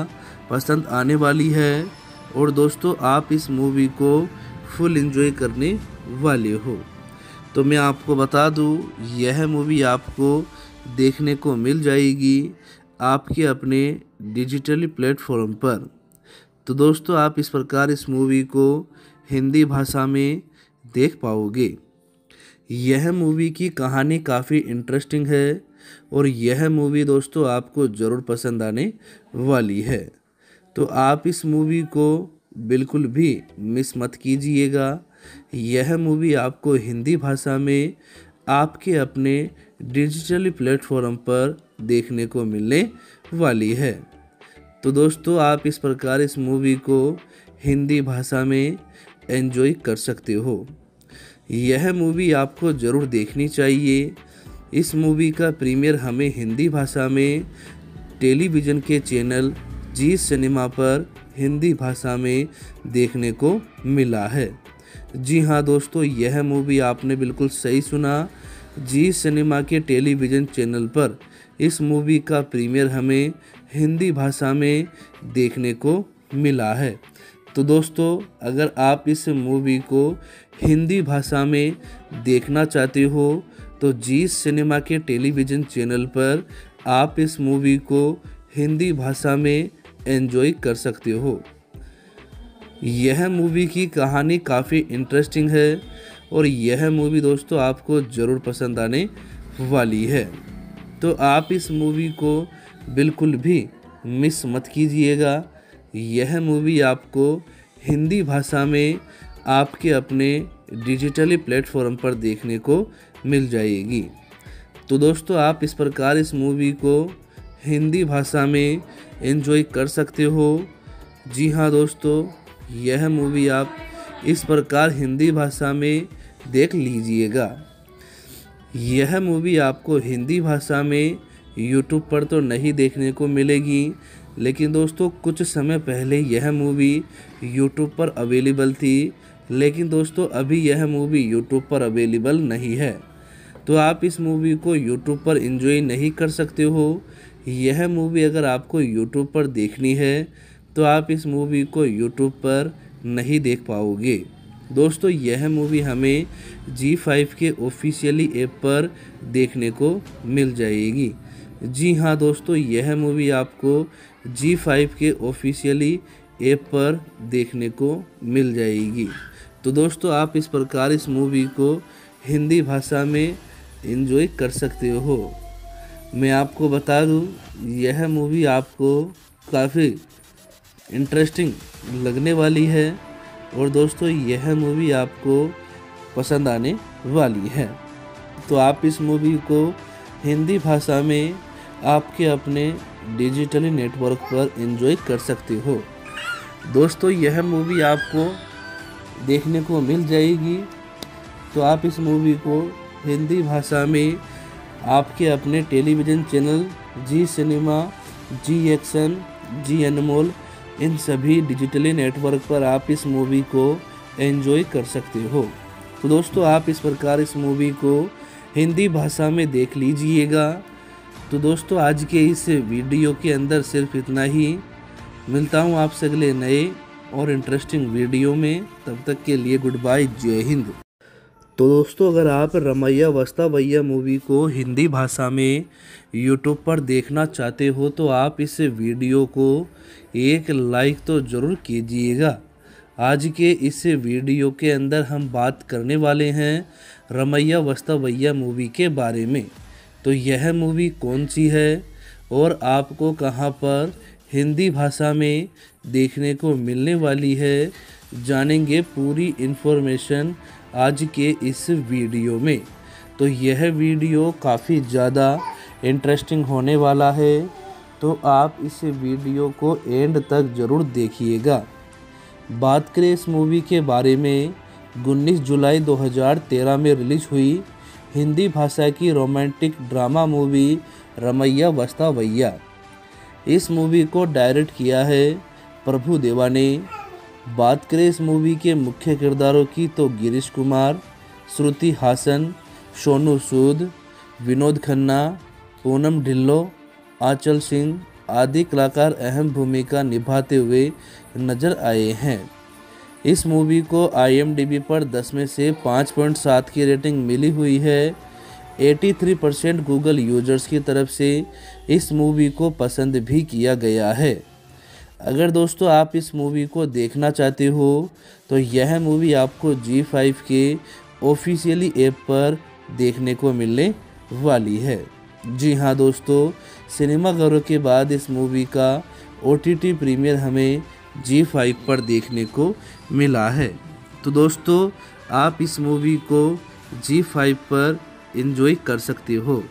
पसंद आने वाली है और दोस्तों आप इस मूवी को फुल एंजॉय करने वाले हो। तो मैं आपको बता दूं, यह मूवी आपको देखने को मिल जाएगी आपके अपने डिजिटली प्लेटफॉर्म पर। तो दोस्तों आप इस प्रकार इस मूवी को हिंदी भाषा में देख पाओगे। यह मूवी की कहानी काफ़ी इंटरेस्टिंग है और यह मूवी दोस्तों आपको ज़रूर पसंद आने वाली है। तो आप इस मूवी को बिल्कुल भी मिस मत कीजिएगा। यह मूवी आपको हिंदी भाषा में आपके अपने डिजिटल प्लेटफॉर्म पर देखने को मिलने वाली है। तो दोस्तों आप इस प्रकार इस मूवी को हिंदी भाषा में एंजॉय कर सकते हो। यह मूवी आपको ज़रूर देखनी चाहिए। इस मूवी का प्रीमियर हमें हिंदी भाषा में टेलीविज़न के चैनल जी सिनेमा पर हिंदी भाषा में देखने को मिला है। जी हाँ दोस्तों, यह मूवी आपने बिल्कुल सही सुना। जी सिनेमा के टेलीविज़न चैनल पर इस मूवी का प्रीमियर हमें हिंदी भाषा में देखने को मिला है। तो दोस्तों अगर आप इस मूवी को हिंदी भाषा में देखना चाहते हो तो जी सिनेमा के टेलीविज़न चैनल पर आप इस मूवी को हिंदी भाषा में एंजॉय कर सकते हो। यह मूवी की कहानी काफ़ी इंटरेस्टिंग है और यह मूवी दोस्तों आपको ज़रूर पसंद आने वाली है। तो आप इस मूवी को बिल्कुल भी मिस मत कीजिएगा। यह मूवी आपको हिंदी भाषा में आपके अपने डिजिटली प्लेटफॉर्म पर देखने को मिल जाएगी। तो दोस्तों आप इस प्रकार इस मूवी को हिंदी भाषा में एंजॉय कर सकते हो। जी हाँ दोस्तों, यह मूवी आप इस प्रकार हिंदी भाषा में देख लीजिएगा। यह मूवी आपको हिंदी भाषा में यूट्यूब पर तो नहीं देखने को मिलेगी, लेकिन दोस्तों कुछ समय पहले यह मूवी यूट्यूब पर अवेलेबल थी, लेकिन दोस्तों अभी यह मूवी यूट्यूब पर अवेलेबल नहीं है। तो आप इस मूवी को यूट्यूब पर एंजॉय नहीं कर सकते हो। यह मूवी अगर आपको यूट्यूब पर देखनी है तो आप इस मूवी को यूट्यूब पर नहीं देख पाओगे। दोस्तों यह मूवी हमें G5 के ऑफिशियली ऐप पर देखने को मिल जाएगी। जी हाँ दोस्तों, यह मूवी आपको G5 के ऑफिशियली ऐप पर देखने को मिल जाएगी। तो दोस्तों आप इस प्रकार इस मूवी को हिंदी भाषा में एंजॉय कर सकते हो। मैं आपको बता दूं, यह मूवी आपको काफ़ी इंटरेस्टिंग लगने वाली है और दोस्तों यह मूवी आपको पसंद आने वाली है। तो आप इस मूवी को हिंदी भाषा में आपके अपने डिजिटली नेटवर्क पर एंजॉय कर सकते हो। दोस्तों यह मूवी आपको देखने को मिल जाएगी। तो आप इस मूवी को हिंदी भाषा में आपके अपने television channel Zee Cinema, Zee Action, Zee Anmol, इन सभी डिजिटली नेटवर्क पर आप इस मूवी को एंजॉय कर सकते हो। तो दोस्तों आप इस प्रकार इस मूवी को हिंदी भाषा में देख लीजिएगा। तो दोस्तों आज के इस वीडियो के अंदर सिर्फ इतना ही। मिलता हूँ आपसे अगले नए और इंटरेस्टिंग वीडियो में। तब तक के लिए गुड बाय, जय हिंद। तो दोस्तों अगर आप रमैया वस्तावैया मूवी को हिंदी भाषा में यूट्यूब पर देखना चाहते हो तो आप इस वीडियो को एक लाइक तो ज़रूर कीजिएगा। आज के इस वीडियो के अंदर हम बात करने वाले हैं रमैया वस्तावैया मूवी के बारे में। तो यह मूवी कौन सी है और आपको कहां पर हिंदी भाषा में देखने को मिलने वाली है, जानेंगे पूरी इन्फॉर्मेशन आज के इस वीडियो में। तो यह वीडियो काफ़ी ज़्यादा इंटरेस्टिंग होने वाला है, तो आप इस वीडियो को एंड तक ज़रूर देखिएगा। बात करें इस मूवी के बारे में, 19 जुलाई 2013 में रिलीज हुई हिंदी भाषा की romantic drama movie Ramaiya Vastavaiya. इस मूवी को डायरेक्ट किया है प्रभु देवा ने। बात करें इस मूवी के मुख्य किरदारों की तो गिरीश कुमार, श्रुति हासन, सोनू सूद, विनोद खन्ना, पूनम ढिल्लो, आंचल सिंह आदि कलाकार अहम भूमिका निभाते हुए नजर आए हैं। इस मूवी को IMDb पर 10 में से 5.7 की रेटिंग मिली हुई है। 83% गूगल यूजर्स की तरफ से इस मूवी को पसंद भी किया गया है। अगर दोस्तों आप इस मूवी को देखना चाहते हो तो यह मूवी आपको ZEE5 के ऑफिशियली ऐप पर देखने को मिलने वाली है। जी हाँ दोस्तों, सिनेमाघरों के बाद इस मूवी का OTT प्रीमियर हमें ZEE5 पर देखने को मिला है। तो दोस्तों आप इस मूवी को ZEE5 पर एंजॉय कर सकते हो।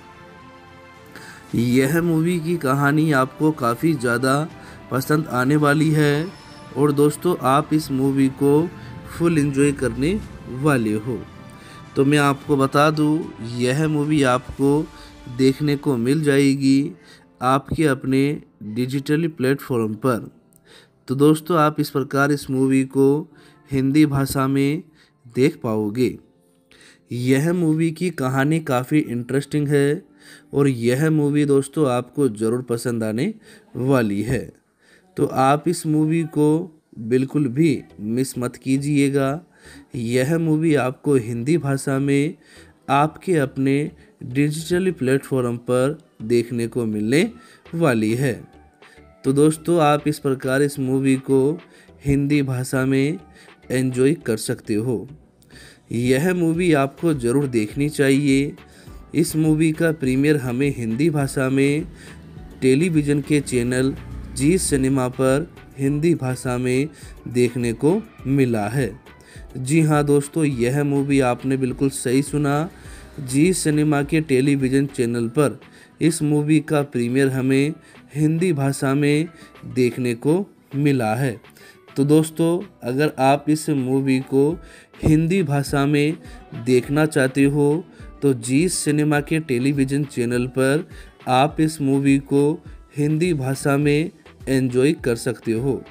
यह मूवी की कहानी आपको काफ़ी ज़्यादा पसंद आने वाली है और दोस्तों आप इस मूवी को फुल एंजॉय करने वाले हो। तो मैं आपको बता दूं, यह मूवी आपको देखने को मिल जाएगी आपके अपने डिजिटल प्लेटफॉर्म पर। तो दोस्तों आप इस प्रकार इस मूवी को हिंदी भाषा में देख पाओगे। यह मूवी की कहानी काफ़ी इंटरेस्टिंग है और यह मूवी दोस्तों आपको ज़रूर पसंद आने वाली है। तो आप इस मूवी को बिल्कुल भी मिस मत कीजिएगा। यह मूवी आपको हिंदी भाषा में आपके अपने डिजिटल प्लेटफॉर्म पर देखने को मिलने वाली है। तो दोस्तों आप इस प्रकार इस मूवी को हिंदी भाषा में एंजॉय कर सकते हो। यह मूवी आपको ज़रूर देखनी चाहिए। इस मूवी का प्रीमियर हमें हिंदी भाषा में टेलीविज़न के चैनल जी सिनेमा पर हिंदी भाषा में देखने को मिला है। जी हाँ दोस्तों, यह मूवी आपने बिल्कुल सही सुना। जी सिनेमा के टेलीविज़न चैनल पर इस मूवी का प्रीमियर हमें हिंदी भाषा में देखने को मिला है। तो दोस्तों अगर आप इस मूवी को हिंदी भाषा में देखना चाहते हो तो जी सिनेमा के टेलीविज़न चैनल पर आप इस मूवी को हिंदी भाषा में एंजॉय कर सकते हो।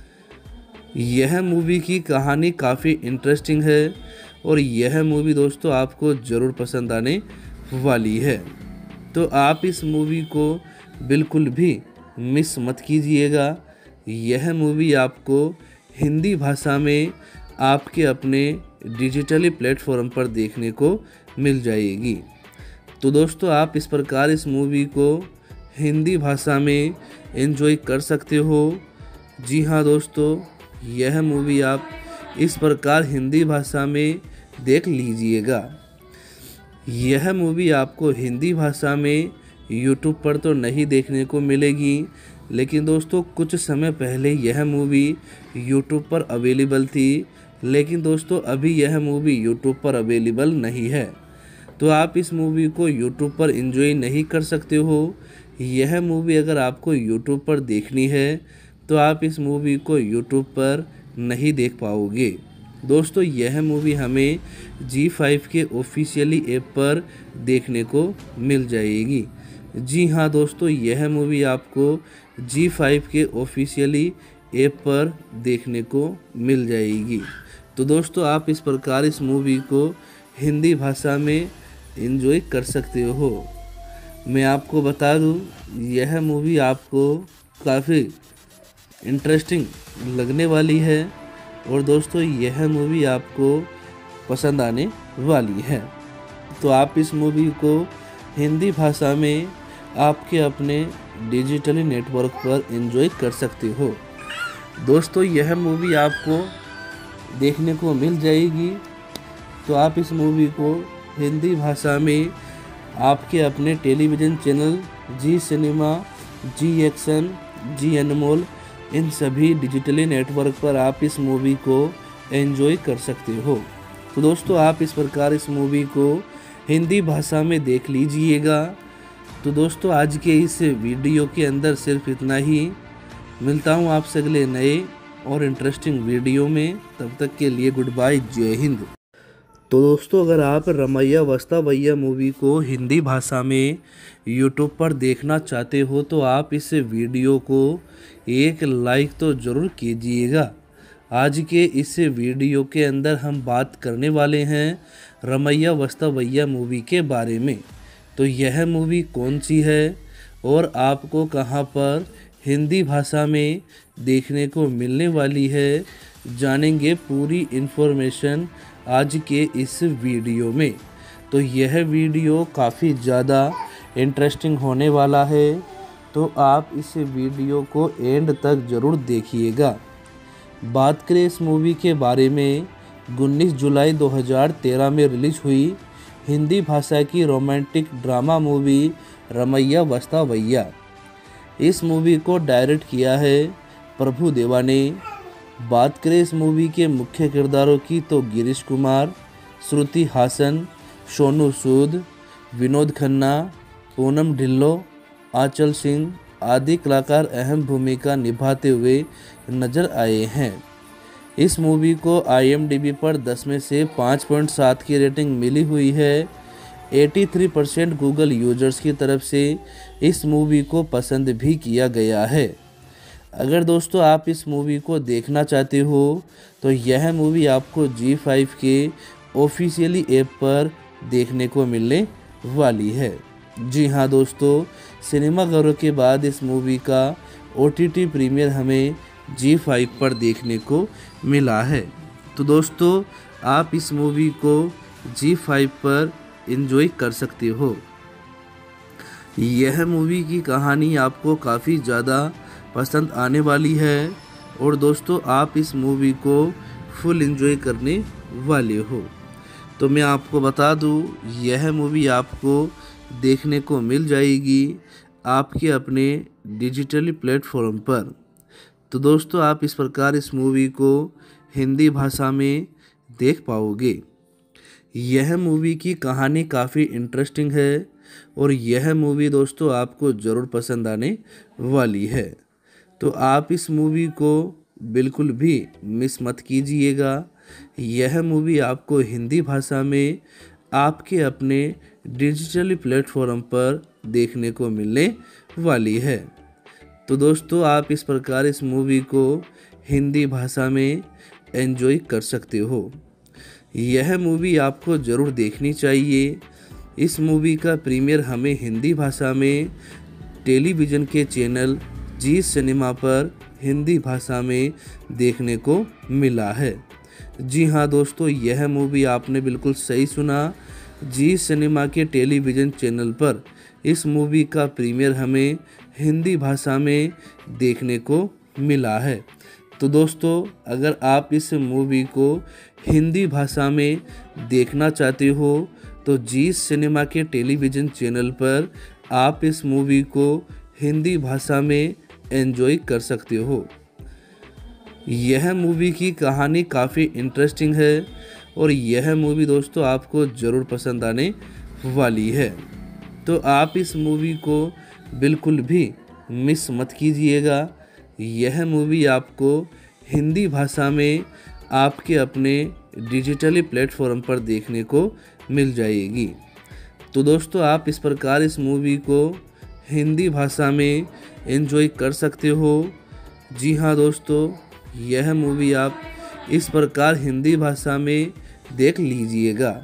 यह मूवी की कहानी काफ़ी इंटरेस्टिंग है और यह मूवी दोस्तों आपको ज़रूर पसंद आने वाली है। तो आप इस मूवी को बिल्कुल भी मिस मत कीजिएगा। यह मूवी आपको हिंदी भाषा में आपके अपने डिजिटली प्लेटफॉर्म पर देखने को मिल जाएगी। तो दोस्तों आप इस प्रकार इस मूवी को हिंदी भाषा में एंजॉय कर सकते हो। जी हाँ दोस्तों, यह मूवी आप इस प्रकार हिंदी भाषा में देख लीजिएगा। यह मूवी आपको हिंदी भाषा में YouTube पर तो नहीं देखने को मिलेगी, लेकिन दोस्तों कुछ समय पहले यह मूवी YouTube पर अवेलेबल थी, लेकिन दोस्तों अभी यह मूवी YouTube पर अवेलेबल नहीं है। तो आप इस मूवी को YouTube पर एंजॉय नहीं कर सकते हो। यह मूवी अगर आपको YouTube पर देखनी है तो आप इस मूवी को YouTube पर नहीं देख पाओगे। दोस्तों यह मूवी हमें ZEE5 के ऑफिशियली ऐप पर देखने को मिल जाएगी। जी हाँ दोस्तों, यह मूवी आपको ZEE5 के ऑफिशियली ऐप पर देखने को मिल जाएगी। तो दोस्तों आप इस प्रकार इस मूवी को हिंदी भाषा में एंजॉय कर सकते हो। मैं आपको बता दूं, यह मूवी आपको काफ़ी इंटरेस्टिंग लगने वाली है और दोस्तों यह मूवी आपको पसंद आने वाली है। तो आप इस मूवी को हिंदी भाषा में आपके अपने डिजिटली नेटवर्क पर एंजॉय कर सकते हो। दोस्तों यह मूवी आपको देखने को मिल जाएगी। तो आप इस मूवी को हिंदी भाषा में आपके अपने television channel Zee Cinema, Zee Action, Zee Anmol, इन सभी डिजिटली नेटवर्क पर आप इस मूवी को एंजॉय कर सकते हो। तो दोस्तों आप इस प्रकार इस मूवी को हिंदी भाषा में देख लीजिएगा। तो दोस्तों आज के इस वीडियो के अंदर सिर्फ इतना ही। मिलता हूँ आपसे अगले नए और इंटरेस्टिंग वीडियो में। तब तक के लिए गुड बाय, जय हिंद। तो दोस्तों अगर आप रमैया वस्तावैया मूवी को हिंदी भाषा में YouTube पर देखना चाहते हो तो आप इस वीडियो को एक लाइक तो ज़रूर कीजिएगा। आज के इस वीडियो के अंदर हम बात करने वाले हैं रमैया वस्तावैया मूवी के बारे में। तो यह मूवी कौन सी है और आपको कहां पर हिंदी भाषा में देखने को मिलने वाली है, जानेंगे पूरी इन्फॉर्मेशन आज के इस वीडियो में। तो यह वीडियो काफ़ी ज़्यादा इंटरेस्टिंग होने वाला है, तो आप इस वीडियो को एंड तक ज़रूर देखिएगा। बात करें इस मूवी के बारे में, 19 जुलाई 2013 में रिलीज हुई हिंदी भाषा की romantic drama movie Ramaiya Vastavaiya. इस मूवी को डायरेक्ट किया है प्रभु देवा ने। बात करें इस मूवी के मुख्य किरदारों की तो गिरीश कुमार, श्रुति हासन, सोनू सूद, विनोद खन्ना, पूनम ढिल्लो, आंचल सिंह आदि कलाकार अहम भूमिका निभाते हुए नजर आए हैं। इस मूवी को IMDb पर 10 में से 5.7 की रेटिंग मिली हुई है। 83% गूगल यूजर्स की तरफ से इस मूवी को पसंद भी किया गया है। अगर दोस्तों आप इस मूवी को देखना चाहते हो तो यह मूवी आपको G5 के ऑफिशियली ऐप पर देखने को मिलने वाली है। जी हाँ दोस्तों, सिनेमाघरों के बाद इस मूवी का OTT प्रीमियर हमें G5 पर देखने को मिला है। तो दोस्तों आप इस मूवी को G5 पर एंजॉय कर सकते हो। यह मूवी की कहानी आपको काफ़ी ज़्यादा पसंद आने वाली है और दोस्तों आप इस मूवी को फुल एंजॉय करने वाले हो। तो मैं आपको बता दूं, यह मूवी आपको देखने को मिल जाएगी आपके अपने डिजिटली प्लेटफॉर्म पर। तो दोस्तों आप इस प्रकार इस मूवी को हिंदी भाषा में देख पाओगे। यह मूवी की कहानी काफ़ी इंटरेस्टिंग है और यह मूवी दोस्तों आपको ज़रूर पसंद आने वाली है। तो आप इस मूवी को बिल्कुल भी मिस मत कीजिएगा। यह मूवी आपको हिंदी भाषा में आपके अपने डिजिटली प्लेटफॉर्म पर देखने को मिलने वाली है। तो दोस्तों आप इस प्रकार इस मूवी को हिंदी भाषा में एंजॉय कर सकते हो। यह मूवी आपको ज़रूर देखनी चाहिए। इस मूवी का प्रीमियर हमें हिंदी भाषा में टेलीविज़न के चैनल जी सिनेमा पर हिंदी भाषा में देखने को मिला है। जी हाँ दोस्तों, यह मूवी आपने बिल्कुल सही सुना। जी सिनेमा के टेलीविज़न चैनल पर इस मूवी का प्रीमियर हमें हिंदी भाषा में देखने को मिला है। तो दोस्तों अगर आप इस मूवी को हिंदी भाषा में देखना चाहते हो तो जी सिनेमा के टेलीविज़न चैनल पर आप इस मूवी को हिंदी भाषा में एंजॉय कर सकते हो। यह मूवी की कहानी काफ़ी इंटरेस्टिंग है और यह मूवी दोस्तों आपको ज़रूर पसंद आने वाली है। तो आप इस मूवी को बिल्कुल भी मिस मत कीजिएगा। यह मूवी आपको हिंदी भाषा में आपके अपने डिजिटली प्लेटफॉर्म पर देखने को मिल जाएगी। तो दोस्तों आप इस प्रकार इस मूवी को हिंदी भाषा में एंजॉय कर सकते हो। जी हाँ दोस्तों, यह मूवी आप इस प्रकार हिंदी भाषा में देख लीजिएगा।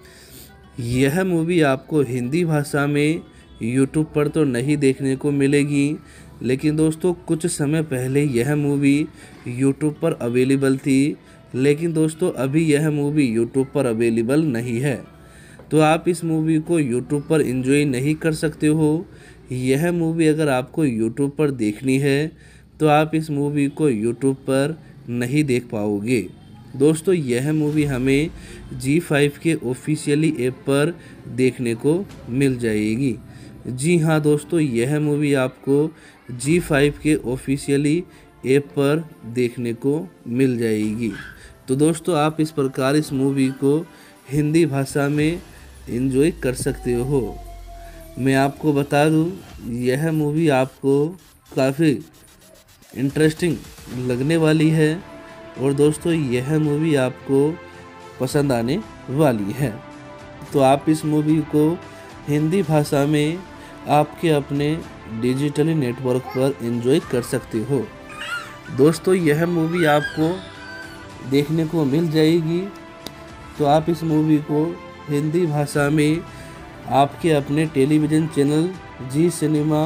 यह मूवी आपको हिंदी भाषा में YouTube पर तो नहीं देखने को मिलेगी, लेकिन दोस्तों कुछ समय पहले यह मूवी YouTube पर अवेलेबल थी, लेकिन दोस्तों अभी यह मूवी YouTube पर अवेलेबल नहीं है। तो आप इस मूवी को YouTube पर एंजॉय नहीं कर सकते हो। यह मूवी अगर आपको YouTube पर देखनी है तो आप इस मूवी को YouTube पर नहीं देख पाओगे। दोस्तों यह मूवी हमें G5 के ऑफिशियली ऐप पर देखने को मिल जाएगी। जी हाँ दोस्तों, यह मूवी आपको G5 के ऑफिशियली ऐप पर देखने को मिल जाएगी। तो दोस्तों आप इस प्रकार इस मूवी को हिंदी भाषा में एंजॉय कर सकते हो। मैं आपको बता दूं, यह मूवी आपको काफ़ी इंटरेस्टिंग लगने वाली है और दोस्तों यह मूवी आपको पसंद आने वाली है। तो आप इस मूवी को हिंदी भाषा में आपके अपने डिजिटली नेटवर्क पर एंजॉय कर सकते हो। दोस्तों यह मूवी आपको देखने को मिल जाएगी। तो आप इस मूवी को हिंदी भाषा में आपके अपने television channel Zee Cinema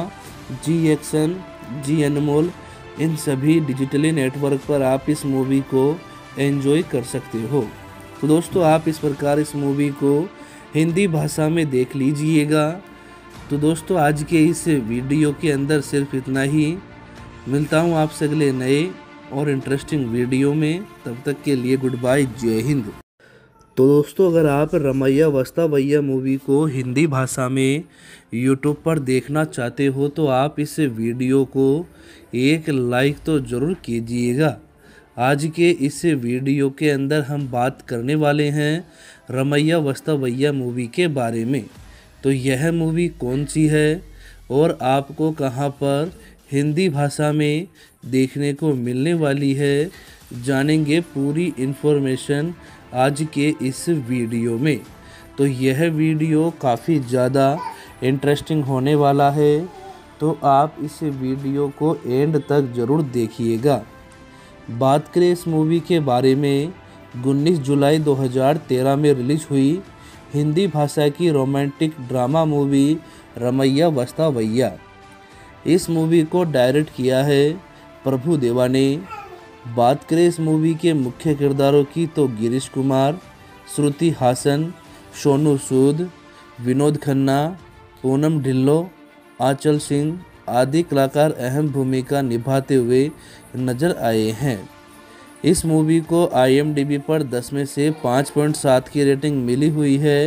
Zee Action, Zee Anmol, इन सभी डिजिटली नेटवर्क पर आप इस मूवी को एंजॉय कर सकते हो। तो दोस्तों आप इस प्रकार इस मूवी को हिंदी भाषा में देख लीजिएगा। तो दोस्तों आज के इस वीडियो के अंदर सिर्फ इतना ही। मिलता हूँ आपसे अगले नए और इंटरेस्टिंग वीडियो में। तब तक के लिए गुड बाय, जय हिंद। तो दोस्तों अगर आप रमैया वस्तावैया मूवी को हिंदी भाषा में यूट्यूब पर देखना चाहते हो तो आप इस वीडियो को एक लाइक तो ज़रूर कीजिएगा। आज के इस वीडियो के अंदर हम बात करने वाले हैं रमैया वस्तावैया मूवी के बारे में। तो यह मूवी कौन सी है और आपको कहां पर हिंदी भाषा में देखने को मिलने वाली है, जानेंगे पूरी इन्फॉर्मेशन आज के इस वीडियो में। तो यह वीडियो काफ़ी ज़्यादा इंटरेस्टिंग होने वाला है, तो आप इस वीडियो को एंड तक ज़रूर देखिएगा। बात करें इस मूवी के बारे में, 19 जुलाई 2013 में रिलीज हुई हिंदी भाषा की romantic drama movie Ramaiya Vastavaiya. इस मूवी को डायरेक्ट किया है प्रभु देवा ने। बात करें इस मूवी के मुख्य किरदारों की तो गिरीश कुमार, श्रुति हासन, सोनू सूद, विनोद खन्ना, पूनम ढिल्लो, आंचल सिंह आदि कलाकार अहम भूमिका निभाते हुए नजर आए हैं। इस मूवी को IMDb पर 10 में से 5.7 की रेटिंग मिली हुई है।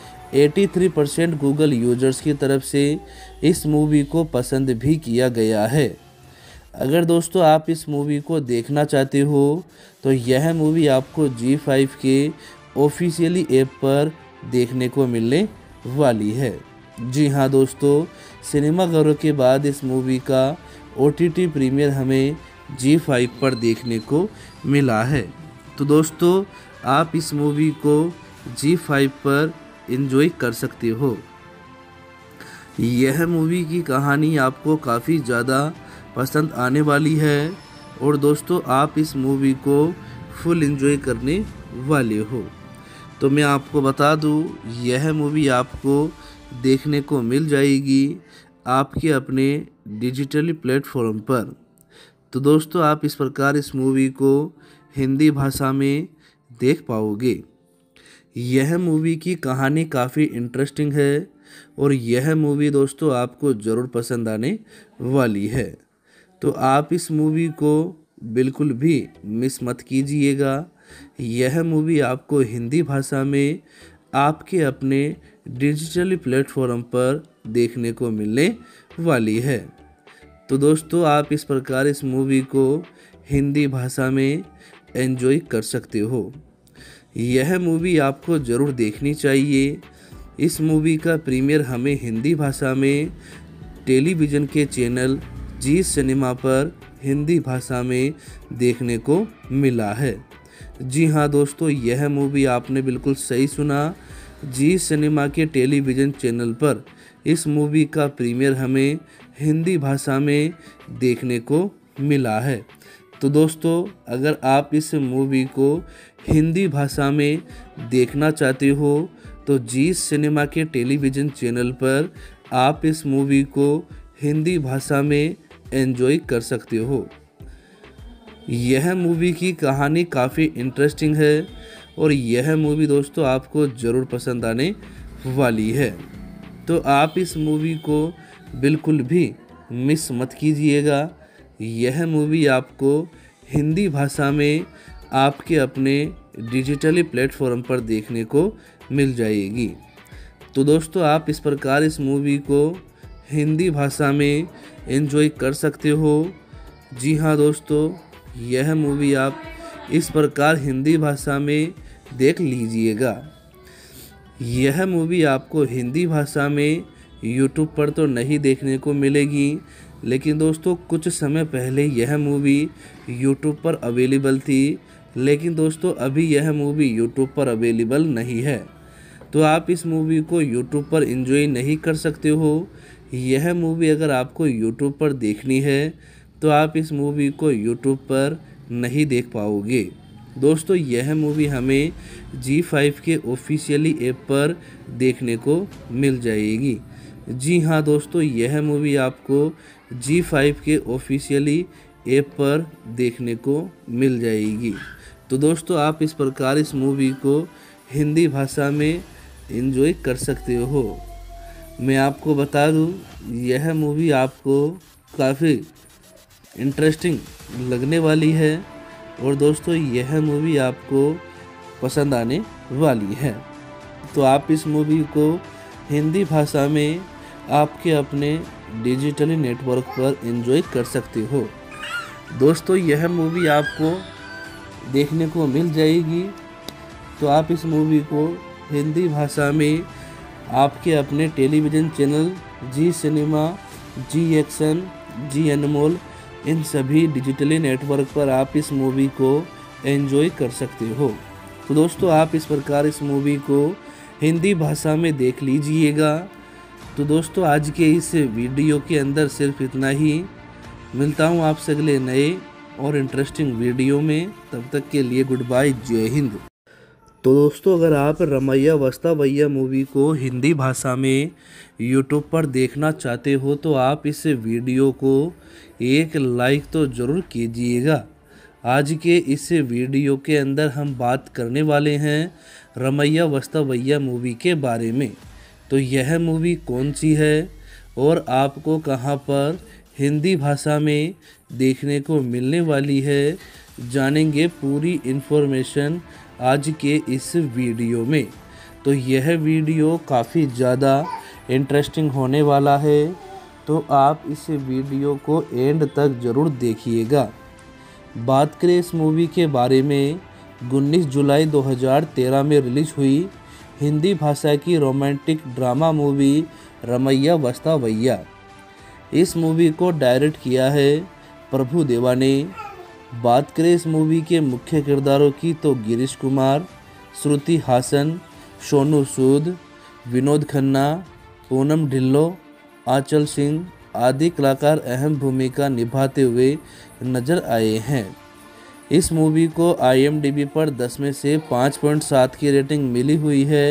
83% गूगल यूजर्स की तरफ से इस मूवी को पसंद भी किया गया है। अगर दोस्तों आप इस मूवी को देखना चाहते हो तो यह मूवी आपको G5 के ऑफिशियली ऐप पर देखने को मिलने वाली है। जी हाँ दोस्तों, सिनेमाघरों के बाद इस मूवी का OTT प्रीमियर हमें G5 पर देखने को मिला है। तो दोस्तों आप इस मूवी को G5 पर एंजॉय कर सकते हो। यह मूवी की कहानी आपको काफ़ी ज़्यादा पसंद आने वाली है और दोस्तों आप इस मूवी को फुल एंजॉय करने वाले हो। तो मैं आपको बता दूं, यह मूवी आपको देखने को मिल जाएगी आपके अपने डिजिटली प्लेटफॉर्म पर। तो दोस्तों आप इस प्रकार इस मूवी को हिंदी भाषा में देख पाओगे। यह मूवी की कहानी काफ़ी इंटरेस्टिंग है और यह मूवी दोस्तों आपको ज़रूर पसंद आने वाली है। तो आप इस मूवी को बिल्कुल भी मिस मत कीजिएगा। यह मूवी आपको हिंदी भाषा में आपके अपने डिजिटली प्लेटफॉर्म पर देखने को मिलने वाली है। तो दोस्तों आप इस प्रकार इस मूवी को हिंदी भाषा में एंजॉय कर सकते हो। यह मूवी आपको ज़रूर देखनी चाहिए। इस मूवी का प्रीमियर हमें हिंदी भाषा में टेलीविज़न के चैनल जी सिनेमा पर हिंदी भाषा में देखने को मिला है। जी हाँ दोस्तों, यह मूवी आपने बिल्कुल सही सुना। जी सिनेमा के टेलीविज़न चैनल पर इस मूवी का प्रीमियर हमें हिंदी भाषा में देखने को मिला है। तो दोस्तों अगर आप इस मूवी को हिंदी भाषा में देखना चाहते हो तो जी सिनेमा के टेलीविज़न चैनल पर आप इस मूवी को हिंदी भाषा में एंजॉय कर सकते हो। यह मूवी की कहानी काफ़ी इंटरेस्टिंग है और यह मूवी दोस्तों आपको ज़रूर पसंद आने वाली है। तो आप इस मूवी को बिल्कुल भी मिस मत कीजिएगा। यह मूवी आपको हिंदी भाषा में आपके अपने डिजिटली प्लेटफॉर्म पर देखने को मिल जाएगी। तो दोस्तों आप इस प्रकार इस मूवी को हिंदी भाषा में एंजॉय कर सकते हो। जी हाँ दोस्तों, यह मूवी आप इस प्रकार हिंदी भाषा में देख लीजिएगा। यह मूवी आपको हिंदी भाषा में यूट्यूब पर तो नहीं देखने को मिलेगी, लेकिन दोस्तों कुछ समय पहले यह मूवी यूट्यूब पर अवेलेबल थी, लेकिन दोस्तों अभी यह मूवी यूट्यूब पर अवेलेबल नहीं है। तो आप इस मूवी को यूट्यूब पर एंजॉय नहीं कर सकते हो। यह मूवी अगर आपको यूट्यूब पर देखनी है तो आप इस मूवी को यूट्यूब पर नहीं देख पाओगे। दोस्तों यह मूवी हमें G5 के ऑफिशियली ऐप पर देखने को मिल जाएगी। जी हाँ दोस्तों, यह मूवी आपको G5 के ऑफिशियली ऐप पर देखने को मिल जाएगी। तो दोस्तों आप इस प्रकार इस मूवी को हिंदी भाषा में एंजॉय कर सकते हो। मैं आपको बता दूं, यह मूवी आपको काफ़ी इंटरेस्टिंग लगने वाली है और दोस्तों यह मूवी आपको पसंद आने वाली है। तो आप इस मूवी को हिंदी भाषा में आपके अपने डिजिटली नेटवर्क पर एंजॉय कर सकते हो। दोस्तों यह मूवी आपको देखने को मिल जाएगी। तो आप इस मूवी को हिंदी भाषा में आपके अपने television channel Zee Cinema, Zee Action, Zee Anmol, इन सभी डिजिटली नेटवर्क पर आप इस मूवी को एंजॉय कर सकते हो। तो दोस्तों आप इस प्रकार इस मूवी को हिंदी भाषा में देख लीजिएगा। तो दोस्तों आज के इस वीडियो के अंदर सिर्फ इतना ही। मिलता हूँ आपसे अगले नए और इंटरेस्टिंग वीडियो में। तब तक के लिए गुड बाय, जय हिंद। तो दोस्तों अगर आप रमैया वस्तावैया मूवी को हिंदी भाषा में यूट्यूब पर देखना चाहते हो तो आप इस वीडियो को एक लाइक तो ज़रूर कीजिएगा। आज के इस वीडियो के अंदर हम बात करने वाले हैं रमैया वस्तावैया मूवी के बारे में। तो यह मूवी कौन सी है और आपको कहां पर हिंदी भाषा में देखने को मिलने वाली है, जानेंगे पूरी इन्फॉर्मेशन आज के इस वीडियो में। तो यह वीडियो काफ़ी ज़्यादा इंटरेस्टिंग होने वाला है, तो आप इस वीडियो को एंड तक ज़रूर देखिएगा। बात करें इस मूवी के बारे में, 19 जुलाई 2013 में रिलीज हुई हिंदी भाषा की romantic drama movie Ramaiya Vastavaiya. इस मूवी को डायरेक्ट किया है प्रभु देवा ने। बात करें इस मूवी के मुख्य किरदारों की तो गिरीश कुमार, श्रुति हासन, सोनू सूद, विनोद खन्ना, पूनम ढिल्लो, आंचल सिंह आदि कलाकार अहम भूमिका निभाते हुए नजर आए हैं। इस मूवी को IMDb पर 10 में से 5.7 की रेटिंग मिली हुई है।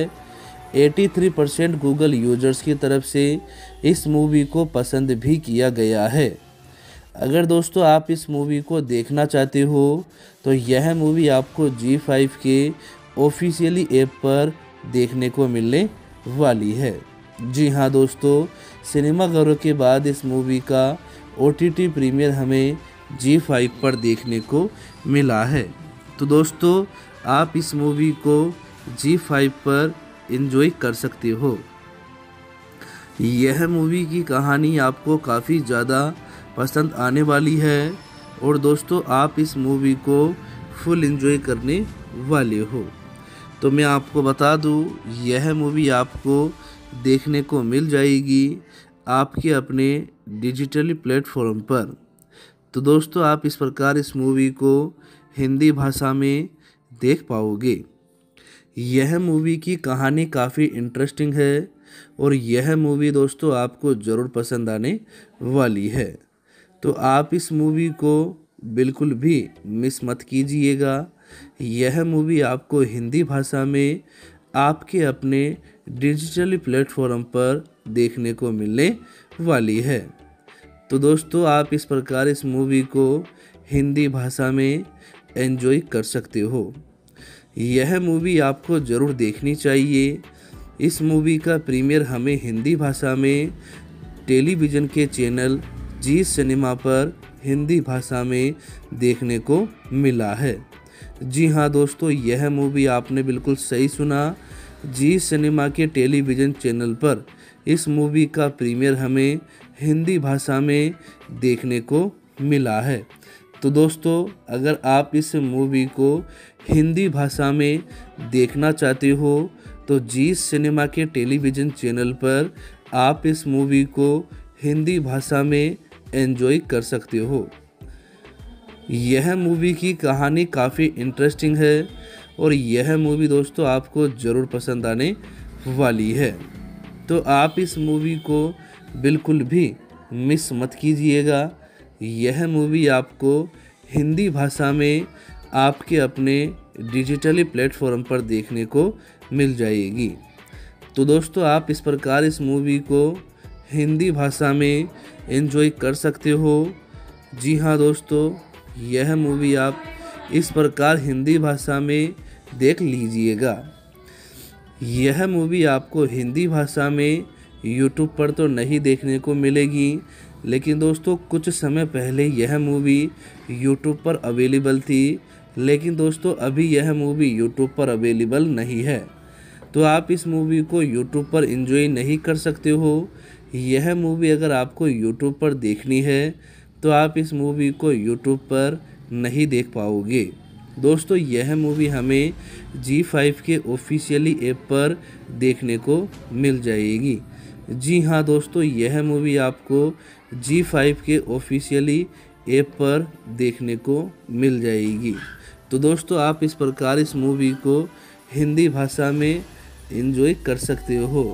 83% गूगल यूजर्स की तरफ से इस मूवी को पसंद भी किया गया है। अगर दोस्तों आप इस मूवी को देखना चाहते हो तो यह मूवी आपको G5 के ऑफिशियली ऐप पर देखने को मिलने वाली है। जी हाँ दोस्तों, सिनेमाघरों के बाद इस मूवी का OTT प्रीमियर हमें G5 पर देखने को मिला है। तो दोस्तों आप इस मूवी को G5 पर एंजॉय कर सकते हो। यह मूवी की कहानी आपको काफ़ी ज़्यादा पसंद आने वाली है और दोस्तों आप इस मूवी को फुल एंजॉय करने वाले हो। तो मैं आपको बता दूं, यह मूवी आपको देखने को मिल जाएगी आपके अपने डिजिटली प्लेटफॉर्म पर। तो दोस्तों आप इस प्रकार इस मूवी को हिंदी भाषा में देख पाओगे। यह मूवी की कहानी काफ़ी इंटरेस्टिंग है और यह मूवी दोस्तों आपको ज़रूर पसंद आने वाली है। तो आप इस मूवी को बिल्कुल भी मिस मत कीजिएगा। यह मूवी आपको हिंदी भाषा में आपके अपने डिजिटली प्लेटफॉर्म पर देखने को मिलने वाली है। तो दोस्तों आप इस प्रकार इस मूवी को हिंदी भाषा में एंजॉय कर सकते हो। यह मूवी आपको ज़रूर देखनी चाहिए। इस मूवी का प्रीमियर हमें हिंदी भाषा में टेलीविज़न के चैनल जी सिनेमा पर हिंदी भाषा में देखने को मिला है। जी हाँ दोस्तों, यह मूवी आपने बिल्कुल सही सुना। जी सिनेमा के टेलीविज़न चैनल पर इस मूवी का प्रीमियर हमें हिंदी भाषा में देखने को मिला है। तो दोस्तों अगर आप इस मूवी को हिंदी भाषा में देखना चाहते हो तो जी सिनेमा के टेलीविज़न चैनल पर आप इस मूवी को हिंदी भाषा में एंजॉय कर सकते हो। यह मूवी की कहानी काफ़ी इंटरेस्टिंग है और यह मूवी दोस्तों आपको ज़रूर पसंद आने वाली है। तो आप इस मूवी को बिल्कुल भी मिस मत कीजिएगा। यह मूवी आपको हिंदी भाषा में आपके अपने डिजिटली प्लेटफॉर्म पर देखने को मिल जाएगी। तो दोस्तों आप इस प्रकार इस मूवी को हिंदी भाषा में एंजॉय कर सकते हो। जी हाँ दोस्तों, यह मूवी आप इस प्रकार हिंदी भाषा में देख लीजिएगा। यह मूवी आपको हिंदी भाषा में यूट्यूब पर तो नहीं देखने को मिलेगी, लेकिन दोस्तों कुछ समय पहले यह मूवी यूट्यूब पर अवेलेबल थी, लेकिन दोस्तों अभी यह मूवी यूट्यूब पर अवेलेबल नहीं है। तो आप इस मूवी को यूट्यूब पर एंजॉय नहीं कर सकते हो। यह मूवी अगर आपको यूट्यूब पर देखनी है तो आप इस मूवी को यूट्यूब पर नहीं देख पाओगे। दोस्तों यह मूवी हमें G5 के ऑफिशियली ऐप पर देखने को मिल जाएगी। जी हाँ दोस्तों, यह मूवी आपको G5 के ऑफिशियली ऐप पर देखने को मिल जाएगी। तो दोस्तों आप इस प्रकार इस मूवी को हिंदी भाषा में एंजॉय कर सकते हो।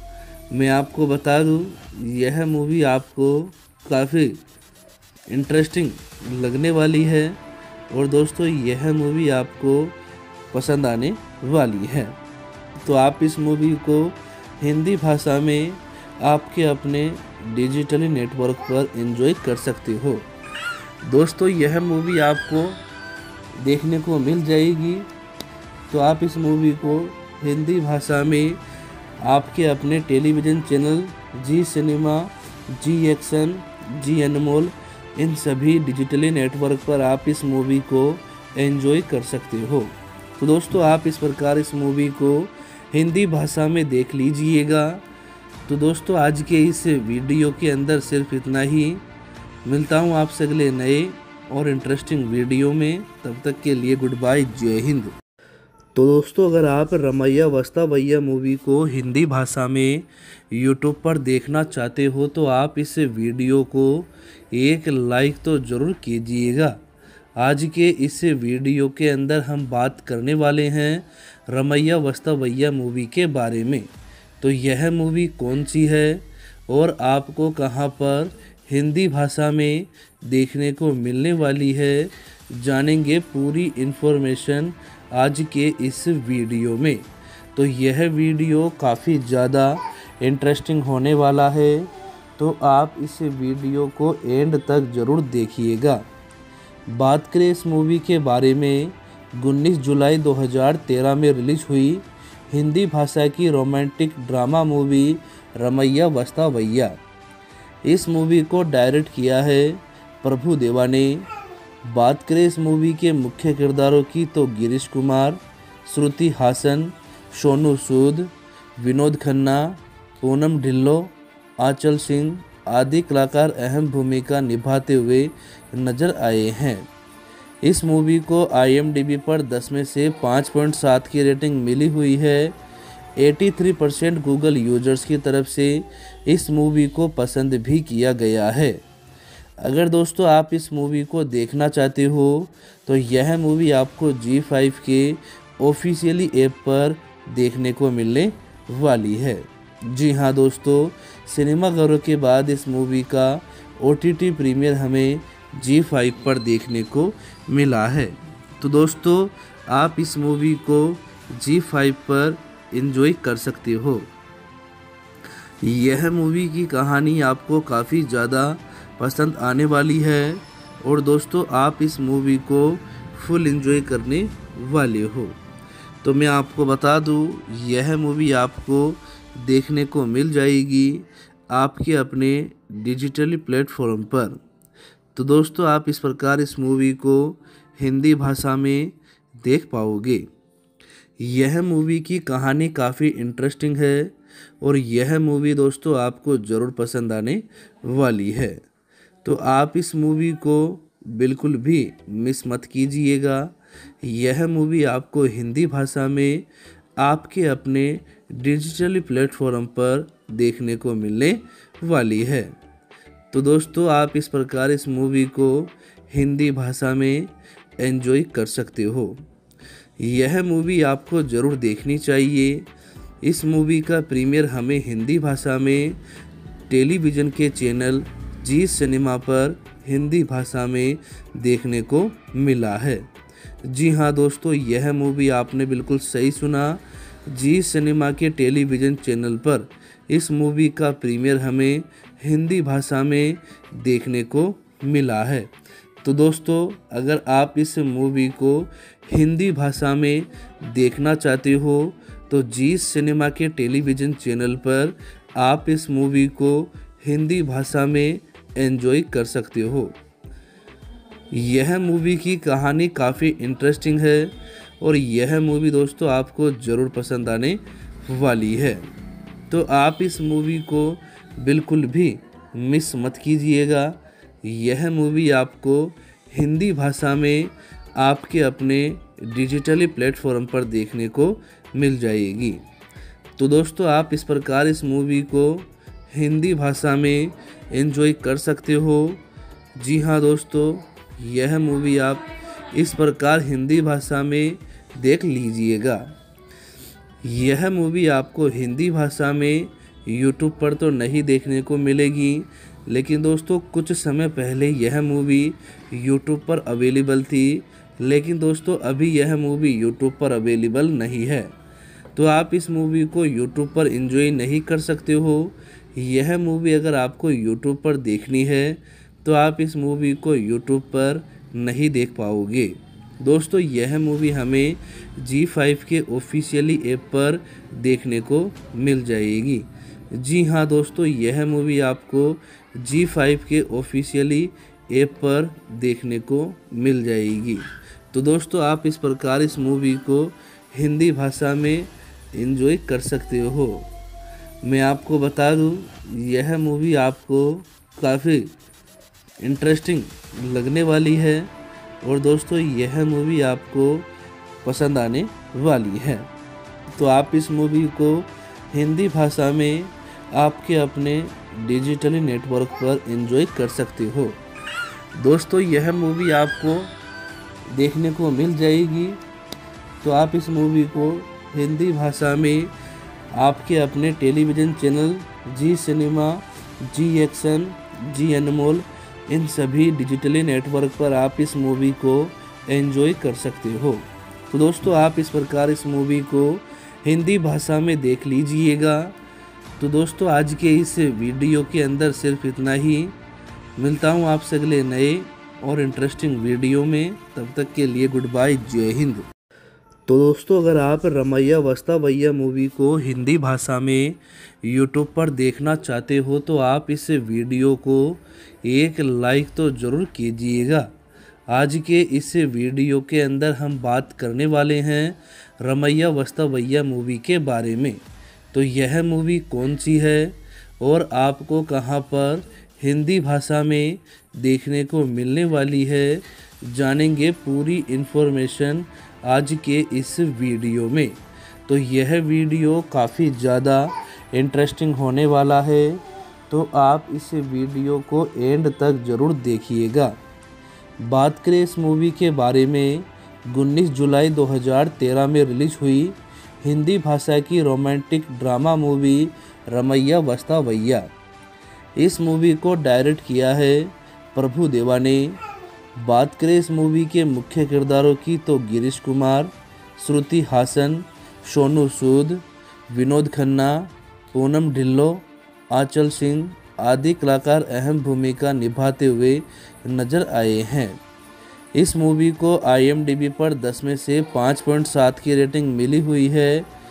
मैं आपको बता दूं, यह मूवी आपको काफ़ी इंटरेस्टिंग लगने वाली है और दोस्तों यह मूवी आपको पसंद आने वाली है। तो आप इस मूवी को हिंदी भाषा में आपके अपने डिजिटली नेटवर्क पर एंजॉय कर सकते हो। दोस्तों यह मूवी आपको देखने को मिल जाएगी। तो आप इस मूवी को हिंदी भाषा में आपके अपने television channel Zee Cinema, Zee Action, Zee Anmol, इन सभी डिजिटली नेटवर्क पर आप इस मूवी को एंजॉय कर सकते हो। तो दोस्तों आप इस प्रकार इस मूवी को हिंदी भाषा में देख लीजिएगा। तो दोस्तों आज के इस वीडियो के अंदर सिर्फ इतना ही। मिलता हूँ आपसे अगले नए और इंटरेस्टिंग वीडियो में। तब तक के लिए गुड बाय, जय हिंद। तो दोस्तों अगर आप रमैया वस्तावैया मूवी को हिंदी भाषा में यूट्यूब पर देखना चाहते हो तो आप इस वीडियो को एक लाइक तो ज़रूर कीजिएगा। आज के इस वीडियो के अंदर हम बात करने वाले हैं रमैया वस्तावैया मूवी के बारे में। तो यह मूवी कौन सी है और आपको कहां पर हिंदी भाषा में देखने को मिलने वाली है, जानेंगे पूरी इन्फॉर्मेशन आज के इस वीडियो में। तो यह वीडियो काफ़ी ज़्यादा इंटरेस्टिंग होने वाला है, तो आप इस वीडियो को एंड तक ज़रूर देखिएगा। बात करें इस मूवी के बारे में, 19 जुलाई 2013 में रिलीज हुई हिंदी भाषा की romantic drama movie Ramaiya Vastavaiya. इस मूवी को डायरेक्ट किया है प्रभु देवा ने। बात करें इस मूवी के मुख्य किरदारों की तो गिरीश कुमार, श्रुति हासन, सोनू सूद, विनोद खन्ना, पूनम ढिल्लो, आंचल सिंह आदि कलाकार अहम भूमिका निभाते हुए नजर आए हैं। इस मूवी को IMDb पर 10 में से 5.7 की रेटिंग मिली हुई है। 83% गूगल यूजर्स की तरफ से इस मूवी को पसंद भी किया गया है। अगर दोस्तों आप इस मूवी को देखना चाहते हो तो यह मूवी आपको G5 के ऑफिशियली ऐप पर देखने को मिलने वाली है। जी हाँ दोस्तों, सिनेमाघरों के बाद इस मूवी का OTT प्रीमियर हमें G5 पर देखने को मिला है। तो दोस्तों आप इस मूवी को G5 पर एंजॉय कर सकते हो। यह मूवी की कहानी आपको काफ़ी ज़्यादा पसंद आने वाली है और दोस्तों आप इस मूवी को फुल एंजॉय करने वाले हो। तो मैं आपको बता दूं, यह मूवी आपको देखने को मिल जाएगी आपके अपने डिजिटली प्लेटफॉर्म पर। तो दोस्तों आप इस प्रकार इस मूवी को हिंदी भाषा में देख पाओगे। यह मूवी की कहानी काफ़ी इंटरेस्टिंग है और यह मूवी दोस्तों आपको ज़रूर पसंद आने वाली है। तो आप इस मूवी को बिल्कुल भी मिस मत कीजिएगा। यह मूवी आपको हिंदी भाषा में आपके अपने डिजिटली प्लेटफॉर्म पर देखने को मिलने वाली है। तो दोस्तों आप इस प्रकार इस मूवी को हिंदी भाषा में एंजॉय कर सकते हो। यह मूवी आपको ज़रूर देखनी चाहिए। इस मूवी का प्रीमियर हमें हिंदी भाषा में टेलीविज़न के चैनल जी सिनेमा पर हिंदी भाषा में देखने को मिला है। जी हाँ दोस्तों, यह मूवी आपने बिल्कुल सही सुना, जी सिनेमा के टेलीविज़न चैनल पर इस मूवी का प्रीमियर हमें हिंदी भाषा में देखने को मिला है। तो दोस्तों, अगर आप इस मूवी को हिंदी भाषा में देखना चाहते हो तो जी सिनेमा के टेलीविज़न चैनल पर आप इस मूवी को हिंदी भाषा में एंजॉय कर सकते हो। यह मूवी की कहानी काफ़ी इंटरेस्टिंग है और यह मूवी दोस्तों आपको ज़रूर पसंद आने वाली है। तो आप इस मूवी को बिल्कुल भी मिस मत कीजिएगा। यह मूवी आपको हिंदी भाषा में आपके अपने डिजिटली प्लेटफॉर्म पर देखने को मिल जाएगी। तो दोस्तों, आप इस प्रकार इस मूवी को हिंदी भाषा में एंजॉय कर सकते हो। जी हाँ दोस्तों, यह मूवी आप इस प्रकार हिंदी भाषा में देख लीजिएगा। यह मूवी आपको हिंदी भाषा में यूट्यूब पर तो नहीं देखने को मिलेगी, लेकिन दोस्तों कुछ समय पहले यह मूवी यूट्यूब पर अवेलेबल थी, लेकिन दोस्तों अभी यह मूवी यूट्यूब पर अवेलेबल नहीं है। तो आप इस मूवी को यूट्यूब पर एंजॉय नहीं कर सकते हो। यह मूवी अगर आपको यूट्यूब पर देखनी है तो आप इस मूवी को यूट्यूब पर नहीं देख पाओगे। दोस्तों, यह मूवी हमें G5 के ऑफिशियली ऐप पर देखने को मिल जाएगी। जी हाँ दोस्तों, यह मूवी आपको G5 के ऑफिशियली ऐप पर देखने को मिल जाएगी। तो दोस्तों, आप इस प्रकार इस मूवी को हिंदी भाषा में एंजॉय कर सकते हो। मैं आपको बता दूं, यह मूवी आपको काफ़ी इंटरेस्टिंग लगने वाली है और दोस्तों यह मूवी आपको पसंद आने वाली है। तो आप इस मूवी को हिंदी भाषा में आपके अपने डिजिटली नेटवर्क पर एंजॉय कर सकते हो। दोस्तों, यह मूवी आपको देखने को मिल जाएगी। तो आप इस मूवी को हिंदी भाषा में आपके अपने television channel Zee Cinema, Zee Action, Zee Anmol, इन सभी डिजिटली नेटवर्क पर आप इस मूवी को एंजॉय कर सकते हो। तो दोस्तों, आप इस प्रकार इस मूवी को हिंदी भाषा में देख लीजिएगा। तो दोस्तों, आज के इस वीडियो के अंदर सिर्फ इतना ही। मिलता हूँ आपसे अगले नए और इंटरेस्टिंग वीडियो में। तब तक के लिए गुड बाय, जय हिंद। तो दोस्तों, अगर आप रमैया वस्तावैया मूवी को हिंदी भाषा में यूट्यूब पर देखना चाहते हो तो आप इस वीडियो को एक लाइक तो ज़रूर कीजिएगा। आज के इस वीडियो के अंदर हम बात करने वाले हैं रमैया वस्तावैया मूवी के बारे में। तो यह मूवी कौन सी है और आपको कहां पर हिंदी भाषा में देखने को मिलने वाली है, जानेंगे पूरी इन्फॉर्मेशन आज के इस वीडियो में। तो यह वीडियो काफ़ी ज़्यादा इंटरेस्टिंग होने वाला है, तो आप इस वीडियो को एंड तक ज़रूर देखिएगा। बात करें इस मूवी के बारे में, 19 जुलाई 2013 में रिलीज हुई हिंदी भाषा की romantic drama movie Ramaiya Vastavaiya. इस मूवी को डायरेक्ट किया है प्रभु देवा ने। बात करें इस मूवी के मुख्य किरदारों की तो गिरीश कुमार, श्रुति हासन, सोनू सूद, विनोद खन्ना, पूनम ढिल्लो, आंचल सिंह आदि कलाकार अहम भूमिका निभाते हुए नजर आए हैं। इस मूवी को IMDb पर 10 में से 5.7 की रेटिंग मिली हुई है।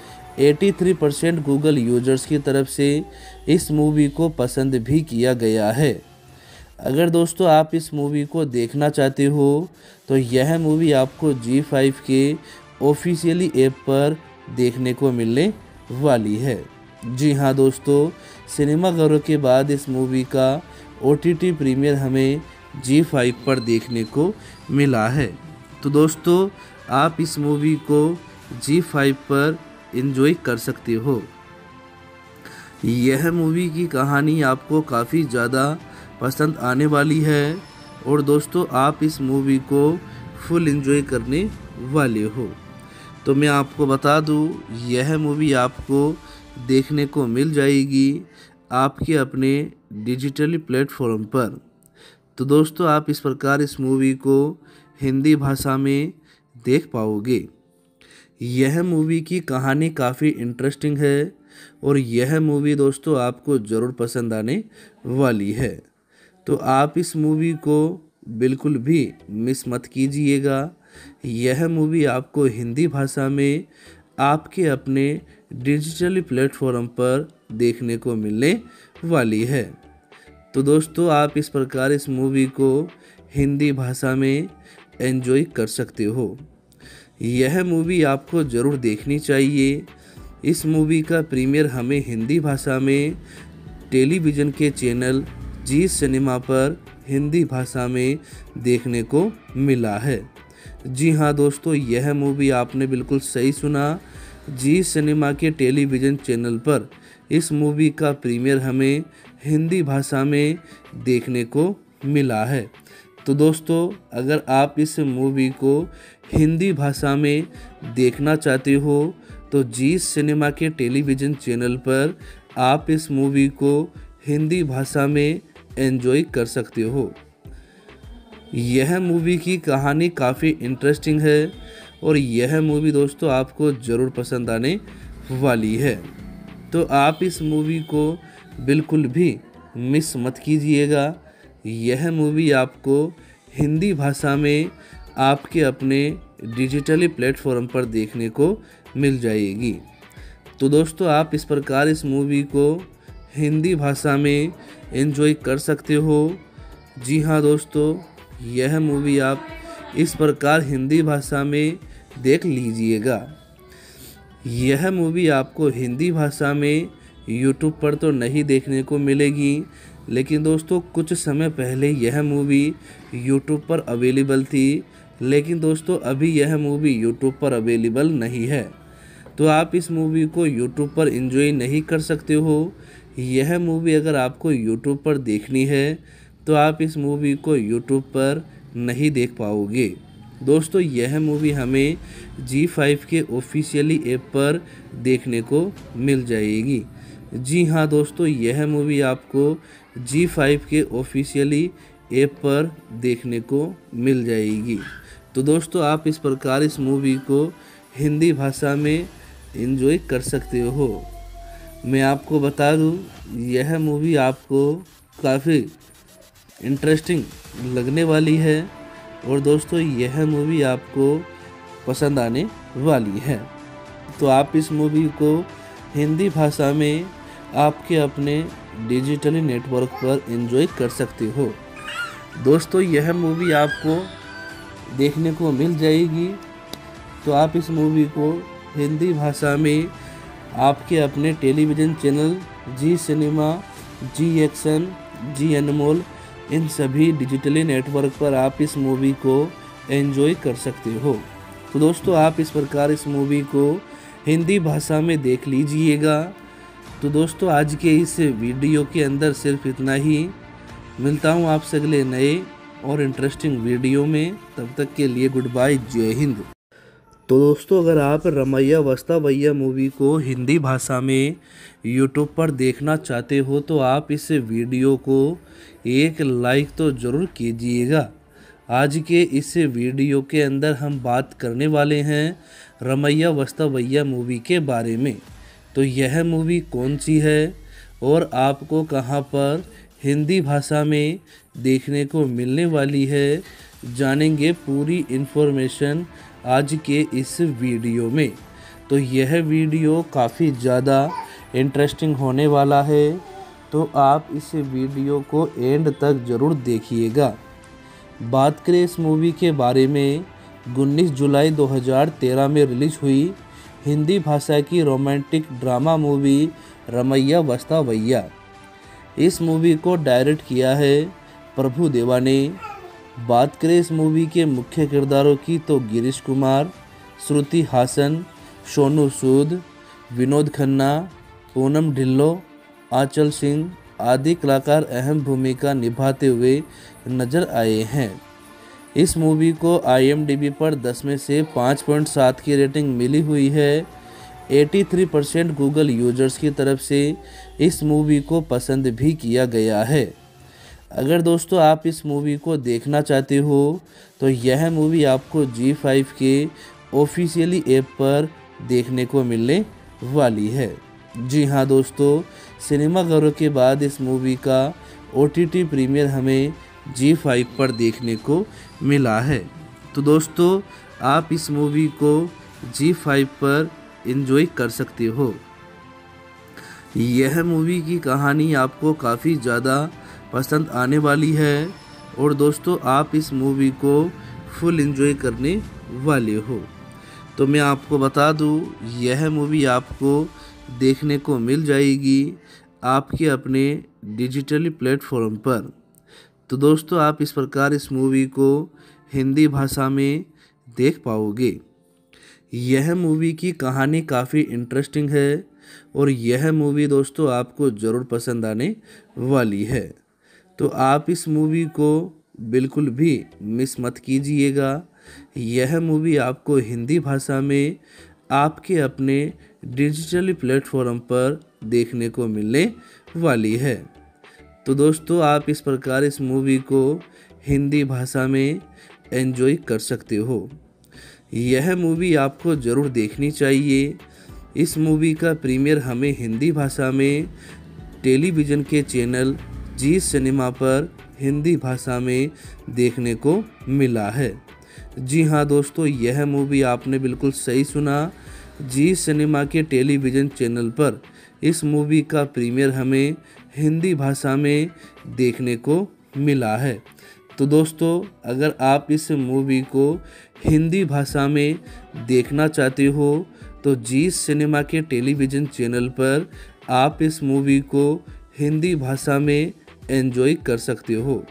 83% गूगल यूजर्स की तरफ से इस मूवी को पसंद भी किया गया है। अगर दोस्तों आप इस मूवी को देखना चाहते हो तो यह मूवी आपको G5 के ऑफिशियली ऐप पर देखने को मिलने वाली है। जी हाँ दोस्तों, सिनेमाघरों के बाद इस मूवी का OTT प्रीमियर हमें G5 पर देखने को मिला है। तो दोस्तों, आप इस मूवी को G5 पर एंजॉय कर सकते हो। यह मूवी की कहानी आपको काफ़ी ज़्यादा पसंद आने वाली है और दोस्तों आप इस मूवी को फुल एंजॉय करने वाले हो। तो मैं आपको बता दूं, यह मूवी आपको देखने को मिल जाएगी आपके अपने डिजिटली प्लेटफॉर्म पर। तो दोस्तों आप इस प्रकार इस मूवी को हिंदी भाषा में देख पाओगे। यह मूवी की कहानी काफ़ी इंटरेस्टिंग है और यह मूवी दोस्तों आपको ज़रूर पसंद आने वाली है। तो आप इस मूवी को बिल्कुल भी मिस मत कीजिएगा। यह मूवी आपको हिंदी भाषा में आपके अपने डिजिटल प्लेटफॉर्म पर देखने को मिलने वाली है। तो दोस्तों आप इस प्रकार इस मूवी को हिंदी भाषा में एंजॉय कर सकते हो। यह मूवी आपको ज़रूर देखनी चाहिए। इस मूवी का प्रीमियर हमें हिंदी भाषा में टेलीविज़न के चैनल जी सिनेमा पर हिंदी भाषा में देखने को मिला है। जी हाँ दोस्तों, यह मूवी आपने बिल्कुल सही सुना। जी सिनेमा के टेलीविज़न चैनल पर इस मूवी का प्रीमियर हमें हिंदी भाषा में देखने को मिला है। तो दोस्तों अगर आप इस मूवी को हिंदी भाषा में देखना चाहते हो तो जी सिनेमा के टेलीविज़न चैनल पर आप इस मूवी को हिंदी भाषा में एंजॉय कर सकते हो। यह मूवी की कहानी काफ़ी इंटरेस्टिंग है और यह मूवी दोस्तों आपको ज़रूर पसंद आने वाली है। तो आप इस मूवी को बिल्कुल भी मिस मत कीजिएगा। यह मूवी आपको हिंदी भाषा में आपके अपने डिजिटली प्लेटफॉर्म पर देखने को मिल जाएगी। तो दोस्तों आप इस प्रकार इस मूवी को हिंदी भाषा में एंजॉय कर सकते हो। जी हाँ दोस्तों, यह मूवी आप इस प्रकार हिंदी भाषा में देख लीजिएगा। यह मूवी आपको हिंदी भाषा में यूट्यूब पर तो नहीं देखने को मिलेगी, लेकिन दोस्तों कुछ समय पहले यह मूवी यूट्यूब पर अवेलेबल थी, लेकिन दोस्तों अभी यह मूवी यूट्यूब पर अवेलेबल नहीं है। तो आप इस मूवी को यूट्यूब पर एंजॉय नहीं कर सकते हो। यह मूवी अगर आपको यूट्यूब पर देखनी है तो आप इस मूवी को यूट्यूब पर नहीं देख पाओगे। दोस्तों यह मूवी हमें G5 के ऑफिशियली ऐप पर देखने को मिल जाएगी। जी हाँ दोस्तों, यह मूवी आपको G5 के ऑफिशियली ऐप पर देखने को मिल जाएगी। तो दोस्तों आप इस प्रकार इस मूवी को हिंदी भाषा में एंजॉय कर सकते हो। मैं आपको बता दूं, यह मूवी आपको काफ़ी इंटरेस्टिंग लगने वाली है और दोस्तों यह मूवी आपको पसंद आने वाली है। तो आप इस मूवी को हिंदी भाषा में आपके अपने डिजिटली नेटवर्क पर एंजॉय कर सकते हो। दोस्तों यह मूवी आपको देखने को मिल जाएगी। तो आप इस मूवी को हिंदी भाषा में आपके अपने television channel Zee Cinema, Zee Action, Zee Anmol, इन सभी डिजिटली नेटवर्क पर आप इस मूवी को एंजॉय कर सकते हो। तो दोस्तों आप इस प्रकार इस मूवी को हिंदी भाषा में देख लीजिएगा। तो दोस्तों आज के इस वीडियो के अंदर सिर्फ इतना ही। मिलता हूँ आपसे अगले नए और इंटरेस्टिंग वीडियो में। तब तक के लिए गुड बाय, जय हिंद। तो दोस्तों अगर आप रमैया वस्तावैया मूवी को हिंदी भाषा में यूट्यूब पर देखना चाहते हो तो आप इस वीडियो को एक लाइक तो ज़रूर कीजिएगा। आज के इस वीडियो के अंदर हम बात करने वाले हैं रमैया वस्तावैया मूवी के बारे में। तो यह मूवी कौन सी है और आपको कहां पर हिंदी भाषा में देखने को मिलने वाली है, जानेंगे पूरी इन्फॉर्मेशन आज के इस वीडियो में। तो यह वीडियो काफ़ी ज़्यादा इंटरेस्टिंग होने वाला है, तो आप इस वीडियो को एंड तक ज़रूर देखिएगा। बात करें इस मूवी के बारे में, 19 जुलाई 2013 में रिलीज हुई हिंदी भाषा की romantic drama movie Ramaiya Vastavaiya. इस मूवी को डायरेक्ट किया है प्रभु देवा ने। बात करें इस मूवी के मुख्य किरदारों की तो गिरीश कुमार, श्रुति हासन, सोनू सूद, विनोद खन्ना, पूनम ढिल्लो, आंचल सिंह आदि कलाकार अहम भूमिका निभाते हुए नजर आए हैं। इस मूवी को IMDb पर 10 में से 5.7 की रेटिंग मिली हुई है। 83% गूगल यूजर्स की तरफ से इस मूवी को पसंद भी किया गया है। अगर दोस्तों आप इस मूवी को देखना चाहते हो तो यह मूवी आपको G5 के ऑफिशियली ऐप पर देखने को मिलने वाली है। जी हाँ दोस्तों, सिनेमाघरों के बाद इस मूवी का OTT प्रीमियर हमें G5 पर देखने को मिला है। तो दोस्तों आप इस मूवी को G5 पर एंजॉय कर सकते हो। यह मूवी की कहानी आपको काफ़ी ज़्यादा पसंद आने वाली है और दोस्तों आप इस मूवी को फुल एंजॉय करने वाले हो। तो मैं आपको बता दूं, यह मूवी आपको देखने को मिल जाएगी आपके अपने डिजिटल प्लेटफॉर्म पर। तो दोस्तों आप इस प्रकार इस मूवी को हिंदी भाषा में देख पाओगे। यह मूवी की कहानी काफ़ी इंटरेस्टिंग है और यह मूवी दोस्तों आपको ज़रूर पसंद आने वाली है। तो आप इस मूवी को बिल्कुल भी मिस मत कीजिएगा। यह मूवी आपको हिंदी भाषा में आपके अपने डिजिटल प्लेटफॉर्म पर देखने को मिलने वाली है। तो दोस्तों आप इस प्रकार इस मूवी को हिंदी भाषा में एंजॉय कर सकते हो। यह मूवी आपको ज़रूर देखनी चाहिए। इस मूवी का प्रीमियर हमें हिंदी भाषा में टेलीविज़न के चैनल जी सिनेमा पर हिंदी भाषा में देखने को मिला है। जी हाँ दोस्तों, यह मूवी आपने बिल्कुल सही सुना। जी सिनेमा के टेलीविज़न चैनल पर इस मूवी का प्रीमियर हमें हिंदी भाषा में देखने को मिला है। तो दोस्तों अगर आप इस मूवी को हिंदी भाषा में देखना चाहते हो तो जी सिनेमा के टेलीविज़न चैनल पर आप इस मूवी को हिंदी भाषा में एंजॉय कर सकते हो।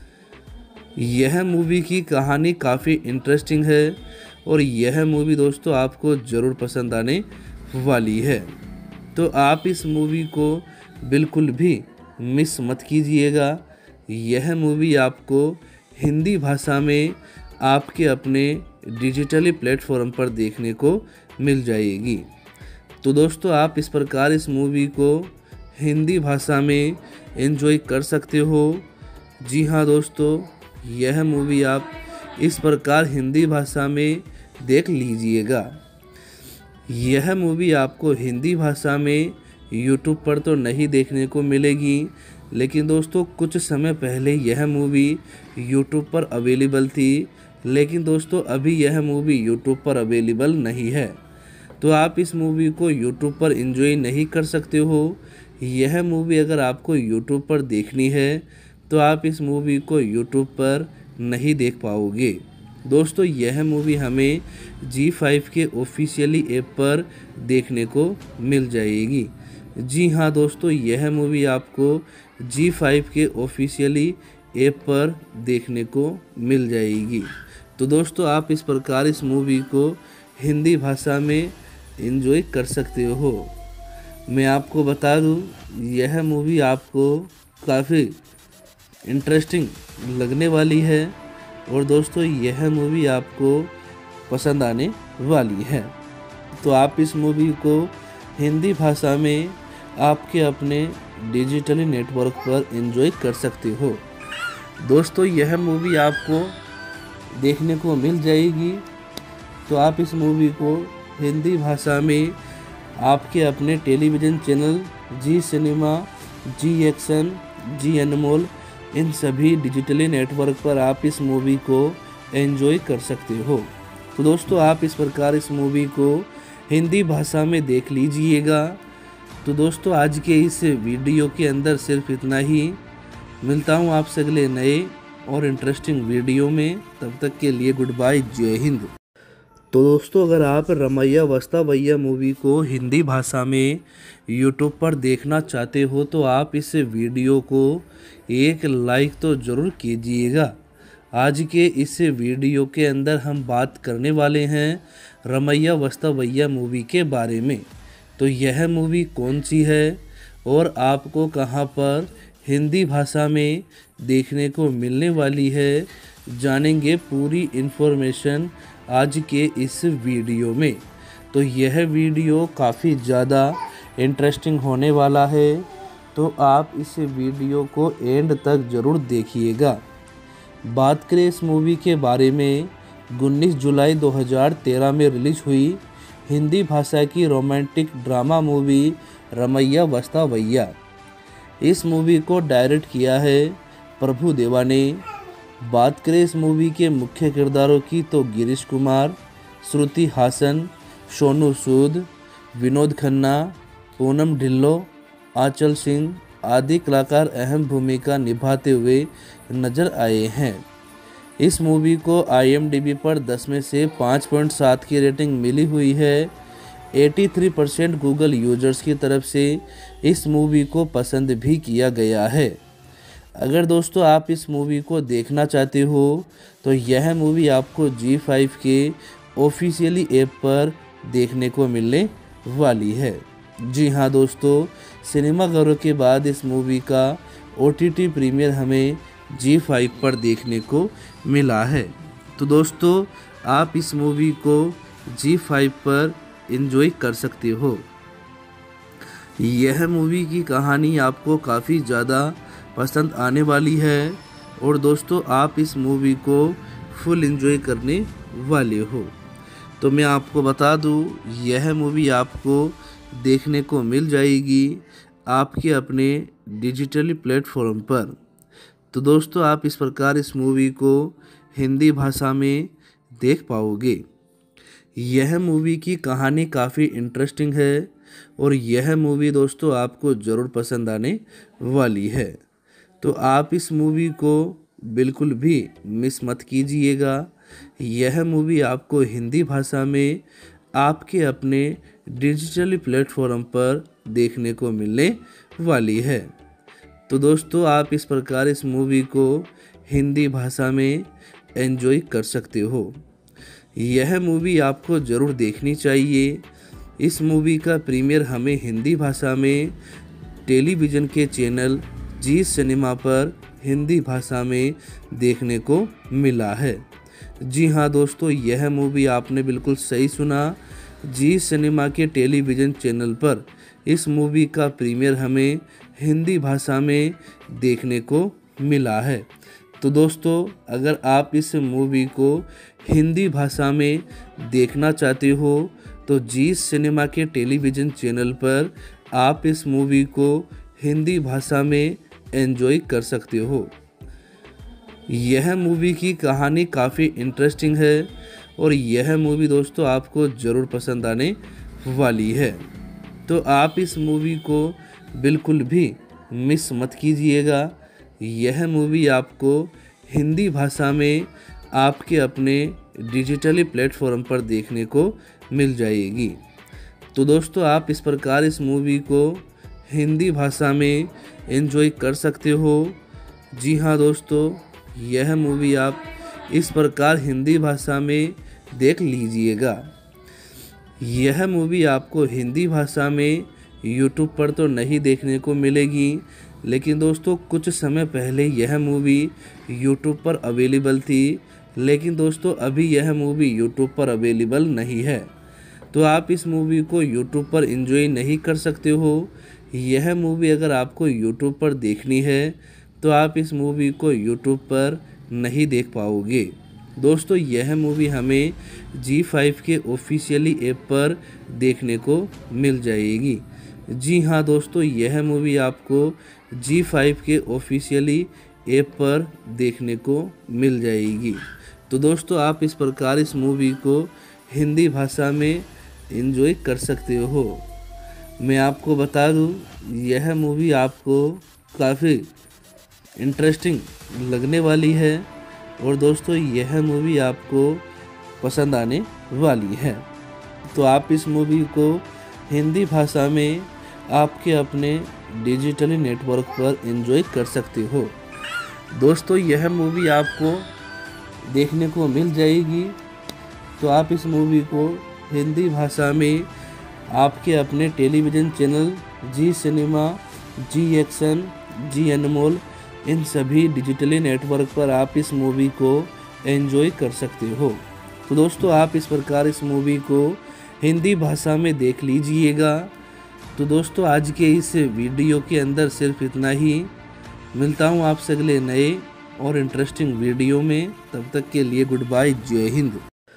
यह मूवी की कहानी काफ़ी इंटरेस्टिंग है और यह मूवी दोस्तों आपको ज़रूर पसंद आने वाली है। तो आप इस मूवी को बिल्कुल भी मिस मत कीजिएगा। यह मूवी आपको हिंदी भाषा में आपके अपने डिजिटली प्लेटफॉर्म पर देखने को मिल जाएगी। तो दोस्तों आप इस प्रकार इस मूवी को हिंदी भाषा में एंजॉय कर सकते हो। जी हाँ दोस्तों, यह मूवी आप इस प्रकार हिंदी भाषा में देख लीजिएगा। यह मूवी आपको हिंदी भाषा में यूट्यूब पर तो नहीं देखने को मिलेगी, लेकिन दोस्तों कुछ समय पहले यह मूवी यूट्यूब पर अवेलेबल थी, लेकिन दोस्तों अभी यह मूवी यूट्यूब पर अवेलेबल नहीं है। तो आप इस मूवी को यूट्यूब पर एंजॉय नहीं कर सकते हो। यह मूवी अगर आपको यूट्यूब पर देखनी है तो आप इस मूवी को यूट्यूब पर नहीं देख पाओगे। दोस्तों यह मूवी हमें G5 के ऑफिशियली ऐप पर देखने को मिल जाएगी। जी हाँ दोस्तों, यह मूवी आपको G5 के ऑफिशियली ऐप पर देखने को मिल जाएगी। तो दोस्तों आप इस प्रकार इस मूवी को हिंदी भाषा में एंजॉय कर सकते हो। मैं आपको बता दूं, यह मूवी आपको काफ़ी इंटरेस्टिंग लगने वाली है और दोस्तों यह मूवी आपको पसंद आने वाली है। तो आप इस मूवी को हिंदी भाषा में आपके अपने डिजिटल नेटवर्क पर एंजॉय कर सकते हो। दोस्तों यह मूवी आपको देखने को मिल जाएगी। तो आप इस मूवी को हिंदी भाषा में आपके अपने television channel Zee Cinema, Zee Action, Zee Anmol, इन सभी डिजिटली नेटवर्क पर आप इस मूवी को एंजॉय कर सकते हो। तो दोस्तों आप इस प्रकार इस मूवी को हिंदी भाषा में देख लीजिएगा। तो दोस्तों आज के इस वीडियो के अंदर सिर्फ इतना ही। मिलता हूँ आपसे अगले नए और इंटरेस्टिंग वीडियो में। तब तक के लिए गुड बाय, जय हिंद। तो दोस्तों अगर आप रमैया वस्तावैया मूवी को हिंदी भाषा में यूट्यूब पर देखना चाहते हो तो आप इस वीडियो को एक लाइक तो ज़रूर कीजिएगा। आज के इस वीडियो के अंदर हम बात करने वाले हैं रमैया वस्तावैया मूवी के बारे में। तो यह मूवी कौन सी है और आपको कहां पर हिंदी भाषा में देखने को मिलने वाली है, जानेंगे पूरी इन्फॉर्मेशन आज के इस वीडियो में। तो यह वीडियो काफ़ी ज़्यादा इंटरेस्टिंग होने वाला है, तो आप इस वीडियो को एंड तक ज़रूर देखिएगा। बात करें इस मूवी के बारे में, 19 जुलाई 2013 में रिलीज हुई हिंदी भाषा की romantic drama movie Ramaiya Vastavaiya. इस मूवी को डायरेक्ट किया है प्रभु देवा ने। बात करें इस मूवी के मुख्य किरदारों की तो गिरीश कुमार, श्रुति हासन, सोनू सूद, विनोद खन्ना, पूनम ढिल्लो, आंचल सिंह आदि कलाकार अहम भूमिका निभाते हुए नजर आए हैं। इस मूवी को IMDb पर 10 में से 5.7 की रेटिंग मिली हुई है। 83% गूगल यूजर्स की तरफ से इस मूवी को पसंद भी किया गया है। अगर दोस्तों आप इस मूवी को देखना चाहते हो तो यह मूवी आपको G5 के ऑफिशियली ऐप पर देखने को मिलने वाली है। जी हाँ दोस्तों, सिनेमाघरों के बाद इस मूवी का OTT प्रीमियर हमें G5 पर देखने को मिला है। तो दोस्तों आप इस मूवी को G5 पर एंजॉय कर सकते हो। यह मूवी की कहानी आपको काफ़ी ज़्यादा पसंद आने वाली है और दोस्तों आप इस मूवी को फुल एंजॉय करने वाले हो। तो मैं आपको बता दूं, यह मूवी आपको देखने को मिल जाएगी आपके अपने डिजिटली प्लेटफॉर्म पर। तो दोस्तों आप इस प्रकार इस मूवी को हिंदी भाषा में देख पाओगे। यह मूवी की कहानी काफ़ी इंटरेस्टिंग है और यह मूवी दोस्तों आपको ज़रूर पसंद आने वाली है। तो आप इस मूवी को बिल्कुल भी मिस मत कीजिएगा। यह मूवी आपको हिंदी भाषा में आपके अपने डिजिटली प्लेटफॉर्म पर देखने को मिलने वाली है। तो दोस्तों आप इस प्रकार इस मूवी को हिंदी भाषा में एंजॉय कर सकते हो। यह मूवी आपको ज़रूर देखनी चाहिए। इस मूवी का प्रीमियर हमें हिंदी भाषा में टेलीविज़न के चैनल जी सिनेमा पर हिंदी भाषा में देखने को मिला है। जी हाँ दोस्तों, यह मूवी आपने बिल्कुल सही सुना। जी सिनेमा के टेलीविज़न चैनल पर इस मूवी का प्रीमियर हमें हिंदी भाषा में देखने को मिला है। तो दोस्तों अगर आप इस मूवी को हिंदी भाषा में देखना चाहते हो तो जी सिनेमा के टेलीविज़न चैनल पर आप इस मूवी को हिंदी भाषा में एंजॉय कर सकते हो। यह मूवी की कहानी काफ़ी इंटरेस्टिंग है और यह मूवी दोस्तों आपको ज़रूर पसंद आने वाली है। तो आप इस मूवी को बिल्कुल भी मिस मत कीजिएगा। यह मूवी आपको हिंदी भाषा में आपके अपने डिजिटली प्लेटफॉर्म पर देखने को मिल जाएगी। तो दोस्तों आप इस प्रकार इस मूवी को हिंदी भाषा में एंजॉय कर सकते हो। जी हाँ दोस्तों, यह मूवी आप इस प्रकार हिंदी भाषा में देख लीजिएगा। यह मूवी आपको हिंदी भाषा में YouTube पर तो नहीं देखने को मिलेगी, लेकिन दोस्तों कुछ समय पहले यह मूवी YouTube पर अवेलेबल थी, लेकिन दोस्तों अभी यह मूवी YouTube पर अवेलेबल नहीं है। तो आप इस मूवी को YouTube पर एंजॉय नहीं कर सकते हो। यह मूवी अगर आपको YouTube पर देखनी है तो आप इस मूवी को YouTube पर नहीं देख पाओगे। दोस्तों यह मूवी हमें G5 के ऑफिशियली ऐप पर देखने को मिल जाएगी। जी हाँ दोस्तों, यह मूवी आपको G5 के ऑफिशियली ऐप पर देखने को मिल जाएगी। तो दोस्तों आप इस प्रकार इस मूवी को हिंदी भाषा में एंजॉय कर सकते हो। मैं आपको बता दूं, यह मूवी आपको काफ़ी इंटरेस्टिंग लगने वाली है और दोस्तों यह मूवी आपको पसंद आने वाली है। तो आप इस मूवी को हिंदी भाषा में आपके अपने डिजिटली नेटवर्क पर एंजॉय कर सकते हो। दोस्तों यह मूवी आपको देखने को मिल जाएगी। तो आप इस मूवी को हिंदी भाषा में आपके अपने television channel Zee Cinema, Zee Action, Zee Anmol इन सभी डिजिटली नेटवर्क पर आप इस मूवी को एंजॉय कर सकते हो। तो दोस्तों आप इस प्रकार इस मूवी को हिंदी भाषा में देख लीजिएगा। तो दोस्तों आज के इस वीडियो के अंदर सिर्फ इतना ही। मिलता हूँ आपसे अगले नए और इंटरेस्टिंग वीडियो में। तब तक के लिए गुड बाय, जय हिंद।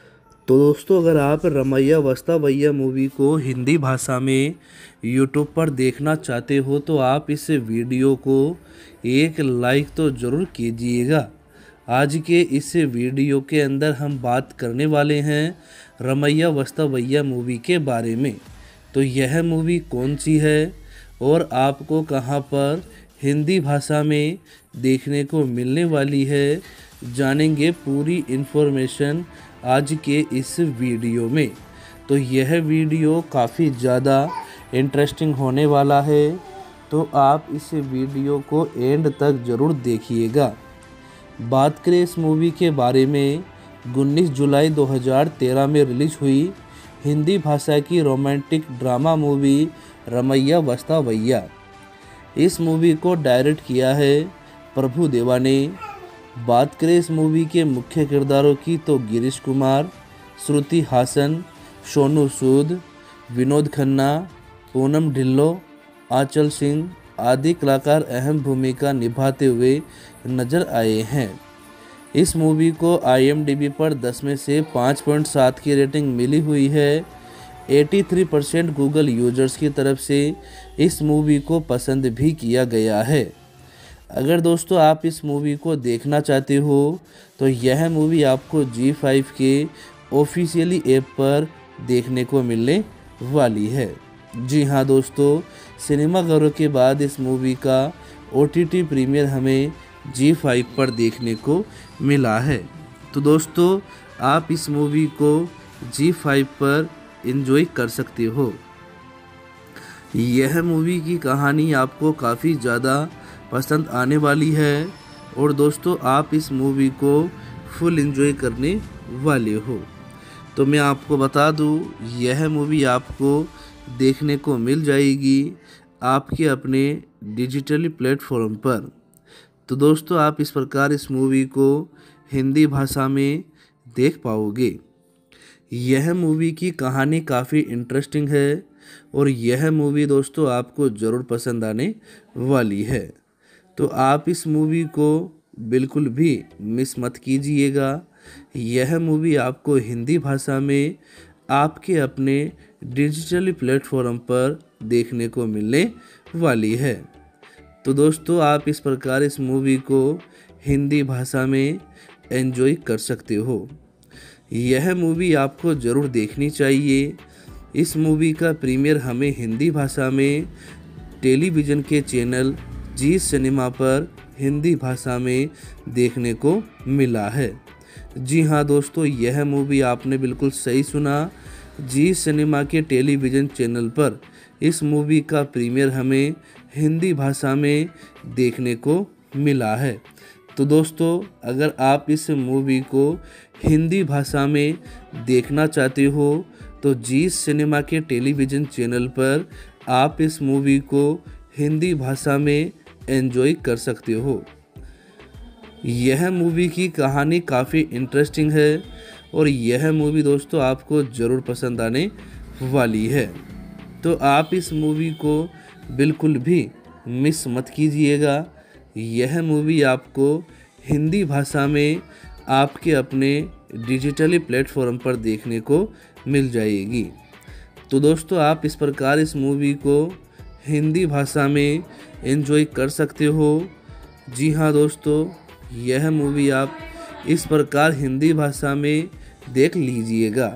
तो दोस्तों अगर आप रमैया वस्तावैया मूवी को हिंदी भाषा में यूट्यूब पर देखना चाहते हो तो आप इस वीडियो को एक लाइक तो ज़रूर कीजिएगा। आज के इस वीडियो के अंदर हम बात करने वाले हैं रमैया वस्तावैया मूवी के बारे में। तो यह मूवी कौन सी है और आपको कहां पर हिंदी भाषा में देखने को मिलने वाली है, जानेंगे पूरी इन्फॉर्मेशन आज के इस वीडियो में। तो यह वीडियो काफ़ी ज़्यादा इंटरेस्टिंग होने वाला है, तो आप इस वीडियो को एंड तक ज़रूर देखिएगा। बात करें इस मूवी के बारे में, 19 जुलाई 2013 में रिलीज हुई हिंदी भाषा की romantic drama movie Ramaiya Vastavaiya. इस मूवी को डायरेक्ट किया है प्रभु देवा ने। बात करें इस मूवी के मुख्य किरदारों की तो गिरीश कुमार, श्रुति हासन, सोनू सूद, विनोद खन्ना, पूनम ढिल्लो, आंचल सिंह आदि कलाकार अहम भूमिका निभाते हुए नजर आए हैं। इस मूवी को IMDb पर 10 में से 5.7 की रेटिंग मिली हुई है। 83% गूगल यूजर्स की तरफ से इस मूवी को पसंद भी किया गया है। अगर दोस्तों आप इस मूवी को देखना चाहते हो तो यह मूवी आपको G5 के ऑफिशियली ऐप पर देखने को मिलने वाली है। जी हाँ दोस्तों, सिनेमाघरों के बाद इस मूवी का OTT प्रीमियर हमें G5 पर देखने को मिला है। तो दोस्तों आप इस मूवी को G5 पर एंजॉय कर सकते हो। यह मूवी की कहानी आपको काफ़ी ज़्यादा पसंद आने वाली है और दोस्तों आप इस मूवी को फुल एंजॉय करने वाले हो। तो मैं आपको बता दूं, यह मूवी आपको देखने को मिल जाएगी आपके अपने डिजिटल प्लेटफॉर्म पर। तो दोस्तों आप इस प्रकार इस मूवी को हिंदी भाषा में देख पाओगे। यह मूवी की कहानी काफ़ी इंटरेस्टिंग है और यह मूवी दोस्तों आपको ज़रूर पसंद आने वाली है। तो आप इस मूवी को बिल्कुल भी मिस मत कीजिएगा। यह मूवी आपको हिंदी भाषा में आपके अपने डिजिटल प्लेटफॉर्म पर देखने को मिलने वाली है। तो दोस्तों आप इस प्रकार इस मूवी को हिंदी भाषा में एंजॉय कर सकते हो। यह मूवी आपको ज़रूर देखनी चाहिए। इस मूवी का प्रीमियर हमें हिंदी भाषा में टेलीविज़न के चैनल जी सिनेमा पर हिंदी भाषा में देखने को मिला है। जी हाँ दोस्तों, यह मूवी आपने बिल्कुल सही सुना। जी सिनेमा के टेलीविज़न चैनल पर इस मूवी का प्रीमियर हमें हिंदी भाषा में देखने को मिला है। तो दोस्तों अगर आप इस मूवी को हिंदी भाषा में देखना चाहते हो तो जी सिनेमा के टेलीविज़न चैनल पर आप इस मूवी को हिंदी भाषा में एंजॉय कर सकते हो। यह मूवी की कहानी काफ़ी इंटरेस्टिंग है और यह मूवी दोस्तों आपको ज़रूर पसंद आने वाली है। तो आप इस मूवी को बिल्कुल भी मिस मत कीजिएगा। यह मूवी आपको हिंदी भाषा में आपके अपने डिजिटली प्लेटफॉर्म पर देखने को मिल जाएगी। तो दोस्तों आप इस प्रकार इस मूवी को हिंदी भाषा में एंजॉय कर सकते हो। जी हाँ दोस्तों, यह मूवी आप इस प्रकार हिंदी भाषा में देख लीजिएगा।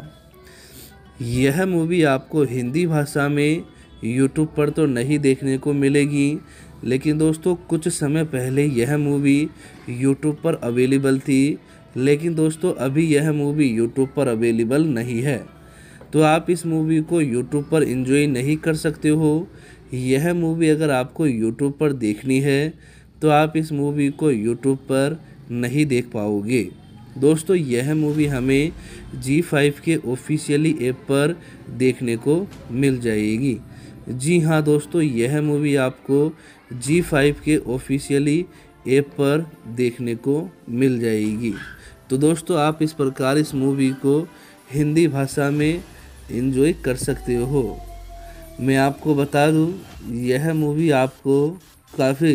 यह मूवी आपको हिंदी भाषा में यूट्यूब पर तो नहीं देखने को मिलेगी, लेकिन दोस्तों कुछ समय पहले यह मूवी यूट्यूब पर अवेलेबल थी, लेकिन दोस्तों अभी यह मूवी यूट्यूब पर अवेलेबल नहीं है। तो आप इस मूवी को यूट्यूब पर एंजॉय नहीं कर सकते हो। यह मूवी अगर आपको यूट्यूब पर देखनी है तो आप इस मूवी को यूट्यूब पर नहीं देख पाओगे। दोस्तों यह मूवी हमें G5 के ऑफिशियली ऐप पर देखने को मिल जाएगी। जी हाँ दोस्तों, यह मूवी आपको G5 के ऑफिशियली ऐप पर देखने को मिल जाएगी। तो दोस्तों आप इस प्रकार इस मूवी को हिंदी भाषा में एंजॉय कर सकते हो। मैं आपको बता दूं, यह मूवी आपको काफ़ी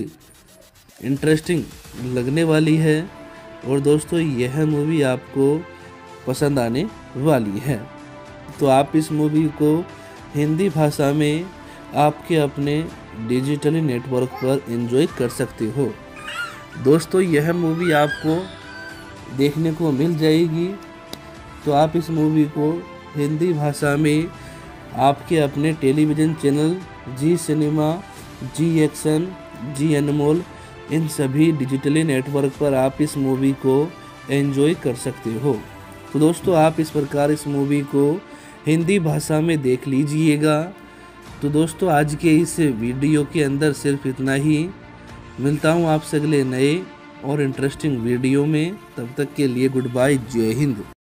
इंटरेस्टिंग लगने वाली है और दोस्तों यह मूवी आपको पसंद आने वाली है। तो आप इस मूवी को हिंदी भाषा में आपके अपने डिजिटली नेटवर्क पर एंजॉय कर सकते हो। दोस्तों यह मूवी आपको देखने को मिल जाएगी। तो आप इस मूवी को हिंदी भाषा में आपके अपने television channel Zee Cinema, Zee Action, Zee Anmol, इन सभी डिजिटली नेटवर्क पर आप इस मूवी को एंजॉय कर सकते हो। तो दोस्तों आप इस प्रकार इस मूवी को हिंदी भाषा में देख लीजिएगा। तो दोस्तों आज के इस वीडियो के अंदर सिर्फ इतना ही। मिलता हूँ आपसे अगले नए और इंटरेस्टिंग वीडियो में। तब तक के लिए गुड बाय, जय हिंद।